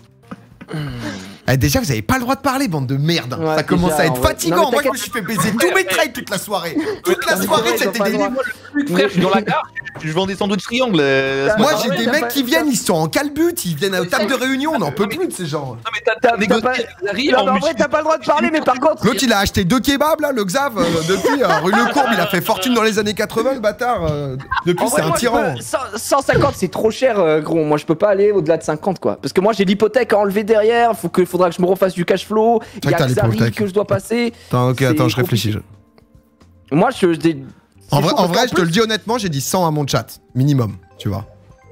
Eh, déjà, vous avez pas le droit de parler, bande de merde. Ouais, Ça commence déjà, à être en vrai. fatigant. Non, mais Moi, je me t'inquiète. suis fait baiser tous mes trades toute la soirée. Toute la mais soirée, c'est vrai, c'était ils ont pas des. le droit. Frère, je suis dans la gare, je vends des sandwichs triangles. Moi, Ah, j'ai ouais, des t'as mecs pas- qui viennent, ils sont en calbut, ils viennent à table de réunion, on n'en peut plus de ces gens. Non, mais t'as négocié pas- avec Zari Non, en mais en vrai, t'as pas le droit de parler, mais par contre... L'autre, il a acheté 2 kebabs, là, le Xav, depuis rue Le Courbe, il a fait fortune dans les années 80, le bâtard. Depuis, En c'est vrai, un moi, je tyran. peux- 150, c'est trop cher, gros. Moi, je peux pas aller au-delà de 50, quoi. Parce que moi, j'ai l'hypothèque à enlever derrière. Faudra que je me refasse du cash flow. Il vrai y que t'as a Xari l'hypothèque. que je dois passer. Attends, ok, c'est attends, je compliqué. réfléchis. Moi, En vrai, je te le dis. dis honnêtement, j'ai dit 100 à mon chat, minimum, tu vois.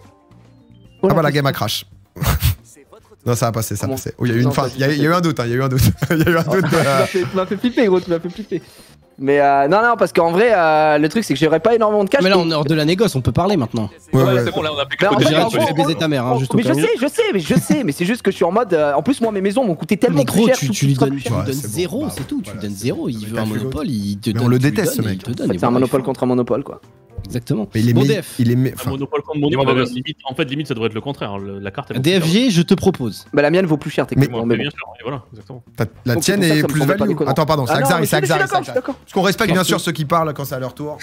Ah bah la game a crash. Non, ça a passé, ça a Comment passé. Oh, il y a eu une Non, fin, ça, il y a eu un doute, hein, il y a eu un doute. Il y a eu un doute. Tu m'as fait flipper, gros. Tu m'as fait flipper. Mais non, parce qu'en vrai, le truc, c'est que j'aurais pas énormément de cash. Mais là, donc- on est hors de la négoce, on peut parler maintenant. Ouais, Ouais, ouais. c'est bon, là on a plus Mais en que fait, J'irai, en tu gros, fais baiser ta mère, hein, juste au Mais cas où. je sais, mais c'est juste que je suis en mode. En plus, moi, mes maisons m'ont coûté tellement Mais plus gros, cher. tu tout lui sera donnes, plus tu cher. lui Ouais, donnes c'est bon. zéro, Bah, c'est tout. Tu voilà, lui donnes c'est zéro. bon. Il veut Mais un t'as fait monopole, il te Mais donne. on le tu lui déteste, ce donnes et mec. il te donne, et C'est un voilà, monopole il contre un monopole, quoi. faut- Exactement. Mais il est Bon, mis- DF. il est mis- Un enfin, monopole contre Dis-moi, monopole. Bogus. Limite, ça devrait être le contraire. La carte est beaucoup plus chère. DFG, je te propose. Bah, la mienne vaut plus cher, techniquement. Mais Mais bien bon. sûr, et voilà, exactement. la Donc, tienne c'est pour ça que est ça me plus semble pas value. déconnant. Attends, pardon, c'est Ah non, Axari, mais c'est je suis Axari. d'accord, je suis d'accord. Parce qu'on respecte bien Parce sûr que- ceux qui parlent quand c'est à leur tour.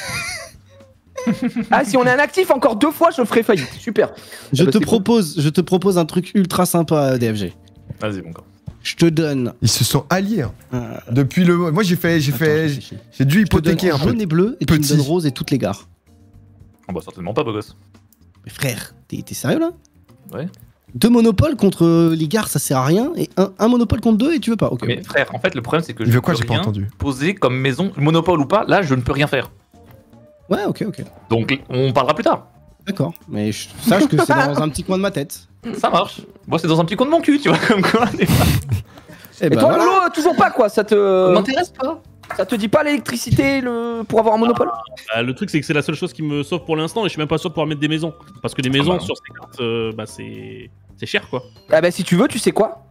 Ah, si on est un actif encore 2 fois, je ferai faillite. Super. Je bah, te c'est propose un truc ultra sympa, DFG. Vas-y, mon gars. Je te donne. Ils se sont alliés. Hein. euh, Depuis le. Moi, j'ai attends, je réfléchis. j'ai dû Je te donne hypothéquer un peu. jaune et bleu et tu me Petit. donnes rose et toutes les gares. Oh, bah, certainement pas, beau gosse. Mais frère, t'es sérieux là? Ouais. 2 monopoles contre les gares, ça sert à rien. Et un monopole contre 2 et tu veux pas. Ok. Mais frère, en fait, le problème c'est que Il je veut ne quoi, peux j'ai pas rien entendu. poser comme maison, monopole ou pas, là je ne peux rien faire. Ouais, ok. Donc on parlera plus tard. D'accord. Mais sache que c'est dans un petit coin de ma tête. Ça marche. Moi c'est dans un petit coin de mon cul, tu vois, comme quoi. Et Et bah toi, voilà. Lolo, toujours pas, quoi. Ça Ça te. m'intéresse pas. Ça te dit pas l'électricité pour avoir un monopole? Le truc, c'est que c'est la seule chose qui me sauve pour l'instant et je suis même pas sûr de pouvoir mettre des maisons. Parce que des maisons bah. sur ces cartes, bah c'est cher quoi. Ah, bah, si tu veux, tu sais quoi?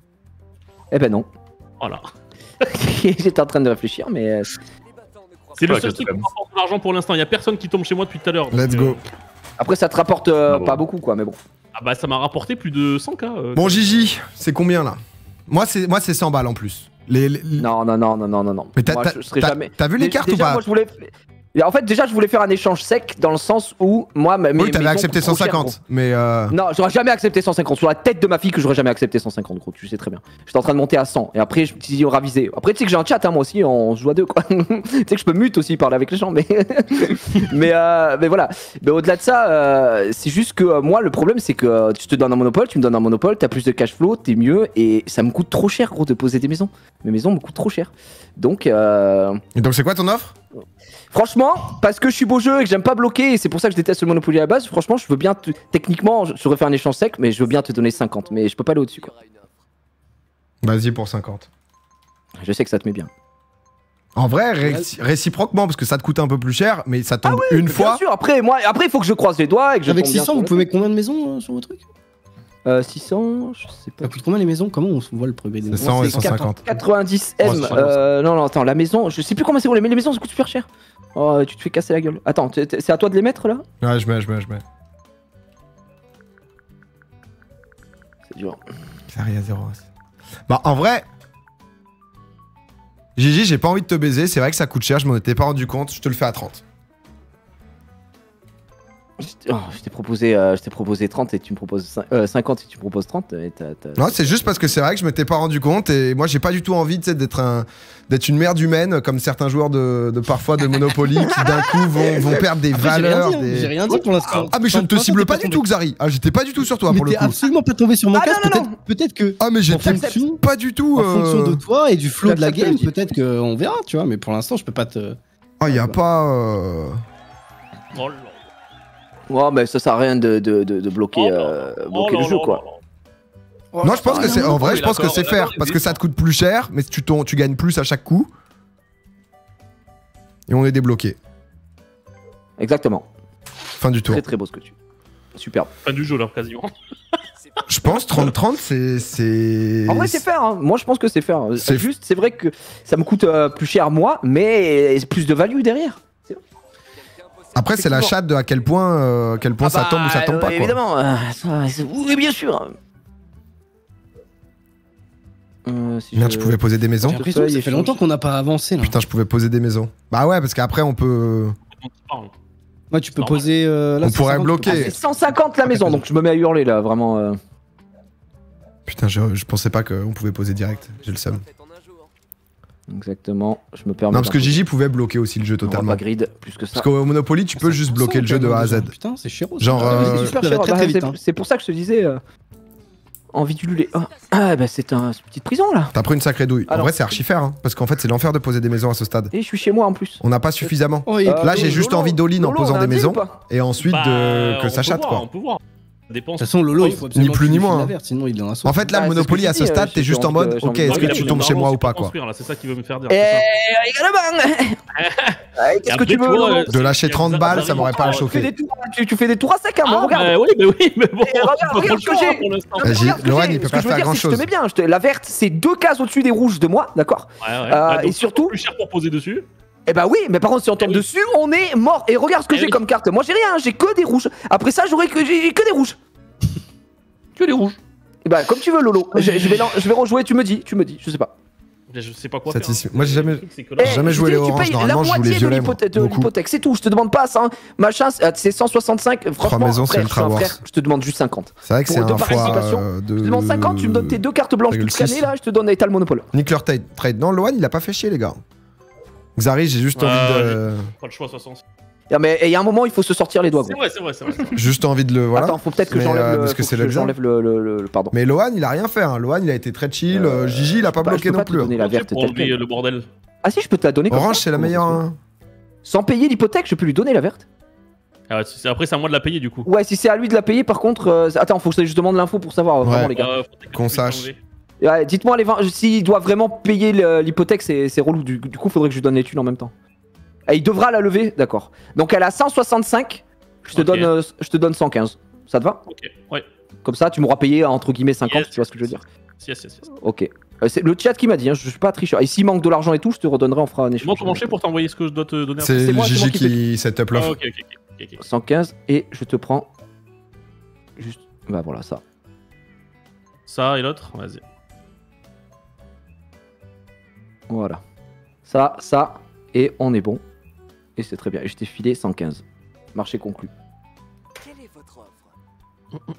Eh ben non. Voilà. J'étais en train de réfléchir, mais. C'est le Ouais, seul que truc c'est qui m'apporte de l'argent pour l'instant. Il y a personne qui tombe chez moi depuis tout à l'heure. donc, Let's go. Après, ça te rapporte bon. pas beaucoup, quoi, mais bon. Ah bah ça m'a rapporté plus de 100K. Bon, Gigi, c'est combien là? Moi, c'est 100 balles en plus. Non. Mais Moi, je serais jamais. t'as vu les cartes ou Déjà, pas? moi, je voulais. Et en fait, déjà, je voulais faire un échange sec dans le sens où moi, mes Oui, t'avais maisons accepté coûtent trop cher, 150, mais Non, j'aurais jamais accepté 150. Sur la tête de ma fille que j'aurais jamais accepté 150, gros, tu sais très bien. J'étais en train de monter à 100. Et après, je me suis dit, on ravisé. Après, tu sais que j'ai un chat, hein, moi aussi, on se joue à deux, quoi. Tu sais que je peux mute aussi, parler avec les gens, mais. mais voilà. Mais au-delà de ça, c'est juste que moi, le problème, c'est que tu te donnes un monopole, tu me donnes un monopole, t'as plus de cash flow, t'es mieux. Et ça me coûte trop cher, gros, de poser des maisons. Mes maisons me coûtent trop cher. Donc. Et donc c'est quoi ton offre? Franchement, parce que je suis beau jeu et que j'aime pas bloquer, et c'est pour ça que je déteste le Monopoly à la base, franchement, je veux bien. Techniquement, j'aurais fait un échange sec, mais je veux bien te donner 50, mais je peux pas aller au-dessus, quoi. Vas-y pour 50. Je sais que ça te met bien. En vrai, réciproquement, parce que ça te coûte un peu plus cher, mais ça tombe une Bien fois. sûr, après, il faut que je croise les doigts et que je Avec tombe bien 600, sur vous le- pouvez mettre combien de maisons sur vos trucs? 600, je sais pas. Ça coûte combien les maisons? Comment on voit le premier des C'est maisons? 100 et C'est 150. 90 Oh, M. c'est pas Non, attends, la maison, je sais plus comment c'est pour mais les maisons ça coûte super cher. Oh, tu te fais casser la gueule. Attends, c'est à toi de les mettre là? Ouais, je mets. C'est dur. Ça arrive à 0 aussi. Bah, en vrai. Gigi, j'ai pas envie de te baiser, c'est vrai que ça coûte cher, je m'en étais pas rendu compte, je te le fais à 30. Je t'ai proposé 30 et tu me proposes 50 et tu me proposes 30. Non, c'est juste parce que c'est vrai que je m'étais pas rendu compte et moi j'ai pas du tout envie d'être une merde humaine comme certains joueurs de parfois de Monopoly qui d'un coup vont perdre des valeurs. J'ai rien dit pour l'instant. Ah mais je ne te cible pas du tout, Xari. Ah j'étais pas du tout sur toi pour le coup. T'es absolument pas tombé sur mon cas. Peut-être que. Ah mais j'étais pas du tout. En fonction de toi et du flow de la game, peut-être qu'on verra, tu vois. Mais pour l'instant, je peux pas te. Ah y a pas. Oh là. Ouais, mais ça sert à rien de bloquer, bloquer le jeu, quoi. Non, je pense que c'est. En vrai, je pense que c'est fair parce que ça te coûte plus cher, mais tu gagnes plus à chaque coup. Et on est débloqué. Exactement. Fin du tour. Très très beau ce que tu. Superbe. Fin du jeu là, quasiment. Je pense 30-30, c'est. En vrai, c'est fair. Hein. Moi, je pense que c'est fair. C'est juste, c'est vrai que ça me coûte plus cher moi, mais plus de value derrière. Après, c'est la chatte de à quel point ça tombe ou ça tombe pas. Quoi. Évidemment. Oui, bien sûr. Merde, je pouvais poser des maisons. J'ai l'impression que ça fait longtemps qu'on n'a pas avancé là. Putain, je pouvais poser des maisons. Bah ouais, parce qu'après, on peut. Ouais, tu peux poser. Là, on pourrait bloquer. C'est 150 la maison, donc je me mets à hurler là, vraiment. Putain, je pensais pas qu'on pouvait poser direct. J'ai le seum. Exactement, je me permets. Non, parce que Gigi pouvait bloquer aussi le jeu totalement. Pas grid, plus que ça. Parce qu'au Monopoly, tu peux juste bloquer le jeu de A à Z. Putain, c'est chéro. Genre. C'est pour ça que je te disais. Envie du luler. Ah, bah c'est une petite prison là. T'as pris une sacrée douille. En vrai, c'est archi fair, hein, parce qu'en fait, c'est l'enfer de poser des maisons à ce stade. Et je suis chez moi en plus. On n'a pas suffisamment. Là, j'ai juste envie d'all-in en posant des maisons. Et ensuite que ça chatte, quoi. On peut voir. De toute façon, Lolo, il faut ni plus ni moins. Sinon, il en en fait, là, le Monopoly à ce stade, t'es juste en mode, ok, est-ce que tu tombes chez moi ou pas, quoi. C'est ça qui veut me faire dire. Qu'est-ce que tu veux de lâcher 30 balles, ça m'aurait pas choqué. Tu fais des tours à sec, hein, regarde. Oui, mais bon. Regarde ce que j'ai. Lohan, il peut pas faire grand chose. Je te mets bien. La verte, c'est 2 cases au-dessus des rouges de moi, d'accord. Et surtout. Plus cher pour poser dessus. Eh bah oui, mais par contre si on tombe dessus, on est mort. Et regarde ce que j'ai comme carte. Moi j'ai rien, j'ai que des rouges. Après ça, j'ai que des rouges. Que des rouges. Et bah comme tu veux Lolo. Je vais rejouer, tu me dis, je sais pas. Je sais pas quoi faire. Moi j'ai jamais joué les oranges, normalement je joue les violets. L'hypothèque, c'est tout, je te demande pas ça. Machin, c'est 165. Franchement, 3 maisons, c'est ultra worse. Je te demande juste 50. C'est vrai que c'est un fois Je te demande 50, tu me donnes tes 2 cartes blanches toutes scannées là, je te donne Etal Monopole. Nick leur trade. Non, Lohan il a pas fait chier les gars. Xari, j'ai juste envie de. Pas le choix, 60. Mais il y a un moment, il faut se sortir les doigts. C'est vrai. Juste envie de le. Voilà. Attends, faut peut-être que j'enlève le. Pardon. Mais Lohan, il a rien fait. Lohan, il a été très chill. Gigi, il a pas bloqué non plus. La verte le bordel. Ah si, je peux te la donner. Orange, c'est la meilleure. Sans payer l'hypothèque, je peux lui donner la verte. Après, c'est à moi de la payer du coup. Ouais, si c'est à lui de la payer, par contre. Attends, faut que je demande l'info pour savoir vraiment, les gars. Qu'on sache. Ouais, dites-moi s'il doit vraiment payer l'hypothèque, c'est relou. Du coup, faudrait que je lui donne les thunes en même temps. Et il devra la lever, d'accord. Donc elle a 165, je te donne 115. Ça te va? Ok, ouais. Comme ça, tu m'auras payé entre guillemets 50, tu vois ce que je veux dire? Yes. Ok. C'est le chat qui m'a dit, hein, je suis pas tricheur. Et s'il manque de l'argent et tout, je te redonnerai, on fera un échange. Comment tu pour t'envoyer ce que je dois te donner? C'est Gigi qui set up l'offre. Ok. 115 et je te prends juste. Bah voilà, ça. Ça et l'autre, vas-y. Voilà. Ça, et on est bon. Et c'est très bien. Et je t'ai filé 115. Marché conclu. Quelle est votre offre?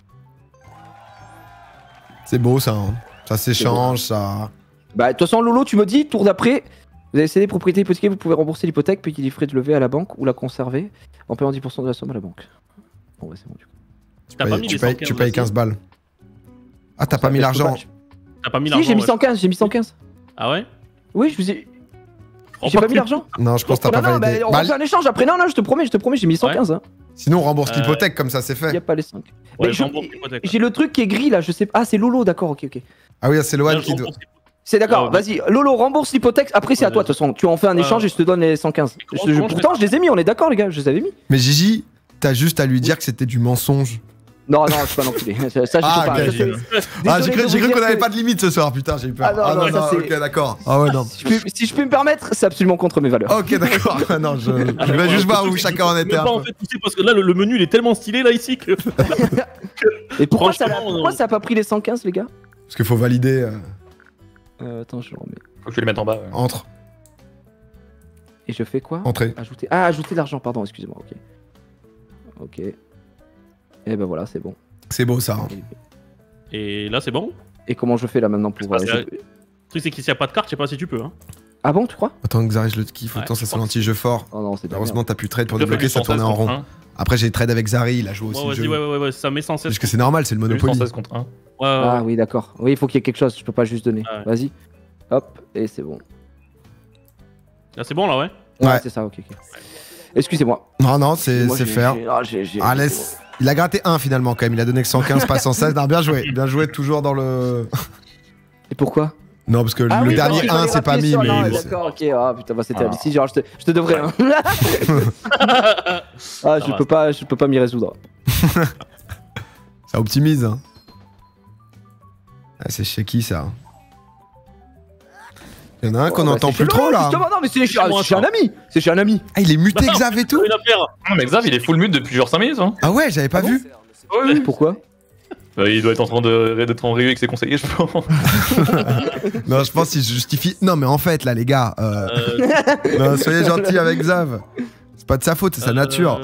C'est beau ça. Hein. Ça s'échange, ça. Bah, de toute façon, Lolo, tu me dis, tour d'après, vous avez cédé propriété hypothéquée, vous pouvez rembourser l'hypothèque, puis qu'il est frais de lever à la banque ou la conserver en payant 10% de la somme à la banque. Bon, ouais, c'est bon, du coup. Tu payes 15 balles. Ah, t'as pas mis l'argent. T'as pas mis l'argent? Si, j'ai mis 115, j'ai mis 115. Ah ouais? Oui, je vous ai. J'ai pas mis l'argent? Non, je pense que t'as pas validé. On va faire un échange après. Non, je te promets, j'ai mis 115. Hein. Sinon, on rembourse l'hypothèque, comme ça, c'est fait. Y a pas les 5. Ouais, j'ai le truc qui est gris là, je sais pas. Ah, c'est Lolo, d'accord, ok. Ah oui, c'est Lohan qui doit. C'est d'accord, vas-y. Lolo, rembourse l'hypothèque. Après, c'est à toi, de toute façon. Tu en fais un échange et je te donne les 115. Pourtant, je les ai mis, on est d'accord, les gars, je les avais mis. Mais Gigi, t'as juste à lui dire que c'était du mensonge. Non, je suis pas l'enculé. Ça, je peux pas. J'ai cru qu'on avait pas de limite ce soir, putain, j'ai eu peur. Ah non, ok, d'accord. Ah ouais, non. Si je peux me permettre, c'est absolument contre mes valeurs. Ok, d'accord. Non, je vais juste voir où chacun en était. En fait, parce que là, le menu, il est tellement stylé là ici que. Et pourquoi ça a pas pris les 115, les gars? Parce qu'il faut valider. Attends, je le remets. Faut que tu les mettes en bas. Entre. Et je fais quoi? Entrer. Ajouter. Ah, ajouter de l'argent, pardon, excusez-moi, ok. Ok. Et ben voilà, c'est bon. C'est beau ça. Hein. Et là, c'est bon. Et comment je fais là maintenant pour... Le truc, c'est que s'il n'y a pas de carte, je sais pas si tu peux. Hein. Ah bon, tu crois? Attends, Xari, je le kiffe. Autant ça soit l'anti-jeu fort. Oh non, c'est pas Heureusement, t'as pu trade pour débloquer, ça tournait en rond. Après, j'ai trade avec Xari, il a joué aussi. le jeu. Ouais, ça met 116. Parce que c'est normal, c'est le Monopoly. 116 contre 1. Ah oui, d'accord. Oui, il faut qu'il y ait quelque chose, je peux pas juste donner. Ouais. Vas-y. Hop, et c'est bon. Là, c'est bon, là, ouais. Ouais, c'est ça, ok. Excusez-moi. Non, c'est fair. Ah, laisse. Il a gratté 1 finalement quand même, il a donné que 115, pas 116. Non, bien joué, toujours dans le... Et pourquoi? Non, parce que le dernier 1, c'est pas mis, mais... D'accord, ok, ah putain, bah c'était ici, genre je te devrais. Hein. Ah, je peux pas m'y résoudre. Ça optimise, hein. Ah, c'est chez qui ça? Il y en a un qu'on n'entend plus trop là. Justement, non, mais c'est chez un ami. C'est chez un ami. Ah, il est muté Xav et tout. Non, mais Xav, il est full mute depuis genre 5 minutes. Hein. Ah ouais, j'avais pas vu. Oui. Pourquoi? Il doit être en train d'être en réu avec ses conseillers, je pense. Non, je pense qu'il se justifie. Non, mais en fait, là, les gars, non, soyez gentils avec Xav. C'est pas de sa faute, c'est sa nature.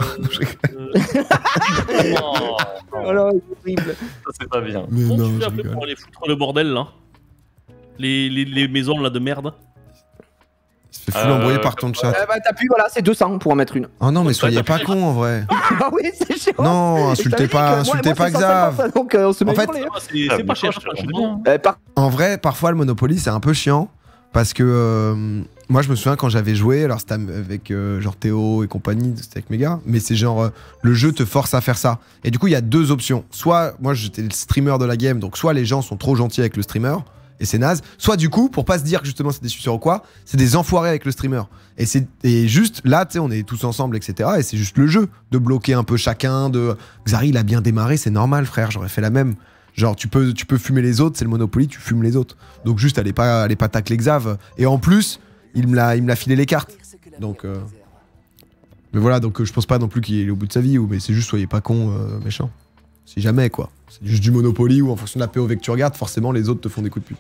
Oh là, c'est horrible. Ça, c'est pas bien. Mais Comment non, tu fais je après rigole. pour aller foutre le bordel, là les maisons, là, de merde. Il se fait full embrouiller par ton chat. Bah t'appuies, voilà, c'est 200 pour en mettre une. Oh non, mais soyez pas con en vrai. Ah oui, c'est chiant. Non, insultez pas Xav. Donc on se met En fait, C'est pas cher, franchement. En vrai, parfois le Monopoly c'est un peu chiant parce que moi je me souviens quand j'avais joué, alors c'était avec genre Théo et compagnie, c'était avec mes gars, mais c'est genre le jeu te force à faire ça. Et du coup il y a deux options. Soit moi j'étais le streamer de la game, donc soit les gens sont trop gentils avec le streamer et c'est naze, soit du coup pour pas se dire que justement c'est des suceurs ou quoi, c'est des enfoirés avec le streamer. Et juste là tu sais on est tous ensemble etc. Et c'est juste le jeu de bloquer un peu chacun. De Xari il a bien démarré, c'est normal frère, j'aurais fait la même. Genre tu peux fumer les autres, c'est le Monopoly, tu fumes les autres. Donc juste allez pas tacler Xav. Et en plus il me l'a filé les cartes. Donc mais voilà, donc je pense pas non plus qu'il est au bout de sa vie, mais c'est juste soyez pas con méchant. Si jamais quoi. C'est juste du Monopoly où en fonction de la POV que tu regardes, forcément les autres te font des coups de pute.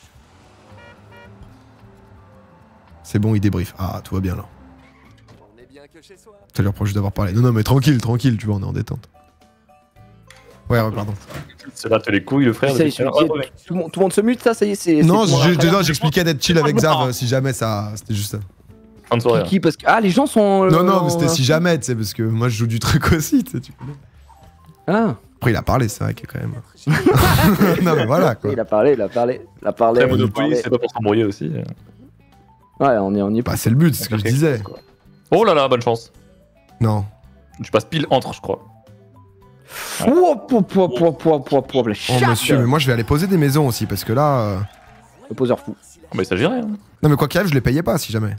C'est bon, il débrief. Ah, tout va bien là. T'as l'air proche d'avoir parlé. Non mais tranquille, tu vois, on est en détente. Ouais, pardon. C'est là, t'as les couilles, le frère. Ça y est, tout le monde se mute, ça y est, c'est... Non, j'expliquais d'être chill avec Xav si jamais ça... C'était juste ça. Fin de soirée. Qui parce que... Ah, les gens sont... Non, mais c'était si jamais, tu sais, parce que moi je joue du truc aussi, tu sais, tu connais. Ah. Après, il a parlé, c'est vrai qu'il quand même... Non, mais voilà, quoi. Il a parlé. Après, Monopoly, c'est pas pour s'embrouiller aussi. Ouais, on y est pas. Bah, c'est le but, c'est ce que je disais. Oh là là, bonne chance. Non. Tu passes pile entre, je crois. Oh, monsieur, mais moi je vais aller poser des maisons aussi, parce que là... Le poseur fou. Bah, il s'agirait. Hein. Non, mais quoi qu'il arrive, je les payais pas, si jamais.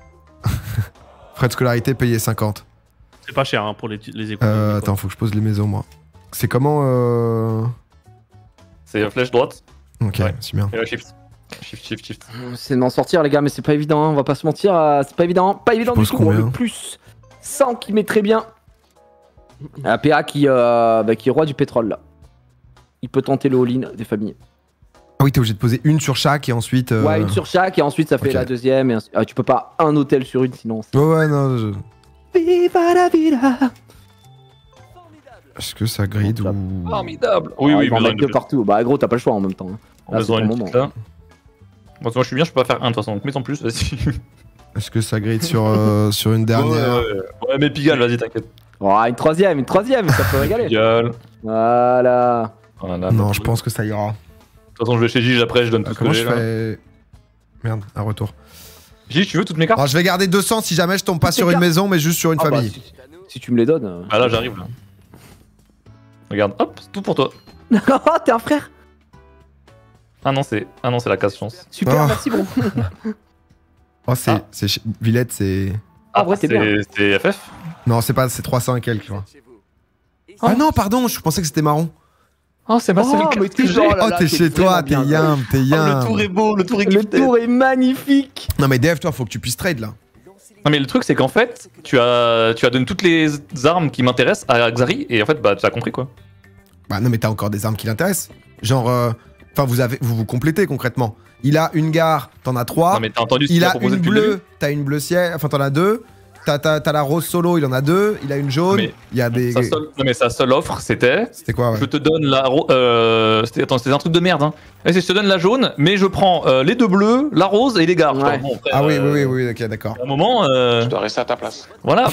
Frais de scolarité payé 50. C'est pas cher hein, pour les écoles. Attends, faut que je pose les maisons, moi. C'est comment C'est flèche droite. Ok, ouais. C'est bien. Et là, shift. Shift. C'est de m'en sortir, les gars, mais c'est pas évident, hein, on va pas se mentir. C'est pas évident du tout. Bon, le plus 100 qui met très bien. Un PA qui est roi du pétrole, là. Il peut tenter le all-in des familles. Ah oui, t'es obligé de poser une sur chaque et ensuite... Ouais, une sur chaque et ensuite ça fait la deuxième. Et tu peux pas un hôtel sur une, sinon... Ouais, non, Viva la vida. Est-ce que ça grid ou... Formidable. Oui, ils vont mettre de partout. Bah gros, t'as pas le choix en même temps. On a besoin d'une petite là. Bon, moi je suis bien, je peux pas faire un de toute façon, donc mets en plus, vas-y. Est-ce que ça grid sur une dernière? Ouais, mais Pigalle, vas-y, t'inquiète. Oh, une troisième, ça peut régaler. Pigalle. Voilà. Non, je pense que ça ira. De toute façon, je vais chez Gige après, je donne tout ce que j'ai là. Merde, un retour. Gige, tu veux toutes mes cartes? Alors, je vais garder 200 si jamais je tombe pas sur une maison, mais juste sur une famille. Bah, si tu me les donnes. Ah là, j'arrive là. Regarde, hop, c'est tout pour toi. Oh, t'es un frère. Ah non, c'est la casse-chance. Super, merci bro. Oh, c'est Villette, c'est... Ah, ouais, c'est bien. C'est FF? Non, c'est pas, c'est 300 et quelques, tu vois. Ah non, pardon, je pensais que c'était marron. Oh, c'est ma seule carte que j'ai. Oh, t'es chez toi, t'es yam. Le tour est beau, le tour est gifté. Le tour est magnifique. Non, mais DF, toi, faut que tu puisses trade, là. Non, mais le truc, c'est qu'en fait, tu as donné toutes les armes qui m'intéressent à Xari, et en fait, bah, tu as compris, quoi. Bah non, mais t'as encore des armes qui l'intéressent. Genre, enfin, vous complétez, concrètement. Il a une gare, t'en as 3. Non, mais t'as entendu ce Il qu'il a proposé une depuis le bleue, t'as une bleu ciel, enfin, t'en as 2. t'as la rose solo, il en a 2, il a une jaune, il y a des... Non mais sa seule offre, c'était... C'était quoi, ouais. Je te donne la... C'était un truc de merde, hein. Je te donne la jaune, mais je prends les 2 bleus, la rose et les gares. Ouais. Bon, après, Ah oui, ok, d'accord. À un moment... Je dois rester à ta place. Voilà.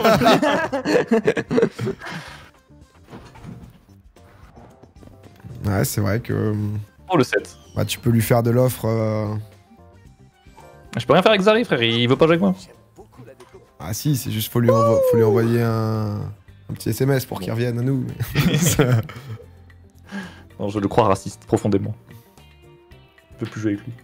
Ouais, c'est vrai que... Oh, le 7. Bah, tu peux lui faire de l'offre... Je peux rien faire avec Zari, frère, il veut pas jouer avec moi. Ah si, c'est juste faut lui envoyer un petit SMS pour qu'il revienne à nous. Non, je le crois raciste, profondément. Je peux plus jouer avec lui.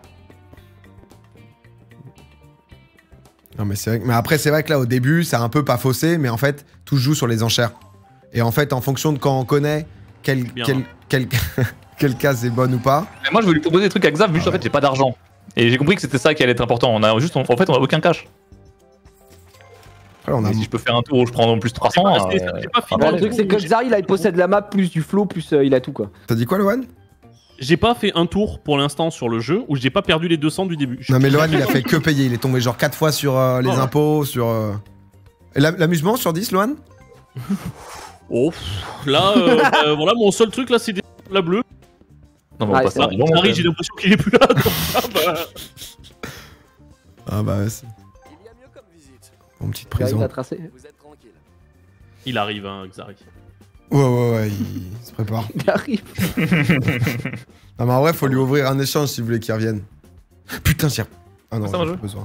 Non mais c'est vrai mais après c'est vrai que là au début c'est un peu pas faussé mais en fait tout se joue sur les enchères. Et en fait en fonction de quand on connaît quelle case est bonne ou pas. Mais moi je veux lui proposer des trucs à Xav vu que en fait j'ai pas d'argent. Et j'ai compris que c'était ça qui allait être important. On a juste en fait on a aucun cash. Après, si je peux faire un tour où je prends en plus 300. Le truc c'est que Xari là il possède la map plus du flow plus il a tout quoi. T'as dit quoi Lohan? J'ai pas fait un tour pour l'instant sur le jeu où j'ai pas perdu les 200 du début. Non mais Lohan il a fait que payer, il est tombé genre 4 fois sur les impôts, sur... Et l'amusement sur 10 Lohan? Oh, là, voilà, mon seul truc là c'est la bleue. Non mais on passe ça. Harry, j'ai l'impression qu'il est plus là. Donc ça, bah... Ah bah ouais, c'est... Il y a mieux comme visite. Bon, petite prison. Vous êtes tranquille. Il arrive, hein, Xari. Ouais, il se prépare. Il arrive. Non mais en vrai faut lui ouvrir un échange si vous voulez qu'il revienne. Putain j'ai... Ah non, j'ai pas besoin.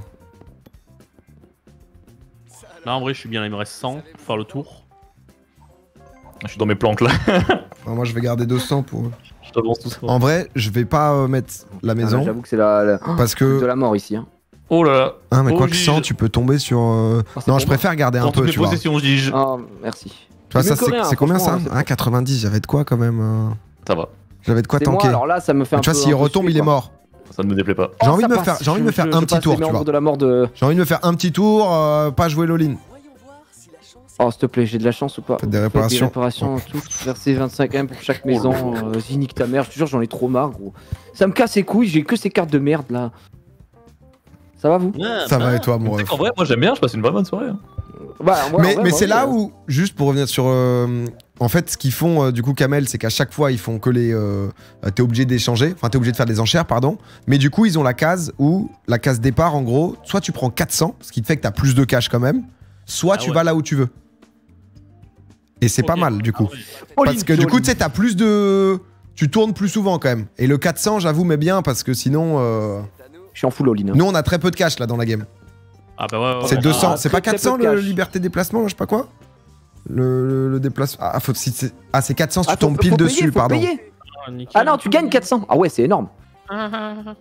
Là en vrai je suis bien, là, il me reste 100 pour faire le tour. Je suis dans mes planques là. Alors, moi je vais garder 200 pour... Je t'avance tout ça. En vrai je vais pas mettre la maison. J'avoue que c'est la... Parce que... de la mort ici. Hein. Oh là là. Ah mais Oh, quoi que 100 tu peux tomber sur... Non je préfère garder un peu tu vois. Possessions, je dis. Oh merci. Tu vois ça c'est combien ça? Ah 90, j'avais de quoi quand même Ça va. J'avais de quoi tanker. Moi, alors là ça me fait un tu peu... vois s'il retombe il est mort. Ça ne me déplaît pas. J'ai envie de me faire un petit tour tu vois. J'ai envie de me faire un petit tour, pas jouer l'all-in. Oh s'il te plaît, j'ai de la chance ou pas? Faites des réparations. Tout, verser 25 M pour chaque maison, nique ta mère, je te jure j'en ai trop marre gros. Ça me casse les couilles, j'ai que ces cartes de merde là. Ça va vous? Ça va et toi mon ref? En vrai moi j'aime bien, je passe une vraie bonne soirée. Bah, mais c'est là où, juste pour revenir sur... en fait ce qu'ils font du coup Kamel, c'est qu'à chaque fois ils font que les... t'es obligé d'échanger, enfin t'es obligé de faire des enchères pardon. Mais du coup ils ont la case où, la case départ en gros, soit tu prends 400, ce qui te fait que t'as plus de cash quand même, soit tu vas là où tu veux. Et c'est pas mal du coup. Parce que du coup tu sais t'as plus de... Tu tournes plus souvent quand même. Et le 400 j'avoue mais bien parce que sinon... Je suis en full all-in. Nous on a très peu de cash là dans la game. Ah bah ouais. C'est 200, c'est pas très 400 peu de le cash. liberté de déplacement là, je sais pas quoi. Le déplacement... Ah, c'est 400 si tu tombes pile faut dessus, payer, faut pardon. payer. Ah non, tu gagnes 400. Ah ouais, c'est énorme. Ah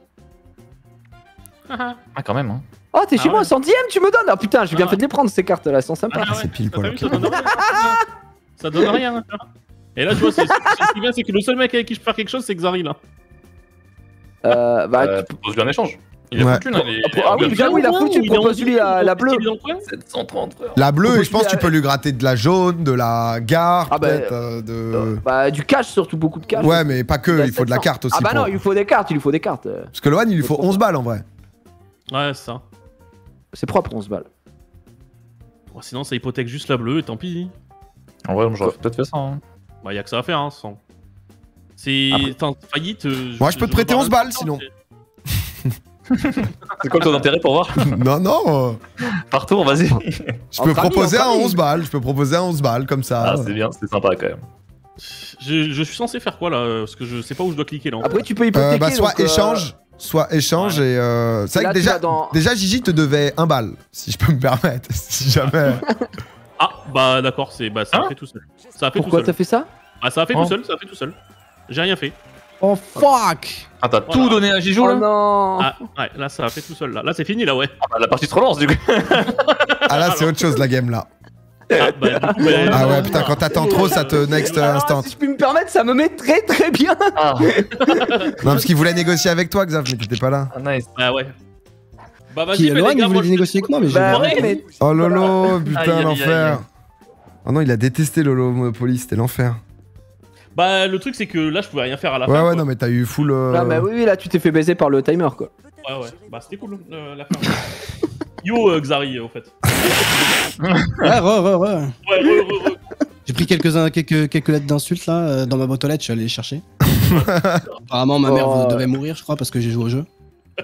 quand même hein. Oh, t'es chez moi au 110ème, tu me donnes. Ah putain, j'ai bien fait de les prendre ces cartes là, elles sont sympas. C'est pile poil. Ça donne rien. Et là tu vois, ce qui est bien, c'est que le seul mec avec qui je peux faire quelque chose, c'est Xari là. Tu proposes lui un échange. Il a foutu, ah oui, j'avoue, il a foutu, propose-lui la bleue. 730 frère. La bleue, et je pense que tu peux lui gratter de la jaune, de la gare, Ah bah, peut-être, de... Bah, du cash, surtout beaucoup de cash. Ouais, mais pas que, il faut de la carte aussi. Ah bah non, il lui faut des cartes, Parce que Lohan, il lui faut 11 balles en vrai. Ouais, c'est ça. C'est propre, 11 balles. Bon, sinon, ça hypothèque juste la bleue et tant pis. En vrai, j'aurais peut-être fait ça. Hein. Bah, y'a que ça à faire, hein, sans. C'est. Attends, faillite. Moi, je peux te prêter 11 balles sinon. C'est quoi le taux d'intérêt pour voir? Non. Par tour, vas-y. Je peux proposer un 11 balles, comme ça. Ah, c'est bien, c'est sympa quand même. Je suis censé faire quoi là? Parce que je sais pas où je dois cliquer là. Après, tu peux hypothéquer. Bah, soit échange ouais. Et. C'est vrai que déjà, Gigi te devait 1 balle, si je peux me permettre. Si jamais. Ah, bah d'accord, ça a fait tout seul. Pourquoi t'as fait ça? Ah, ça a fait tout seul, J'ai rien fait. Oh fuck! Ah, t'as tout donné à Gijou là? Oh non! Ah, ouais, là ça a fait tout seul là. Là c'est fini là, ouais. Ah, bah, la partie se relance du coup. Ah, là c'est autre chose la game là. Ah, bah, du coup, ah ouais, putain, quand t'attends trop, ça te next instant. Si je puis me permettre, ça me met très très bien! Ah. Non, parce qu'il voulait négocier avec toi, Xav, mais t'étais pas là. Ah, nice. Ah ouais. Bah vas-y, Qui est loin, les gars, il voulait négocier avec moi, mais j'ai mais... Oh Lolo, putain, Aïe, l'enfer. Oh non, il a détesté Lolo Monopoly, c'était l'enfer. Bah le truc c'est que là je pouvais rien faire à la fin. Ouais, quoi. non, mais t'as eu full. Ah bah oui, là tu t'es fait baiser par le timer quoi. Ouais, bah c'était cool la fin. Yo, Xari, au fait. Ouais, Ouais, re. J'ai pris quelques lettres d'insultes là dans ma boîte aux lettres, je suis allé les chercher. Apparemment, ma mère devait mourir, je crois, parce que j'ai joué au jeu.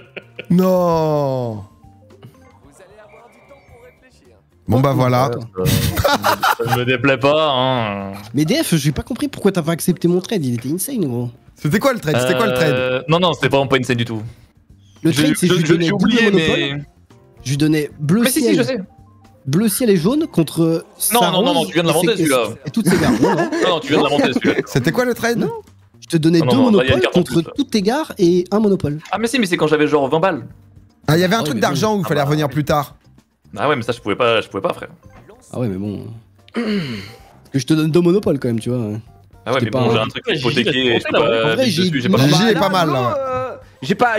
Non. Vous allez avoir du temps pour réfléchir. Bon bah voilà. Ça me déplaît pas, hein. Mais DF, j'ai pas compris pourquoi t'as pas accepté mon trade, il était insane, gros. C'était quoi le trade? C'était quoi le trade? Non, c'était vraiment pas insane du tout. Le trade, c'est que je lui donnais J'ai double oublié, monopole. mais. Je lui donnais bleu Mais si, ciel. je sais. Bleu ciel et jaune contre. Non, tu viens de l'inventer, celui-là. Et toutes ces gares. Non, tu viens de l'inventer celui-là. C'était quoi le trade? Je te donnais Non, deux non, là, il y a une monopoles carte en contre plus, là. toutes tes gares et un monopole. Ah, mais c'est quand j'avais genre 20 balles. Ah, il y avait un Ah truc ouais, d'argent où il fallait revenir plus tard. Ah ouais, mais ça, je pouvais pas, frère. Ah ouais, mais bon. Parce que je te donne deux monopoles quand même, tu vois. Ah ouais, C'était mais pas bon, un- j'ai un truc Ouais, hypothéqué, je peux en pas vrai, vivre j'ai- dessus, j'ai pas non, GG d'argent. est pas mal là. J'ai pas.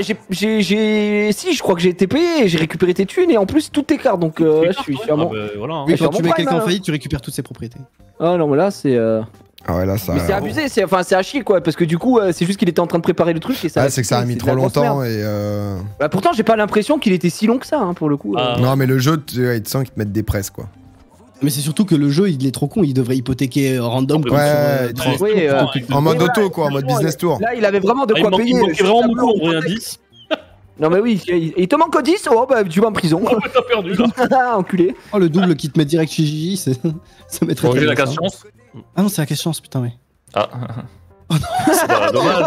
Si, je crois que j'ai été payé, j'ai récupéré tes thunes et en plus toutes tes cartes donc je suis Ah, sûrement. bah, voilà. Hein. Oui, sur quand tu mon mets prime, quelqu'un en hein. faillite, tu récupères toutes ses propriétés. Ah non, mais là c'est. Ah ouais là ça. Mais c'est abusé, c'est à chier quoi, parce que du coup c'est juste qu'il était en train de préparer le truc et ça. Ah, c'est que ça a mis c'est de trop la grosse longtemps merde. et Bah pourtant j'ai pas l'impression qu'il était si long que ça hein, pour le coup. Ah. Non mais le jeu, il te sent qu'ils te mettent des presses quoi. Mais c'est surtout que le jeu, il est trop con, il devrait hypothéquer random. comme Ouais, sur, trop. Oui, En mode voilà, auto quoi, en mode business tour. Là il avait vraiment de Ah, quoi il payer. manquait vraiment beaucoup en vrai, un 10. Non mais oui, il te manque 10, oh bah tu vas en prison. Oh, ouais, t'as perdu là. Enculé. Oh, le double qui te met direct chez Gigi, ça mettrait Bon, très j'ai la bien, casse ça. chance. Ah non, c'est la casse chance, putain, ouais. Ah. C'est pas dommage.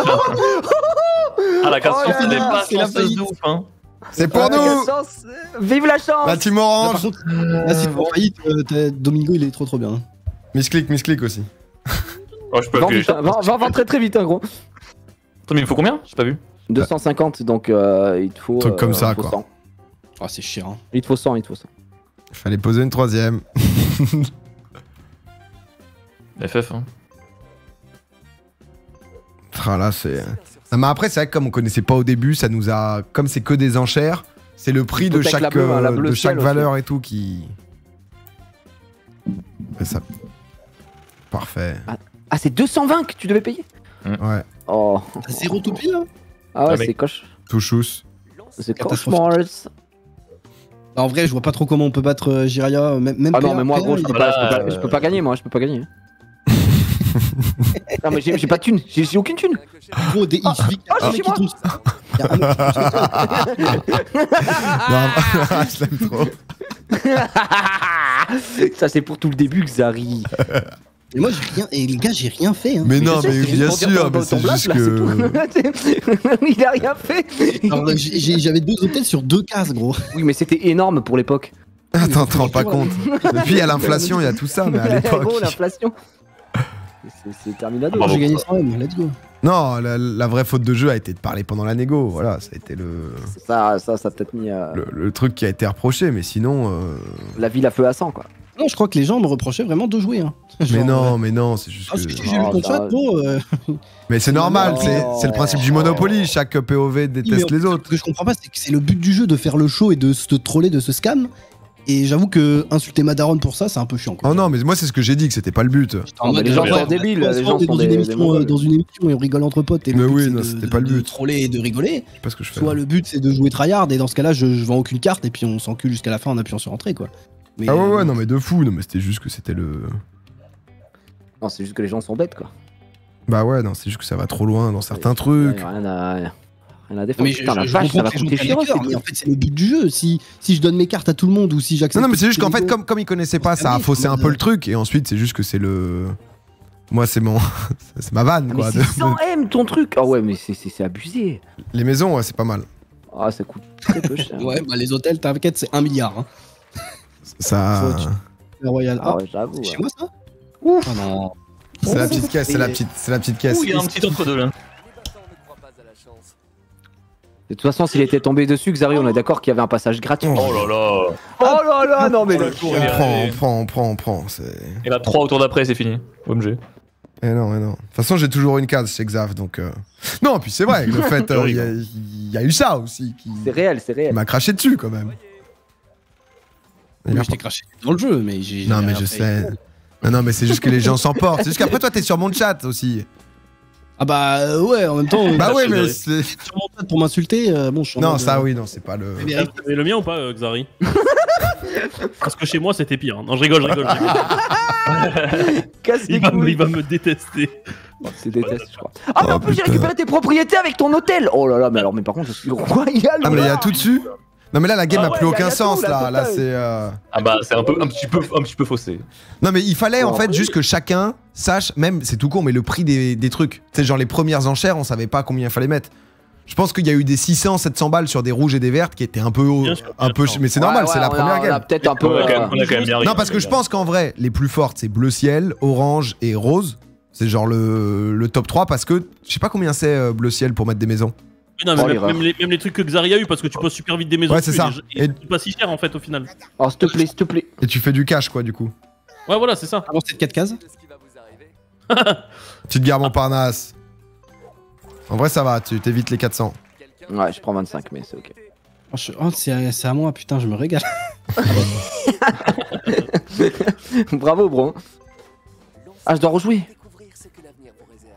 Ah, la casse Oh chance, là elle est là, pas c'est la chanceuse faillite. de ouf, hein. C'est pour Ah, nous. la chance. Vive la chance. La team Là, par orange. contre, là, si t'es en faillite, Domingo, il est trop bien. Misclick aussi. Oh, je peux Va appuyer. vite, hein, va très très vite hein gros. Attends, mais il me faut combien? J'ai pas vu. 250 donc il te faut. Truc comme ça, il te faut quoi. 100. Ah, c'est cher, hein. Il te faut 100, il te faut 100. Fallait poser une troisième. FF, hein. Ah là c'est. Non, mais après c'est vrai que comme on connaissait pas au début, ça nous a. Comme c'est que des enchères, c'est le prix de Hypothèque, chaque, la bleue de chaque ciel valeur et tout qui. Et ça. Parfait. Ah c'est 220 que tu devais payer. Ouais. Oh. T'as zéro tout pile, là? Ah ouais Ah, mais- c'est coche. Touchous. C'est Catastrophique. cauchemars. Bah, en vrai, je vois pas trop comment on peut battre Jiraya, même Ah non PA, mais moi gros il je est peux pas- pas, je peux pas gagner moi, je peux pas gagner. Non mais j'ai pas de thune, j'ai aucune thune. gros, des il suffit qu'il y a Ah, un c'est mec chez qui tombe. Il y a un mec qui tombe. Non, je l'aime trop. Ça c'est pour tout le début Xari. Et moi, j'ai rien. Et les gars, j'ai rien fait. Hein. Mais non, Je sais, mais c'est juste bien pour dire sûr, ton- mais c'est ton blast, juste là, que. c'est tout. Il a rien fait. Alors, j'avais 2 hôtels sur 2 cases, gros. Oui mais c'était énorme pour l'époque. Attends, t'en rends pas compte. Et puis il y a l'inflation, il y a tout ça, mais à l'époque. Gros l'inflation. C'est Terminado. Bravo. J'ai gagné 100 M, let's go. Non, la vraie faute de jeu a été de parler pendant la négo. Voilà, ça a été le, Ça a peut-être mis le truc qui a été reproché, mais sinon. la ville à feu à 100 quoi. Non, je crois que les gens me reprochaient vraiment de jouer. Hein. Mais non, c'est juste Ah, si que. j'ai lu ton ça- chat, gros. Mais c'est normal, Non. c'est le principe du Monopoly. Chaque POV déteste les Ce autres. que je comprends pas, c'est que c'est le but du jeu de faire le show et de se troller, de se scam. Et j'avoue que insulter Madaron pour ça, c'est un peu chiant. Quoi. Oh non, mais moi c'est ce que j'ai dit, que c'était pas le but. En Non, mais mode, les gens ouais, sont ouais, débiles, on se les gens fait sont dans des- une des émission, mongols. dans une émission et on rigole entre potes. Et Mais le but, oui, c'est non, de- c'était de- pas le de but. troller et de rigoler. Je sais pas ce que je fais. Soit le but c'est de jouer tryhard et dans ce cas-là, je vends aucune carte et puis on s'encule jusqu'à la fin en appuyant sur entrée quoi. Mais, Ah ouais, non, mais de fou. Non, mais c'était juste que c'était le. Non c'est juste que les gens sont bêtes quoi. Bah ouais, non, c'est juste que ça va trop loin dans certains trucs. Rien à défendre. Mais Putain la je vache ça comprends va que les gens coûter prennent cher les cœurs, aussi. mais en fait c'est le but du jeu. Si je donne mes cartes à tout le monde ou si j'accepte. Non, mais c'est juste que qu'en les fait, gens- comme ils connaissaient pas, ça a faussé un peu le truc. Et ensuite, c'est juste que c'est le. Moi, c'est mon. c'est ma vanne, Ah, mais quoi. c'est 100 M ton truc. Ah ouais mais c'est abusé. Les maisons, ouais, c'est pas mal. Ah ça coûte très peu cher. Ouais, bah les hôtels, t'inquiète, c'est 1 milliard. Hein. Ça. Faut- Le Royal. Ah ouais j'avoue. c'est ouais. chez moi ça Ouf. Ah non. C'est la petite caisse, c'est la petite caisse. Ouh, il y a un petit entre deux là. Les battants ne croient pas à la chance. De toute façon s'il était tombé dessus Xari on est d'accord qu'il y avait un passage gratuit. Oh là là. Oh là là non mais Oh, le le tour, On il est prend, arrivé. on prend. C'est. Et là, 3 autour d'après, c'est fini. OMG. Eh non. De toute façon, j'ai toujours une case chez Xav, donc. Non, puis c'est vrai, le fait, il y a eu ça aussi qui c'est réel. m'a craché dessus quand même. Mais je t'ai craché dans le jeu, mais j'ai. Non, j'ai mais rien je fait. sais. Non, mais c'est juste que les gens s'emportent. C'est juste qu'après, toi, t'es sur mon chat aussi. Ah bah ouais, en même temps. Bah ouais, mais sur c'est. mon chat pour m'insulter, bon, je suis en Non, mode, ça, oui, non, c'est pas le. Frédéric, T'avais le mien ou pas, Xari? Parce que chez moi, c'était pire. Hein. Non, je rigole. Casse les Il va couilles. me détester. C'est déteste, je crois. Ah, mais en plus, j'ai récupéré tes propriétés avec ton hôtel. Oh là là, mais alors, mais par contre, je suis royal. Ah, mais il y a tout dessus. Non, mais là, la game Ah a ouais, plus y a aucun tout, sens, là, là. Là, total. c'est. Ah bah c'est un petit peu faussé. Non, mais il fallait en Oh, fait oui. juste que chacun sache, même, c'est tout con, mais le prix des trucs. Tu sais, genre les premières enchères, on savait pas combien il fallait mettre. Je pense qu'il y a eu des 600, 700 balles sur des rouges et des vertes qui étaient un peu. Bien sûr, Mais c'est normal, c'est la première On a game. peut-être un peu. On a quand même bien Non, parce que je pense qu'en vrai, les plus fortes, c'est bleu ciel, orange et rose. C'est genre le top 3 parce que je sais pas combien c'est bleu ciel pour mettre des maisons. Non, mais Oh, même les trucs que Xari a eu, parce que tu poses super vite des maisons. Ouais, c'est ça. Et c'est pas si cher en fait au final. Alors, s'il te plaît. Et tu fais du cash, quoi, du coup. Ouais, voilà, c'est ça. Avant c'était 4 cases. De ce qui va vous arriver. Petite gare Montparnasse. En vrai, ça va, tu t'évites les 400. Quelqu'un Ouais, je prends 25, mais c'est ok. Oh, c'est à moi, putain, je me régale. Bravo, bro. Ah, je dois rejouer. découvrir ce que l'avenir vous réserve.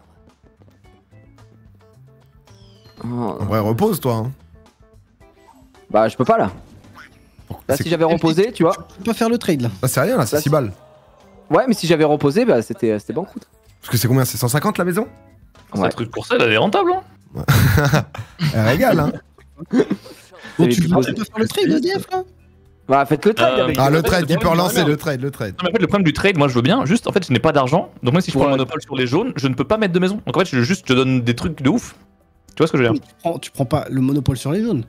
Oh. En vrai, repose-toi. Hein. Bah, je peux pas là. Là, C'est- si j'avais reposé, tu vois. Tu peux pas faire le trade là. Ah, c'est rien, là, c'est Là, 6 balles. Ouais, mais si j'avais reposé, bah, c'était banqueroute. Parce que c'est combien? C'est 150 la maison? C'est un Ouais. truc pour ça, elle est rentable. Hein. Elle régale, hein. Bon, les tu plus veux posés. pas faire le trade EDF là? Bah, faites le trade avec. Ah, le en fait, trade, tu c'est peux bien, relancer bien. le trade. Non, mais en fait, le problème du trade, moi je veux bien. Juste, en fait, je n'ai pas d'argent. Donc, même si je prends le Ouais. monopole sur les jaunes, je ne peux pas mettre de maison. Donc, en fait, je te donne des trucs de ouf. Tu vois ce que je veux dire? Tu prends pas le monopole sur les jaunes.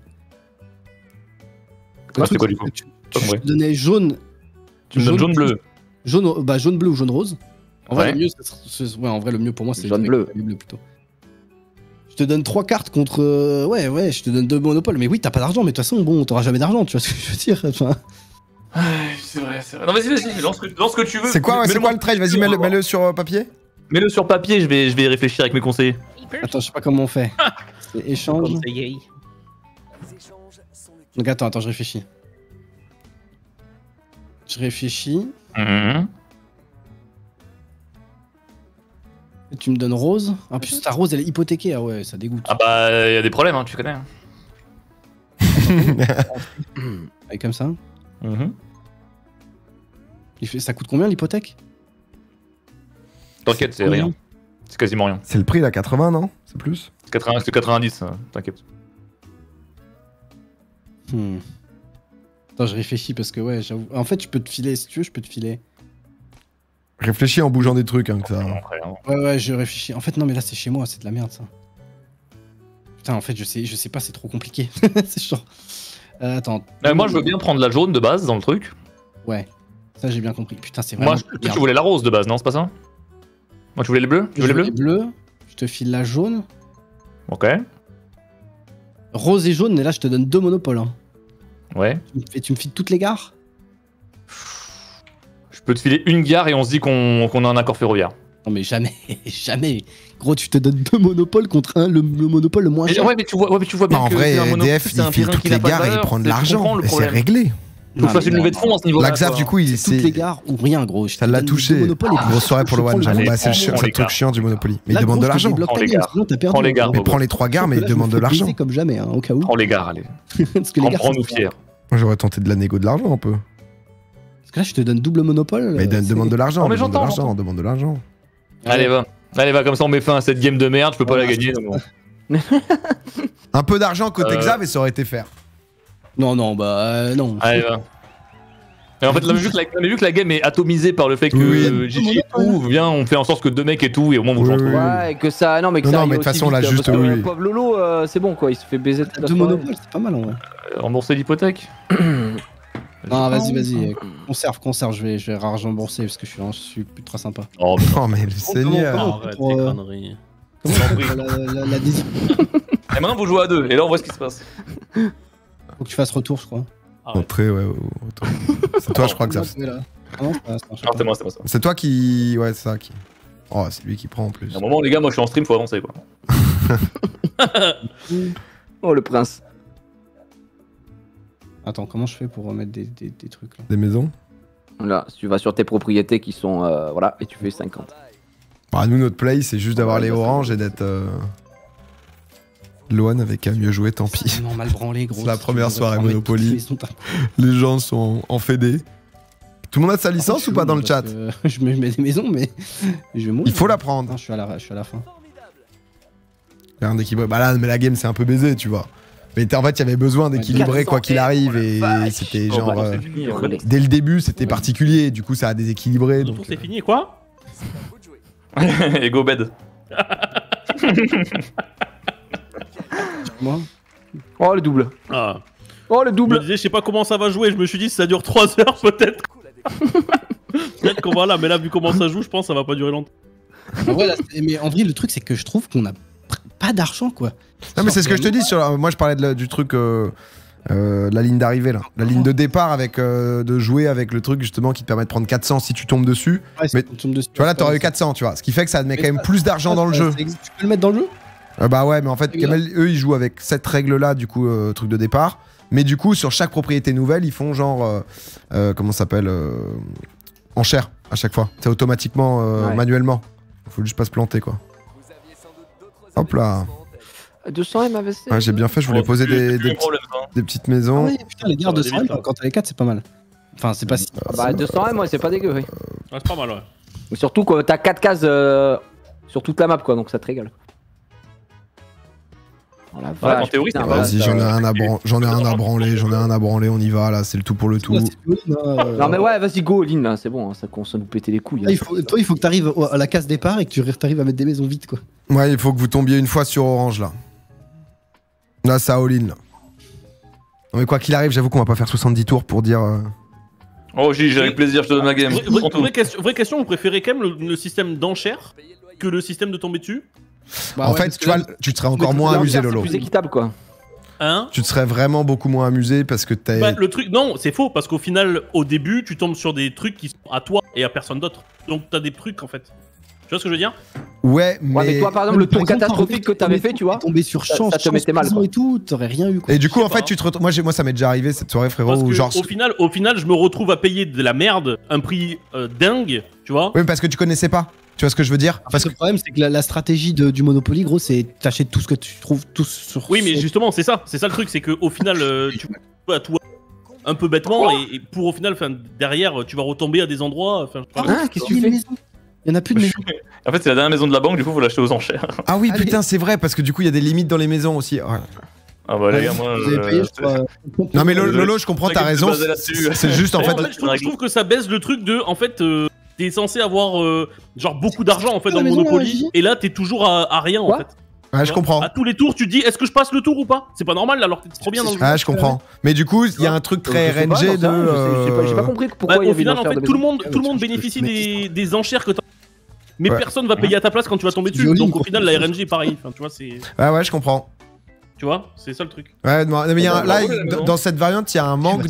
Le Ah, truc, c'est quoi, du coup? Tu Pas compris. donnais jaune. Tu me donnes jaune-bleu. Jaune bleu ou jaune rose. En vrai, Ouais. le mieux, ouais, en vrai, le mieux pour moi, c'est Jaune bleu. le bleu plutôt. Je te donne 3 cartes contre. Ouais, je te donne 2 monopoles. Mais oui, t'as pas d'argent, mais de toute façon, bon, t'auras jamais d'argent, tu vois ce que je veux dire. Enfin, C'est vrai, c'est vrai. Non, vas-y, lance ce que tu veux. C'est quoi, ouais, c'est Mets-le-moi- quoi le trade? Vas-y, mets-le sur papier. Mets-le sur papier, je vais y réfléchir avec mes conseillers. attends, je sais pas comment on fait. C'est échange. Les échanges sont le Donc attends, je réfléchis. Je réfléchis. Mhm. Et tu me donnes rose. En plus, ta rose, elle est hypothéquée. Ah ouais, ça dégoûte. Ah bah, y a des problèmes, hein, tu connais. Hein. Et comme ça. Mhm. Ça coûte combien l'hypothèque? T'inquiète, c'est Combien rien. C'est quasiment rien. C'est le prix, là, 80, non? C'est plus? C'est 80, c'est 90, t'inquiète. Attends, je réfléchis parce que ouais, j'avoue. En fait, je peux te filer, si tu veux, je peux te filer. Réfléchis en bougeant des trucs, hein, que ça. Après, hein. Ouais, je réfléchis. En fait, non, mais là, c'est chez moi, c'est de la merde, ça. Putain, en fait, je sais pas, c'est trop compliqué. C'est chiant. Attends. Moi, je veux bien prendre la jaune de base dans le truc. Ouais, ça, j'ai bien compris. Putain, c'est vraiment. Moi, toi, tu voulais la rose de base, non? C'est pas ça? Moi, tu voulais les bleus? Tu Je veux les veux bleus? les bleus, je te file la jaune. Ok. Rose et jaune, et là, je te donne 2 monopoles. Hein. Ouais. Et tu me files toutes les gares? Je peux te filer une gare et on se dit qu'on a un accord ferroviaire. Non, mais jamais, jamais. Gros, tu te donnes 2 monopoles contre le monopole le moins cher. Ouais, mais tu vois bien Non, en que vrai, c'est un monopole, EDF, c'est un il file terrain toutes qui n'a les pas de gares et il valeur, prend de c'est- tu comprends l'argent. le Et c'est problème. réglé. Faut que je fasse une levée de fonds à ce niveau-là. L'Axaf, quoi. du coup, C'est toutes les gares ou rien, gros. Ça l'a touché. Grosse soirée pour le one, j'avoue. Bah, c'est prends le les truc gars. chiant du Monopoly. Mais il demande de l'argent. Prends les gares. Prends les gares. Mais prends les 3 gares, mais il demande de l'argent. Comme jamais, hein, au cas où. Prends les gares, allez. Parce que les gares, Prends-nous c'est- fiers. Moi, j'aurais tenté de la négo de l'argent un peu. Parce que là, je te donne double monopole. Mais c'est- demande de l'argent, Non, mais demande de j'entends, l'argent, demande de l'argent. Allez, va. Allez, va, comme ça on met fin à cette game de merde, je peux pas la gagner. donc bon. Un peu d'argent côté Xav et ça aurait été faire. Non, non. Allez, va. Et en fait, là, vu que la game est atomisée par le fait que Oui. Gigi et tout, viens, on fait en sorte que 2 mecs et tout, et au moins on Oui, se oui. retrouve. Ouais, et que ça. Non, mais que Non, ça. non, aille mais de toute aussi façon, là, vite, juste, parce que oui. le pauvre Lolo, c'est bon, quoi. Il se fait baiser toute la 2 soirée. monopoles, c'est pas mal en vrai. Rembourser l'hypothèque. Non, vas-y. Conserve, je vais rembourser parce que je suis plus très sympa. Oh, Oh, mais le seigneur. comment- Arrête pour, tes conneries. Comment J'en on prie. fait pour la décision? Et maintenant vous jouez à 2, et là on voit ce qui se passe. Faut que tu fasses retour, je crois. Entrée, ouais. C'est toi, je crois que ça. Ah non, ça marche Non, pas. c'est moi, c'est moi ça. C'est toi qui. Ouais, c'est ça qui. Oh, c'est lui qui prend en plus. À un moment, les gars, moi je suis en stream, faut avancer quoi. Oh, le prince. Attends, comment je fais pour remettre des trucs là? Des maisons. Là, si tu vas sur tes propriétés qui sont. Voilà, et tu fais 50. Bah, nous, notre play, c'est juste d'avoir les oranges et d'être. Loan avec à mieux jouer, tant pis. C'est vraiment mal branlé, gros. C'est la première soirée Monopoly. Monopoly. Les gens sont en fédé. Tout le monde a sa licence ou pas dans le chat? Je mets des maisons, mais je vais mourir. Il faut la prendre. Non, je suis à la fin. Il y a un d'équilibré. Bah là, mais la game, c'est un peu baisé, tu vois. Mais en fait, il y avait besoin d'équilibrer quoi qu'il arrive et c'était genre. Dès le début, c'était particulier. Du coup, ça a déséquilibré. Donc c'est fini, quoi? Et go bed. Moi Oh, le double. Ah. Oh, le Je me double. disais, je sais pas comment ça va jouer. Je me suis dit, si ça dure 3 heures, peut-être. Peut-être qu'on va là, mais là, vu comment ça joue, je pense que ça va pas durer longtemps. En vrai, mais en vrai, le truc, c'est que je trouve qu'on a pas d'argent, quoi. Non, mais c'est ce que je te dis. Moi, je parlais du truc. La ligne d'arrivée là, la ligne de départ avec de jouer avec le truc justement qui te permet de prendre 400 si tu tombes dessus. Ouais, mais tu tombes dessus. tu vois là t'aurais eu 400 tu vois, ce qui fait que ça te met quand même plus d'argent dans le jeu. Tu peux le mettre dans le jeu? Bah ouais mais en fait Kamel, eux ils jouent avec cette règle là du coup truc de départ, mais du coup sur chaque propriété nouvelle ils font genre comment ça s'appelle enchère à chaque fois, c'est automatiquement manuellement, faut juste pas se planter quoi. Hop là. 200 M AVC. Ouais, j'ai bien fait, je voulais poser des petites maisons. Ah oui, putain, les gars, 200 M, quand t'as les 4, c'est pas mal. Enfin, c'est pas si. Bah 200 M, ouais, c'est pas dégueu, oui. Ah, c'est pas mal, ouais. Mais surtout quoi, t'as 4 cases sur toute la map quoi, donc ça te régale. Oh la vache, en théorie, putain, c'est voilà. Vas-y, j'en ai un à branler, on y va là, c'est le tout pour le tout. Non mais ouais, vas-y go Lynn là, c'est bon, hein, ça commence à nous péter les couilles. Hein. Toi, il faut que t'arrives à la case départ et que tu arrives à mettre des maisons vite, quoi. Ouais, il faut que vous tombiez une fois sur orange là. Là, ça all-in là. Non mais quoi qu'il arrive, j'avoue qu'on va pas faire 70 tours pour dire... Oh j'ai avec plaisir, je te donne ma game. Vraie question, vous préférez quand même le système d'enchère que le système de tomber dessus? En fait, tu vois, tu te serais encore moins amusé, Lolo. C'est plus équitable quoi. Hein? Tu te serais vraiment beaucoup moins amusé parce que t'as... Bah, le truc, non, c'est faux, parce qu'au final, au début, tu tombes sur des trucs qui sont à toi et à personne d'autre. Donc t'as des trucs en fait. Tu vois ce que je veux dire? Ouais, Ouais, mais toi par exemple, le tour catastrophique que t'avais fait, tu vois, tombé sur chance, ça te mettait mal, quoi. et tout, t'aurais rien eu, quoi. Et du coup, en fait, tu te retrouves... Moi, ça m'est déjà arrivé cette soirée, frérot, Parce où que genre... au final, je me retrouve à payer de la merde, un prix dingue, tu vois. Oui, parce que tu connaissais pas. Tu vois ce que je veux dire? Parce que le problème, c'est que la stratégie du Monopoly, gros, c'est t'achètes tout ce que tu trouves, tout sur. Oui, mais justement, c'est ça le truc, c'est qu'au final, tu peux à tout un peu bêtement, et pour au final, derrière, tu vas retomber à des endroits. qu'est-ce que tu fais? Il y en a plus de maisons. En fait, c'est la dernière maison de la banque, du coup, faut l'acheter aux enchères. Ah oui, putain, c'est vrai, parce que du coup, il y a des limites dans les maisons aussi. Ouais. Ah bah les gars, moi... Vous avez payé, je crois. Non mais Lolo, je comprends, t'as raison. C'est juste en fait... Je trouve que ça baisse le truc de, en fait... T'es censé avoir genre beaucoup d'argent en fait dans le Monopoly et là t'es toujours à rien en fait. Ouais, je comprends. À tous les tours tu te dis est-ce que je passe le tour ou pas? C'est pas normal alors que t'es trop bien dans le jeu. Ah je comprends. Mais du coup il y a un truc très RNG de... J'ai pas compris pourquoi il y au avait final en fait tout le monde bénéficie des enchères que t'as. Mais personne va payer à ta place quand tu vas tomber dessus. Donc au final la RNG est pareil. Enfin tu vois c'est... Ouais je comprends. Tu vois, c'est ça le truc. Ouais, mais là, dans cette variante, il y a un manque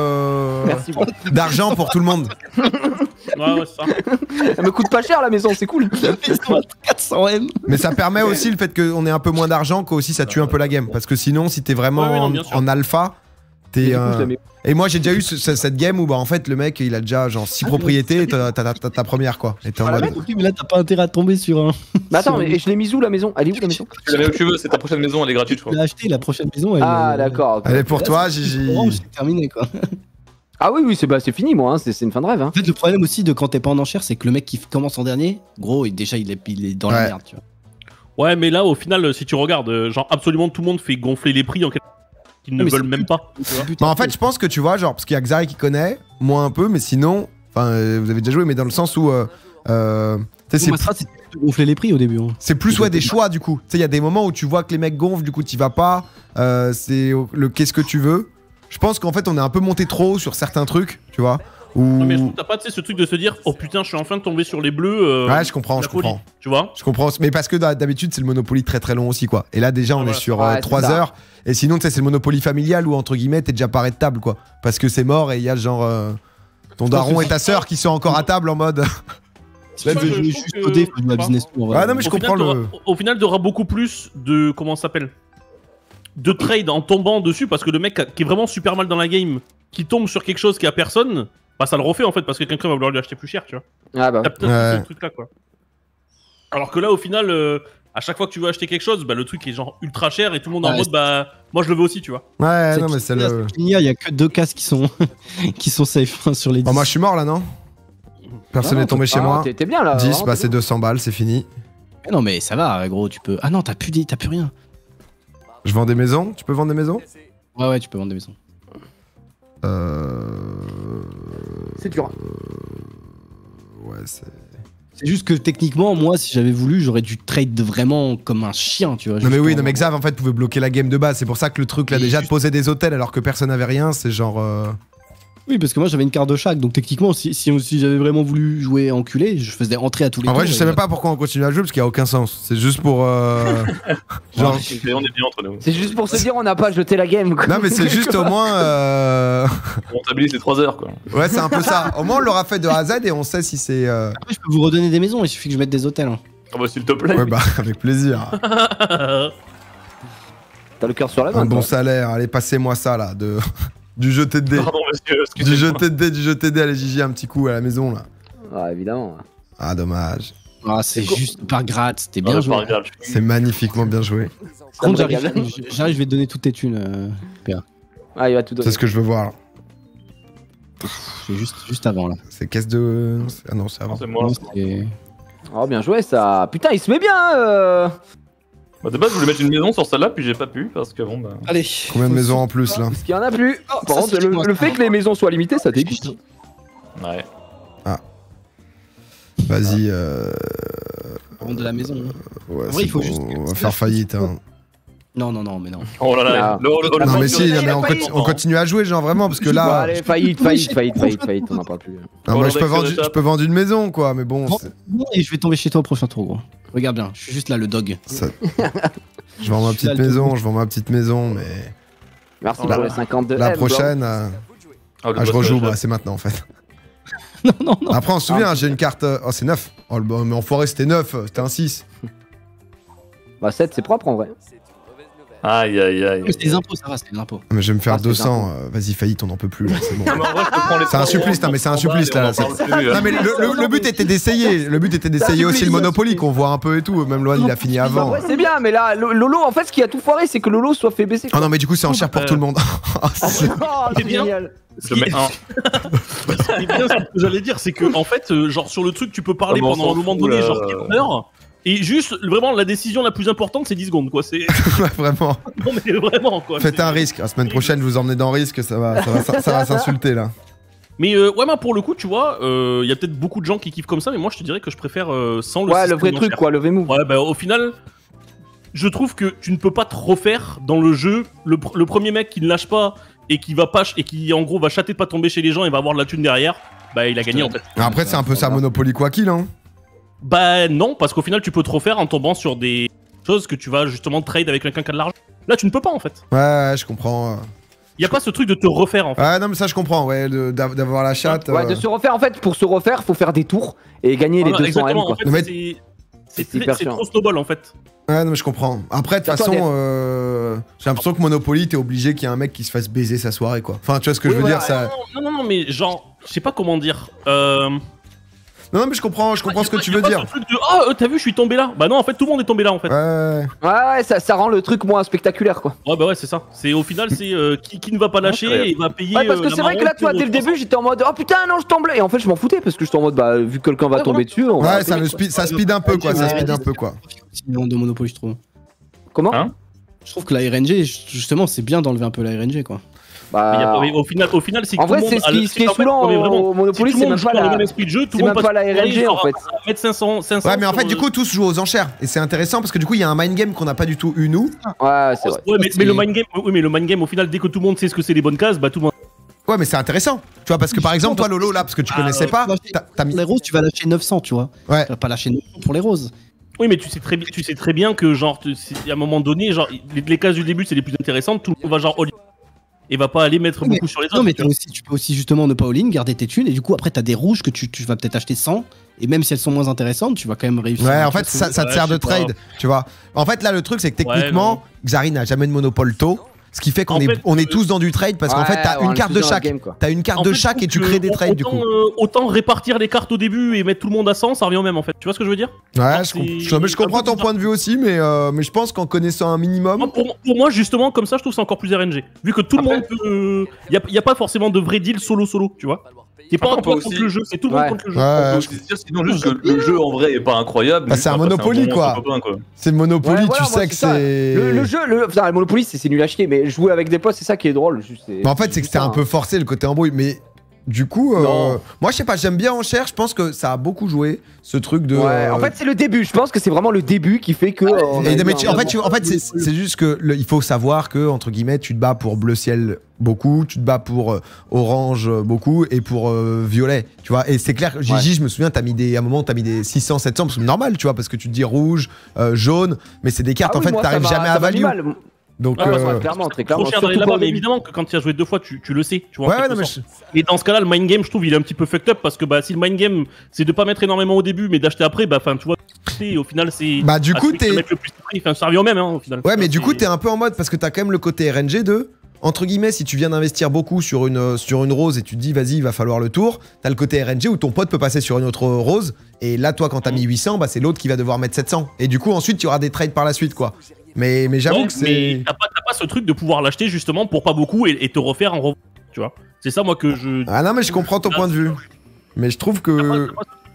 d'argent pour tout le monde. Ouais, c'est ça. Elle me coûte pas cher la maison, c'est cool. 400 M. Mais ça permet aussi le fait qu'on ait un peu moins d'argent, qu'aussi ça tue un peu la game. Parce que sinon, si t'es vraiment en alpha, t'es... Et moi, j'ai déjà eu cette game où bah en fait le mec il a déjà genre 6 propriétés et t'as ta première quoi. Et t'es en mode... Mais là, t'as pas intérêt à tomber sur un. Mais attends, mais je l'ai mise où la maison? Elle est où la maison? Tu la mets où tu veux, c'est ta prochaine maison, elle est gratuite, je crois. Tu l'as acheté, la prochaine maison. Ah, d'accord. Elle est pour toi, Gigi. C'est terminé, quoi. Ah oui, c'est fini, moi, hein. C'est une fin de rêve. Hein. En fait, le problème aussi de quand t'es pas en enchère, c'est que le mec qui commence en dernier, gros, déjà il est dans la merde, tu vois. Ouais, mais là, au final, si tu regardes, genre absolument tout le monde fait gonfler les prix en quelque qu'ils ne veulent même pas. Bah en fait, je pense que tu vois, genre, parce qu'il y a Xari qui connaît, moi un peu, mais sinon, enfin, vous avez déjà joué, mais dans le sens où. C'est de gonfler les prix au début. Hein. C'est plus des choix du coup. Tu sais, il y a des moments où tu vois que les mecs gonflent, du coup, t'y vas pas. C'est le qu'est-ce que tu veux. Je pense qu'en fait, on est un peu monté trop haut sur certains trucs, tu vois. Non, mais je trouve que t'as pas ce truc de se dire, oh putain, je suis enfin tombé sur les bleus. Ouais, je comprends. Tu vois? Je comprends. Mais parce que d'habitude, c'est le Monopoly très très long aussi, quoi. Et là, déjà, on est sur 3 heures. Et sinon, tu sais, c'est le Monopoly familial où, entre guillemets, t'es déjà paré de table, quoi. Parce que c'est mort et il y a genre ton daron et ta sœur qui sont encore à table en mode. Là, je vais juste coder pour la business tour. Ah non, mais je comprends Au final, t'auras beaucoup plus de. Comment ça s'appelle? De trade en tombant dessus parce que le mec qui est vraiment super mal dans la game, qui tombe sur quelque chose qui a personne. Bah ça le refait en fait parce que quelqu'un va vouloir lui acheter plus cher, tu vois. Ah bah. T'as peut-être ce truc là quoi. Alors que là, au final, à chaque fois que tu veux acheter quelque chose, bah, le truc est genre ultra cher et tout le monde est en mode bah moi je le veux aussi, tu vois. Ouais, non, mais c'est le. Il y a que 2 cases qui sont, qui sont safe sur les 10. Oh, moi je suis mort là, non? Personne n'est tombé chez moi. T'es bien là. 10, bah c'est 200 balles, c'est fini. Mais non, mais ça va, gros, tu peux. Ah non, t'as plus rien. Je vends des maisons? Tu peux vendre des maisons? Ouais, tu peux vendre des maisons. C'est dur. Ouais, c'est. C'est juste que techniquement, moi, si j'avais voulu, j'aurais dû trade vraiment comme un chien, tu vois. Non mais oui, non mais Xav en fait pouvait bloquer la game de base. C'est pour ça que le truc là déjà de poser des hôtels alors que personne n'avait rien, c'est genre. Oui, parce que moi j'avais une carte de chaque, donc techniquement, si j'avais vraiment voulu jouer enculé, je faisais entrer à tous les En vrai, tours, je sais même pas pourquoi on continue à jouer parce qu'il y a aucun sens. C'est juste pour. Genre, on est bien entre nous. C'est juste pour se dire, on n'a pas jeté la game. Quoi. Non mais c'est juste au moins. On stabilise les 3 heures quoi. Ouais, c'est un peu ça. Au moins on l'aura fait de A à Z et on sait si c'est. Après, je peux vous redonner des maisons, il suffit que je mette des hôtels. Hein. Oh bah s'il te plaît. Ouais bah avec plaisir. T'as le cœur sur la main. Un bon quoi. salaire. Allez, passez-moi ça là de. Du jeu TD. Pardon monsieur, Du jeu excusez-moi. TD, allez Gigi un petit coup à la maison là. Ah, évidemment. Ah dommage. Ah, c'est juste par gratte, c'était bien joué. C'est magnifiquement bien joué. Par contre, Ça me régale. j'arrive, je vais te donner toutes tes thunes, PA. Ah, il va tout donner. C'est ce que je veux voir. C'est juste avant là. C'est caisse de. Ah non, c'est avant. Non, c'est moi. Non, c'est- Oh, bien joué ça. Putain, il se met bien. Bah de base je voulais mettre une maison sur celle-là puis j'ai pas pu parce que bon bah. Allez. Combien de maisons en plus là? Parce qu'il y en a plus. Oh, Par ça, contre, c'est moi, le ça. fait que les maisons soient limitées, ça dégoûte. Ouais. Vas-y. Vendre de la maison. Hein. Ouais, En vrai, c'est il faut bon, juste- on va faire faillite. Hein. Non, mais non. Oh là là. Ah. Non mais si, il a mais on continue à jouer genre vraiment parce que Bon, là. allez, faillite, on n'en parle plus. Non, moi je peux vendre une maison quoi, mais bon. Bon, et je vais tomber chez toi au prochain tour, gros. Regarde bien, je suis juste là, le dog. Je vends ma petite maison, mais Merci pour les 52. la M, prochaine, je rejoue, bah, c'est maintenant en fait. Non. Après on se souvient, j'ai une carte. Oh c'est 9. Oh mais enfoiré c'était 9, c'était un 6. Bah 7, c'est propre en vrai. Aïe aïe aïe. Mais c'est des impôts, ça va, c'est des impôts. Mais je vais me faire Ah, c'est 200, vas-y faillite, on en peut plus là, c'est bon. Non, mais en vrai, je te prends les C'est un 3 supplice, non mais c'est un supplice là. Non mais le but était d'essayer, aussi le Monopoly qu'on voit un peu et tout, même Loan il a fini Bah avant. ouais, c'est bien, mais là, Lolo, en fait, ce qui a tout foiré, c'est que Lolo soit fait baisser. Oh non mais du coup c'est en cher pour tout le monde. Oh, c'est- Oh, c'est bien. génial. Je mets 1. Ce qui est bien, ce que j'allais dire, c'est que en fait, genre sur le truc, tu peux parler Ah, mais on pendant un s'en moment fout, donné, là. genre 4 heures. Et juste, vraiment, la décision la plus importante, c'est 10 secondes, quoi. C'est. Ouais, vraiment. Non, mais vraiment, quoi. Faites un risque. La semaine prochaine, je vous emmenez dans risque, ça va s'insulter là. Mais ouais, moi, pour le coup, tu vois, il y a peut-être beaucoup de gens qui kiffent comme ça, mais moi, je te dirais que je préfère sans le Ouais, le système vrai d'enchères. truc, quoi, le V-move. Ouais, bah au final, je trouve que tu ne peux pas te refaire dans le jeu. Le premier mec qui ne lâche pas et qui va pas et qui en gros va chatter de pas tomber chez les gens et va avoir de la thune derrière, bah il a gagné en fait. Après, c'est un peu ça Monopoly quoi qu'il, hein. Bah non, parce qu'au final tu peux te refaire en tombant sur des choses que tu vas justement trade avec quelqu'un qui a de l'argent. Là tu ne peux pas en fait. Ouais, je comprends. Il y a pas ce truc de te refaire en fait. Ouais, non, mais ça, je comprends, ouais, d'avoir la chatte. Ouais, de se refaire, en fait, pour se refaire, faut faire des tours et gagner les Voilà, 200 M, exactement, quoi. en fait, Mais- c'est hyper c'est chiant. trop snowball en fait. Ouais, non, mais je comprends. Après, de toute Attends, façon, j'ai l'impression que Monopoly, t'es obligé qu'il y ait un mec qui se fasse baiser sa soirée, quoi. Enfin, tu vois ce que Oui, je veux voilà, dire, ça. Non, mais genre, je sais pas comment dire. Non, mais je comprends ce que tu veux pas dire. Ce truc de t'as vu, je suis tombé là. Bah non, en fait, tout le monde est tombé là en fait. Ouais. Ouais, ça rend le truc moins spectaculaire, quoi. Ouais, bah ouais, c'est ça. C'est au final, c'est qui ne va pas lâcher et va payer. Ouais, parce que la c'est vrai que là, marron tu vois, pour dès le 300. début, j'étais en mode, oh putain, non, je tombe là. Et en fait, je m'en foutais parce que j'étais en mode, bah, vu que quelqu'un va Ouais, tomber dessus, on va Ouais, arrêter, quoi. ça speed un peu, quoi. Ça speed un peu, quoi. De Monopoly, je trouve. Comment Hein Je trouve que la RNG, justement, c'est bien d'enlever un peu la RNG, quoi. Mais il y a Bah, pas- au final, c'est que en tout vrai, le monde c'est a le- ce qui est en fait, saoulant non, mais vraiment, au Monopoly, si tout c'est le même monde pas joue dans le la. même esprit de jeu, tout c'est le monde même pas la passe RNG, en fait. à mettre 500 Ouais, mais en sur fait, du coup, tous jouent aux enchères. Et c'est intéressant parce que du coup, il y a un mind game qu'on n'a pas du tout eu, nous. Ouais, c'est vrai. Ouais, mais le mind game, oui, mais le mind game, au final, dès que tout le monde sait ce que c'est les bonnes cases, bah tout le monde. Ouais, mais c'est intéressant. Tu vois, parce que par exemple, toi, Lolo, là, parce que tu connaissais pas, t'as mis. Pour les roses, tu vas lâcher 900, tu vois. Ouais. Tu vas pas lâcher 900 pour les roses. Oui, mais tu sais très bien que genre, à un moment donné, genre, les cases du début c'est les plus intéressantes, tout le monde va genre all in et va pas aller mettre Oui, beaucoup sur les autres. Non, mais tu vois. tu peux aussi justement ne pas all-in, garder tes thunes, et du coup, après, t'as des rouges que tu vas peut-être acheter 100, et même si elles sont moins intéressantes, tu vas quand même réussir. Ouais, à en fait, ça te Ouais, sert je de sais pas. trade, tu vois. En fait, là, le truc, c'est que techniquement, Xari n'a jamais de monopole tôt. Ce qui fait qu'on En fait, on est tous dans du trade parce qu'en fait, t'as une carte de chaque. T'as une carte de chaque et tu crées des trades du coup. Autant répartir les cartes au début et mettre tout le monde à 100, ça revient au même en fait. Tu vois ce que je veux dire? Ouais, je comprends ton point de vue aussi, mais je pense qu'en connaissant un minimum. Pour moi, justement, comme ça, je trouve que c'est encore plus RNG. Vu que tout le monde peut. Y a pas forcément de vrai deal solo, tu vois. C'est pas un peu contre le jeu, c'est tout le monde contre le jeu. On peut aussi dire sinon juste que le jeu en vrai est pas incroyable. Bah, c'est un Monopoly quoi. C'est Monopoly, tu sais que c'est. Le jeu, le Monopoly c'est nul à chier, mais jouer avec des potes c'est ça qui est drôle. Bah, en fait, c'est que c'était un peu forcé le côté embrouille, mais. Du coup, moi je sais pas, j'aime bien Enchère, je pense que ça a beaucoup joué, ce truc de... Ouais, en fait c'est le début, je pense que c'est vraiment le début qui fait que... en fait c'est juste que il faut savoir que, entre guillemets, tu te bats pour bleu ciel beaucoup, tu te bats pour orange beaucoup et pour violet, tu vois, et c'est clair, Gigi, je me souviens, à un moment t'as mis des 600, 700, c'est normal, tu vois, parce que tu te dis rouge, jaune, mais c'est des cartes, en fait, t'arrives jamais à value. Donc, clairement, très clairement. Trop cher d'aller là-bas, mais évidemment que quand tu as joué 2 fois, tu le sais. Tu vois, et dans ce cas-là, le mind game, je trouve, il est un petit peu fucked up parce que si le mind game, c'est de pas mettre énormément au début, mais d'acheter après, tu vois, au final, c'est. Bah, du coup, t'es. Ça revient au même, au final. Ouais, mais du coup, t'es un peu en mode parce que t'as quand même le côté RNG de. Entre guillemets, si tu viens d'investir beaucoup sur une rose et tu te dis, vas-y, il va falloir le tour, t'as le côté RNG où ton pote peut passer sur une autre rose, et là, toi, quand t'as mis 800, c'est l'autre qui va devoir mettre 700. Et du coup, ensuite, il y aura des trades par la suite, quoi. Mais j'avoue que c'est. Mais t'as pas ce truc de pouvoir l'acheter justement pour pas beaucoup et te refaire en revanche, tu vois. C'est ça, moi, que je. Ah non, mais je comprends ton point de vue. Mais je trouve que.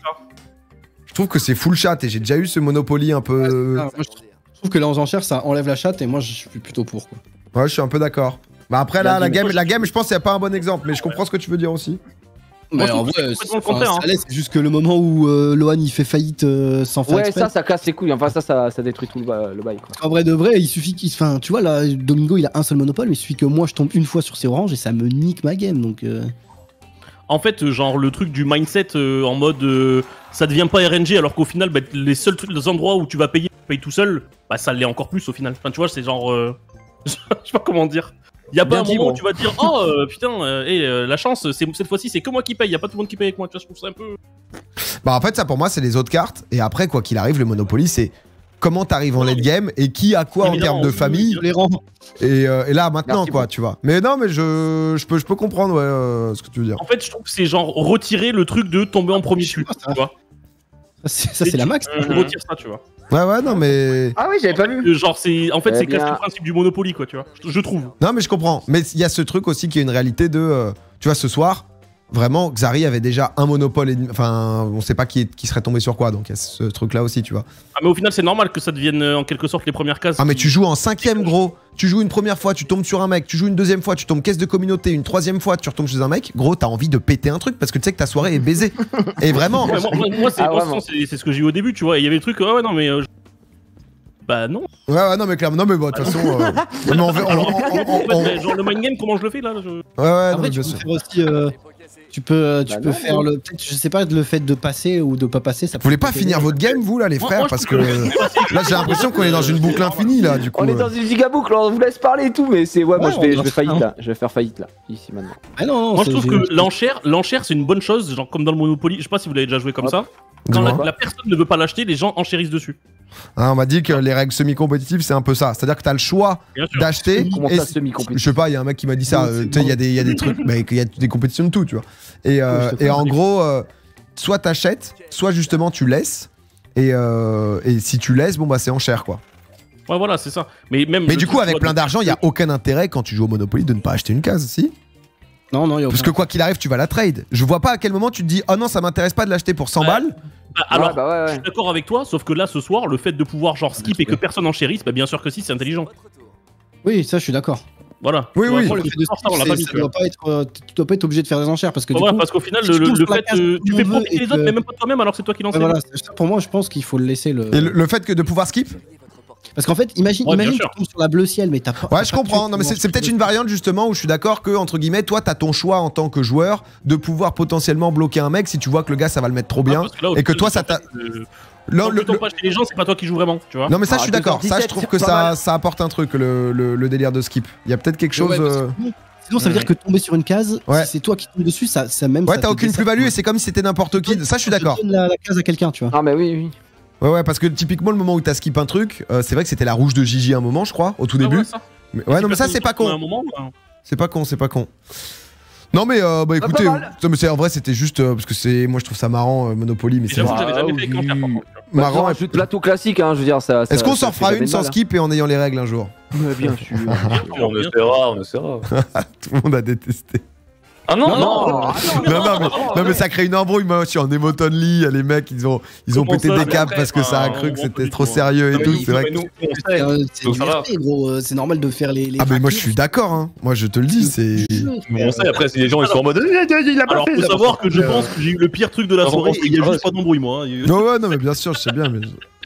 Je trouve que c'est full chat et j'ai déjà eu ce Monopoly un peu. Moi, je trouve que là, aux enchères, ça enlève la chatte et moi, je suis plutôt pour, quoi. Ouais, je suis un peu d'accord. Bah après, là, la game, je pense qu'il n'y a pas un bon exemple, mais je comprends ce que tu veux dire aussi. Mais en vrai, c'est juste que le moment où Lohan il fait faillite sans faire exprès. Ça casse les couilles. Enfin, ça détruit tout le bail. Quoi. En vrai de vrai, il suffit qu'il. Enfin, tu vois, là, Domingo il a un seul monopole, mais il suffit que moi je tombe une fois sur ses oranges et ça me nique ma game. Donc. En fait, genre le truc du mindset en mode ça devient pas RNG alors qu'au final, les seuls endroits où tu vas payer tout seul, ça l'est encore plus au final. Enfin, tu vois, c'est genre. Je sais pas comment dire. Y'a pas un moment où tu vas te dire oh putain la chance cette fois-ci c'est que moi qui paye, y'a pas tout le monde qui paye avec moi, tu vois, je trouve ça un peu. Bah en fait ça pour moi c'est les autres cartes et après quoi qu'il arrive le Monopoly c'est comment t'arrives en late game et qui a quoi en termes de famille et là maintenant quoi tu vois. Mais non mais je peux comprendre ce que tu veux dire. En fait je trouve que c'est genre retirer le truc de tomber en premier dessus, tu vois. Ça c'est la max. Retire ça tu vois. Ouais non mais. Ah oui j'avais pas vu. Genre c'est en fait c'est casse le principe du Monopoly quoi tu vois. Je trouve. Non mais je comprends. Mais il y a ce truc aussi qui est une réalité de tu vois ce soir vraiment Xari avait déjà un monopole enfin on sait pas qui serait tombé sur quoi donc il y a ce truc là aussi tu vois. Ah mais au final c'est normal que ça devienne en quelque sorte les premières cases. Ah mais tu joues en 5ème gros. Tu joues une première fois, tu tombes sur un mec, tu joues une deuxième fois, tu tombes caisse de communauté, une troisième fois, tu retombes chez un mec, gros, t'as envie de péter un truc parce que tu sais que ta soirée est baisée. Et vraiment. Moi c'est ce que j'ai eu au début, tu vois. Il y avait des trucs, ouais, non, mais. Bah non. Ouais, non, mais clairement, non, mais bon, de toute façon. Genre le mind game, comment je le fais là Ouais, non, mais bien sûr. Tu peux faire le. Peut-être, je sais pas, le fait de passer ou de pas passer. Ça vous voulez pas finir votre game, vous, là, les frères? Parce que là, j'ai l'impression qu'on est dans une boucle infinie, là, du coup. On est dans une giga boucle, on vous laisse parler et tout, mais c'est. Ouais, moi, je vais faillite là. Je vais faire faillite là, ici maintenant. Ah non, moi, je trouve que l'enchère, c'est une bonne chose, genre comme dans le Monopoly. Je sais pas si vous l'avez déjà joué comme ça. Quand la personne ne veut pas l'acheter, les gens enchérissent dessus. Ah, on m'a dit que les règles semi-compétitives, c'est un peu ça. C'est-à-dire que t'as le choix d'acheter. Comment ça, semi-compétitif? Je sais pas, il y a un mec qui m'a dit ça. Tu sais, il y a des trucs, mais il y a des compétitions de tout, tu vois. Et en gros, soit t'achètes, soit justement tu laisses. Et si tu laisses, bon bah c'est enchère quoi. Ouais, voilà, c'est ça. Mais du coup, avec plein d'argent, il y a aucun intérêt quand tu joues au Monopoly de ne pas acheter une case, si? Non, il y a aucun. Parce que quoi qu'il arrive, tu vas la trade. Je vois pas à quel moment tu te dis oh non, ça m'intéresse pas de l'acheter pour 100 balles. Alors, je suis d'accord avec toi, sauf que là, ce soir, le fait de pouvoir genre skip et que personne enchérisse, bien sûr que si, c'est intelligent. Oui, ça, je suis d'accord. Voilà. Oui. Le fait de skip, tu dois pas être obligé de faire des enchères parce que voilà, parce qu'au final, le fait tu fais profiter les autres, mais même pas toi-même, alors c'est toi qui lance. Voilà, pour moi, je pense qu'il faut le laisser le. Et le fait que de pouvoir skip. Parce qu'en fait, imagine que tu tombes sur la bleu ciel, mais t'as pas. Ouais, je comprends. Non, mais c'est peut-être une variante justement où je suis d'accord que, entre guillemets, toi, t'as ton choix en tant que joueur de pouvoir potentiellement bloquer un mec si tu vois que le gars ça va le mettre trop bien et que toi ça t'a. Le temps pas chez les gens, c'est pas toi qui joues vraiment, tu vois. Non, mais ça, je suis d'accord. Ça, je trouve que ça apporte un truc, le délire de skip. Il y a peut-être quelque chose. Sinon, ça veut dire que tomber sur une case, si c'est toi qui tombes dessus, ça même. Ouais, t'as aucune plus-value et c'est comme si c'était n'importe qui. Ça, je suis d'accord. Tu donnes la case à quelqu'un, tu vois. Ah, mais oui. Ouais, parce que typiquement, le moment où t'as skip un truc, c'est vrai que c'était la rouge de Gigi à un moment, je crois, au tout début. Ouais, non, mais ça, c'est pas con. C'est pas con, c'est pas con. Non mais bah écoutez, en vrai c'était juste parce que moi je trouve ça marrant Monopoly, mais c'est j'avais jamais fait avec l'enfer par contre. marrant. Un jeu de plateau classique, hein, je veux dire ça. Est-ce qu'on s'en fera une sans skip et en ayant les règles un jour? Bien sûr. On essaiera, on essaiera. Tout le monde a détesté. Ah non, Non mais ça crée une embrouille. Moi je suis en emote only, les mecs ils ont pété des câbles parce que ça a cru que c'était trop sérieux et tout. C'est vrai que c'est gros, c'est normal de faire les. Ah mais moi je suis d'accord, hein. Moi je te le dis, c'est. Mais on sait après si les gens ils sont en mode. Alors faut savoir que je pense que j'ai eu le pire truc de la soirée et il y a juste pas d'embrouille moi. Ouais non mais bien sûr je sais bien mais.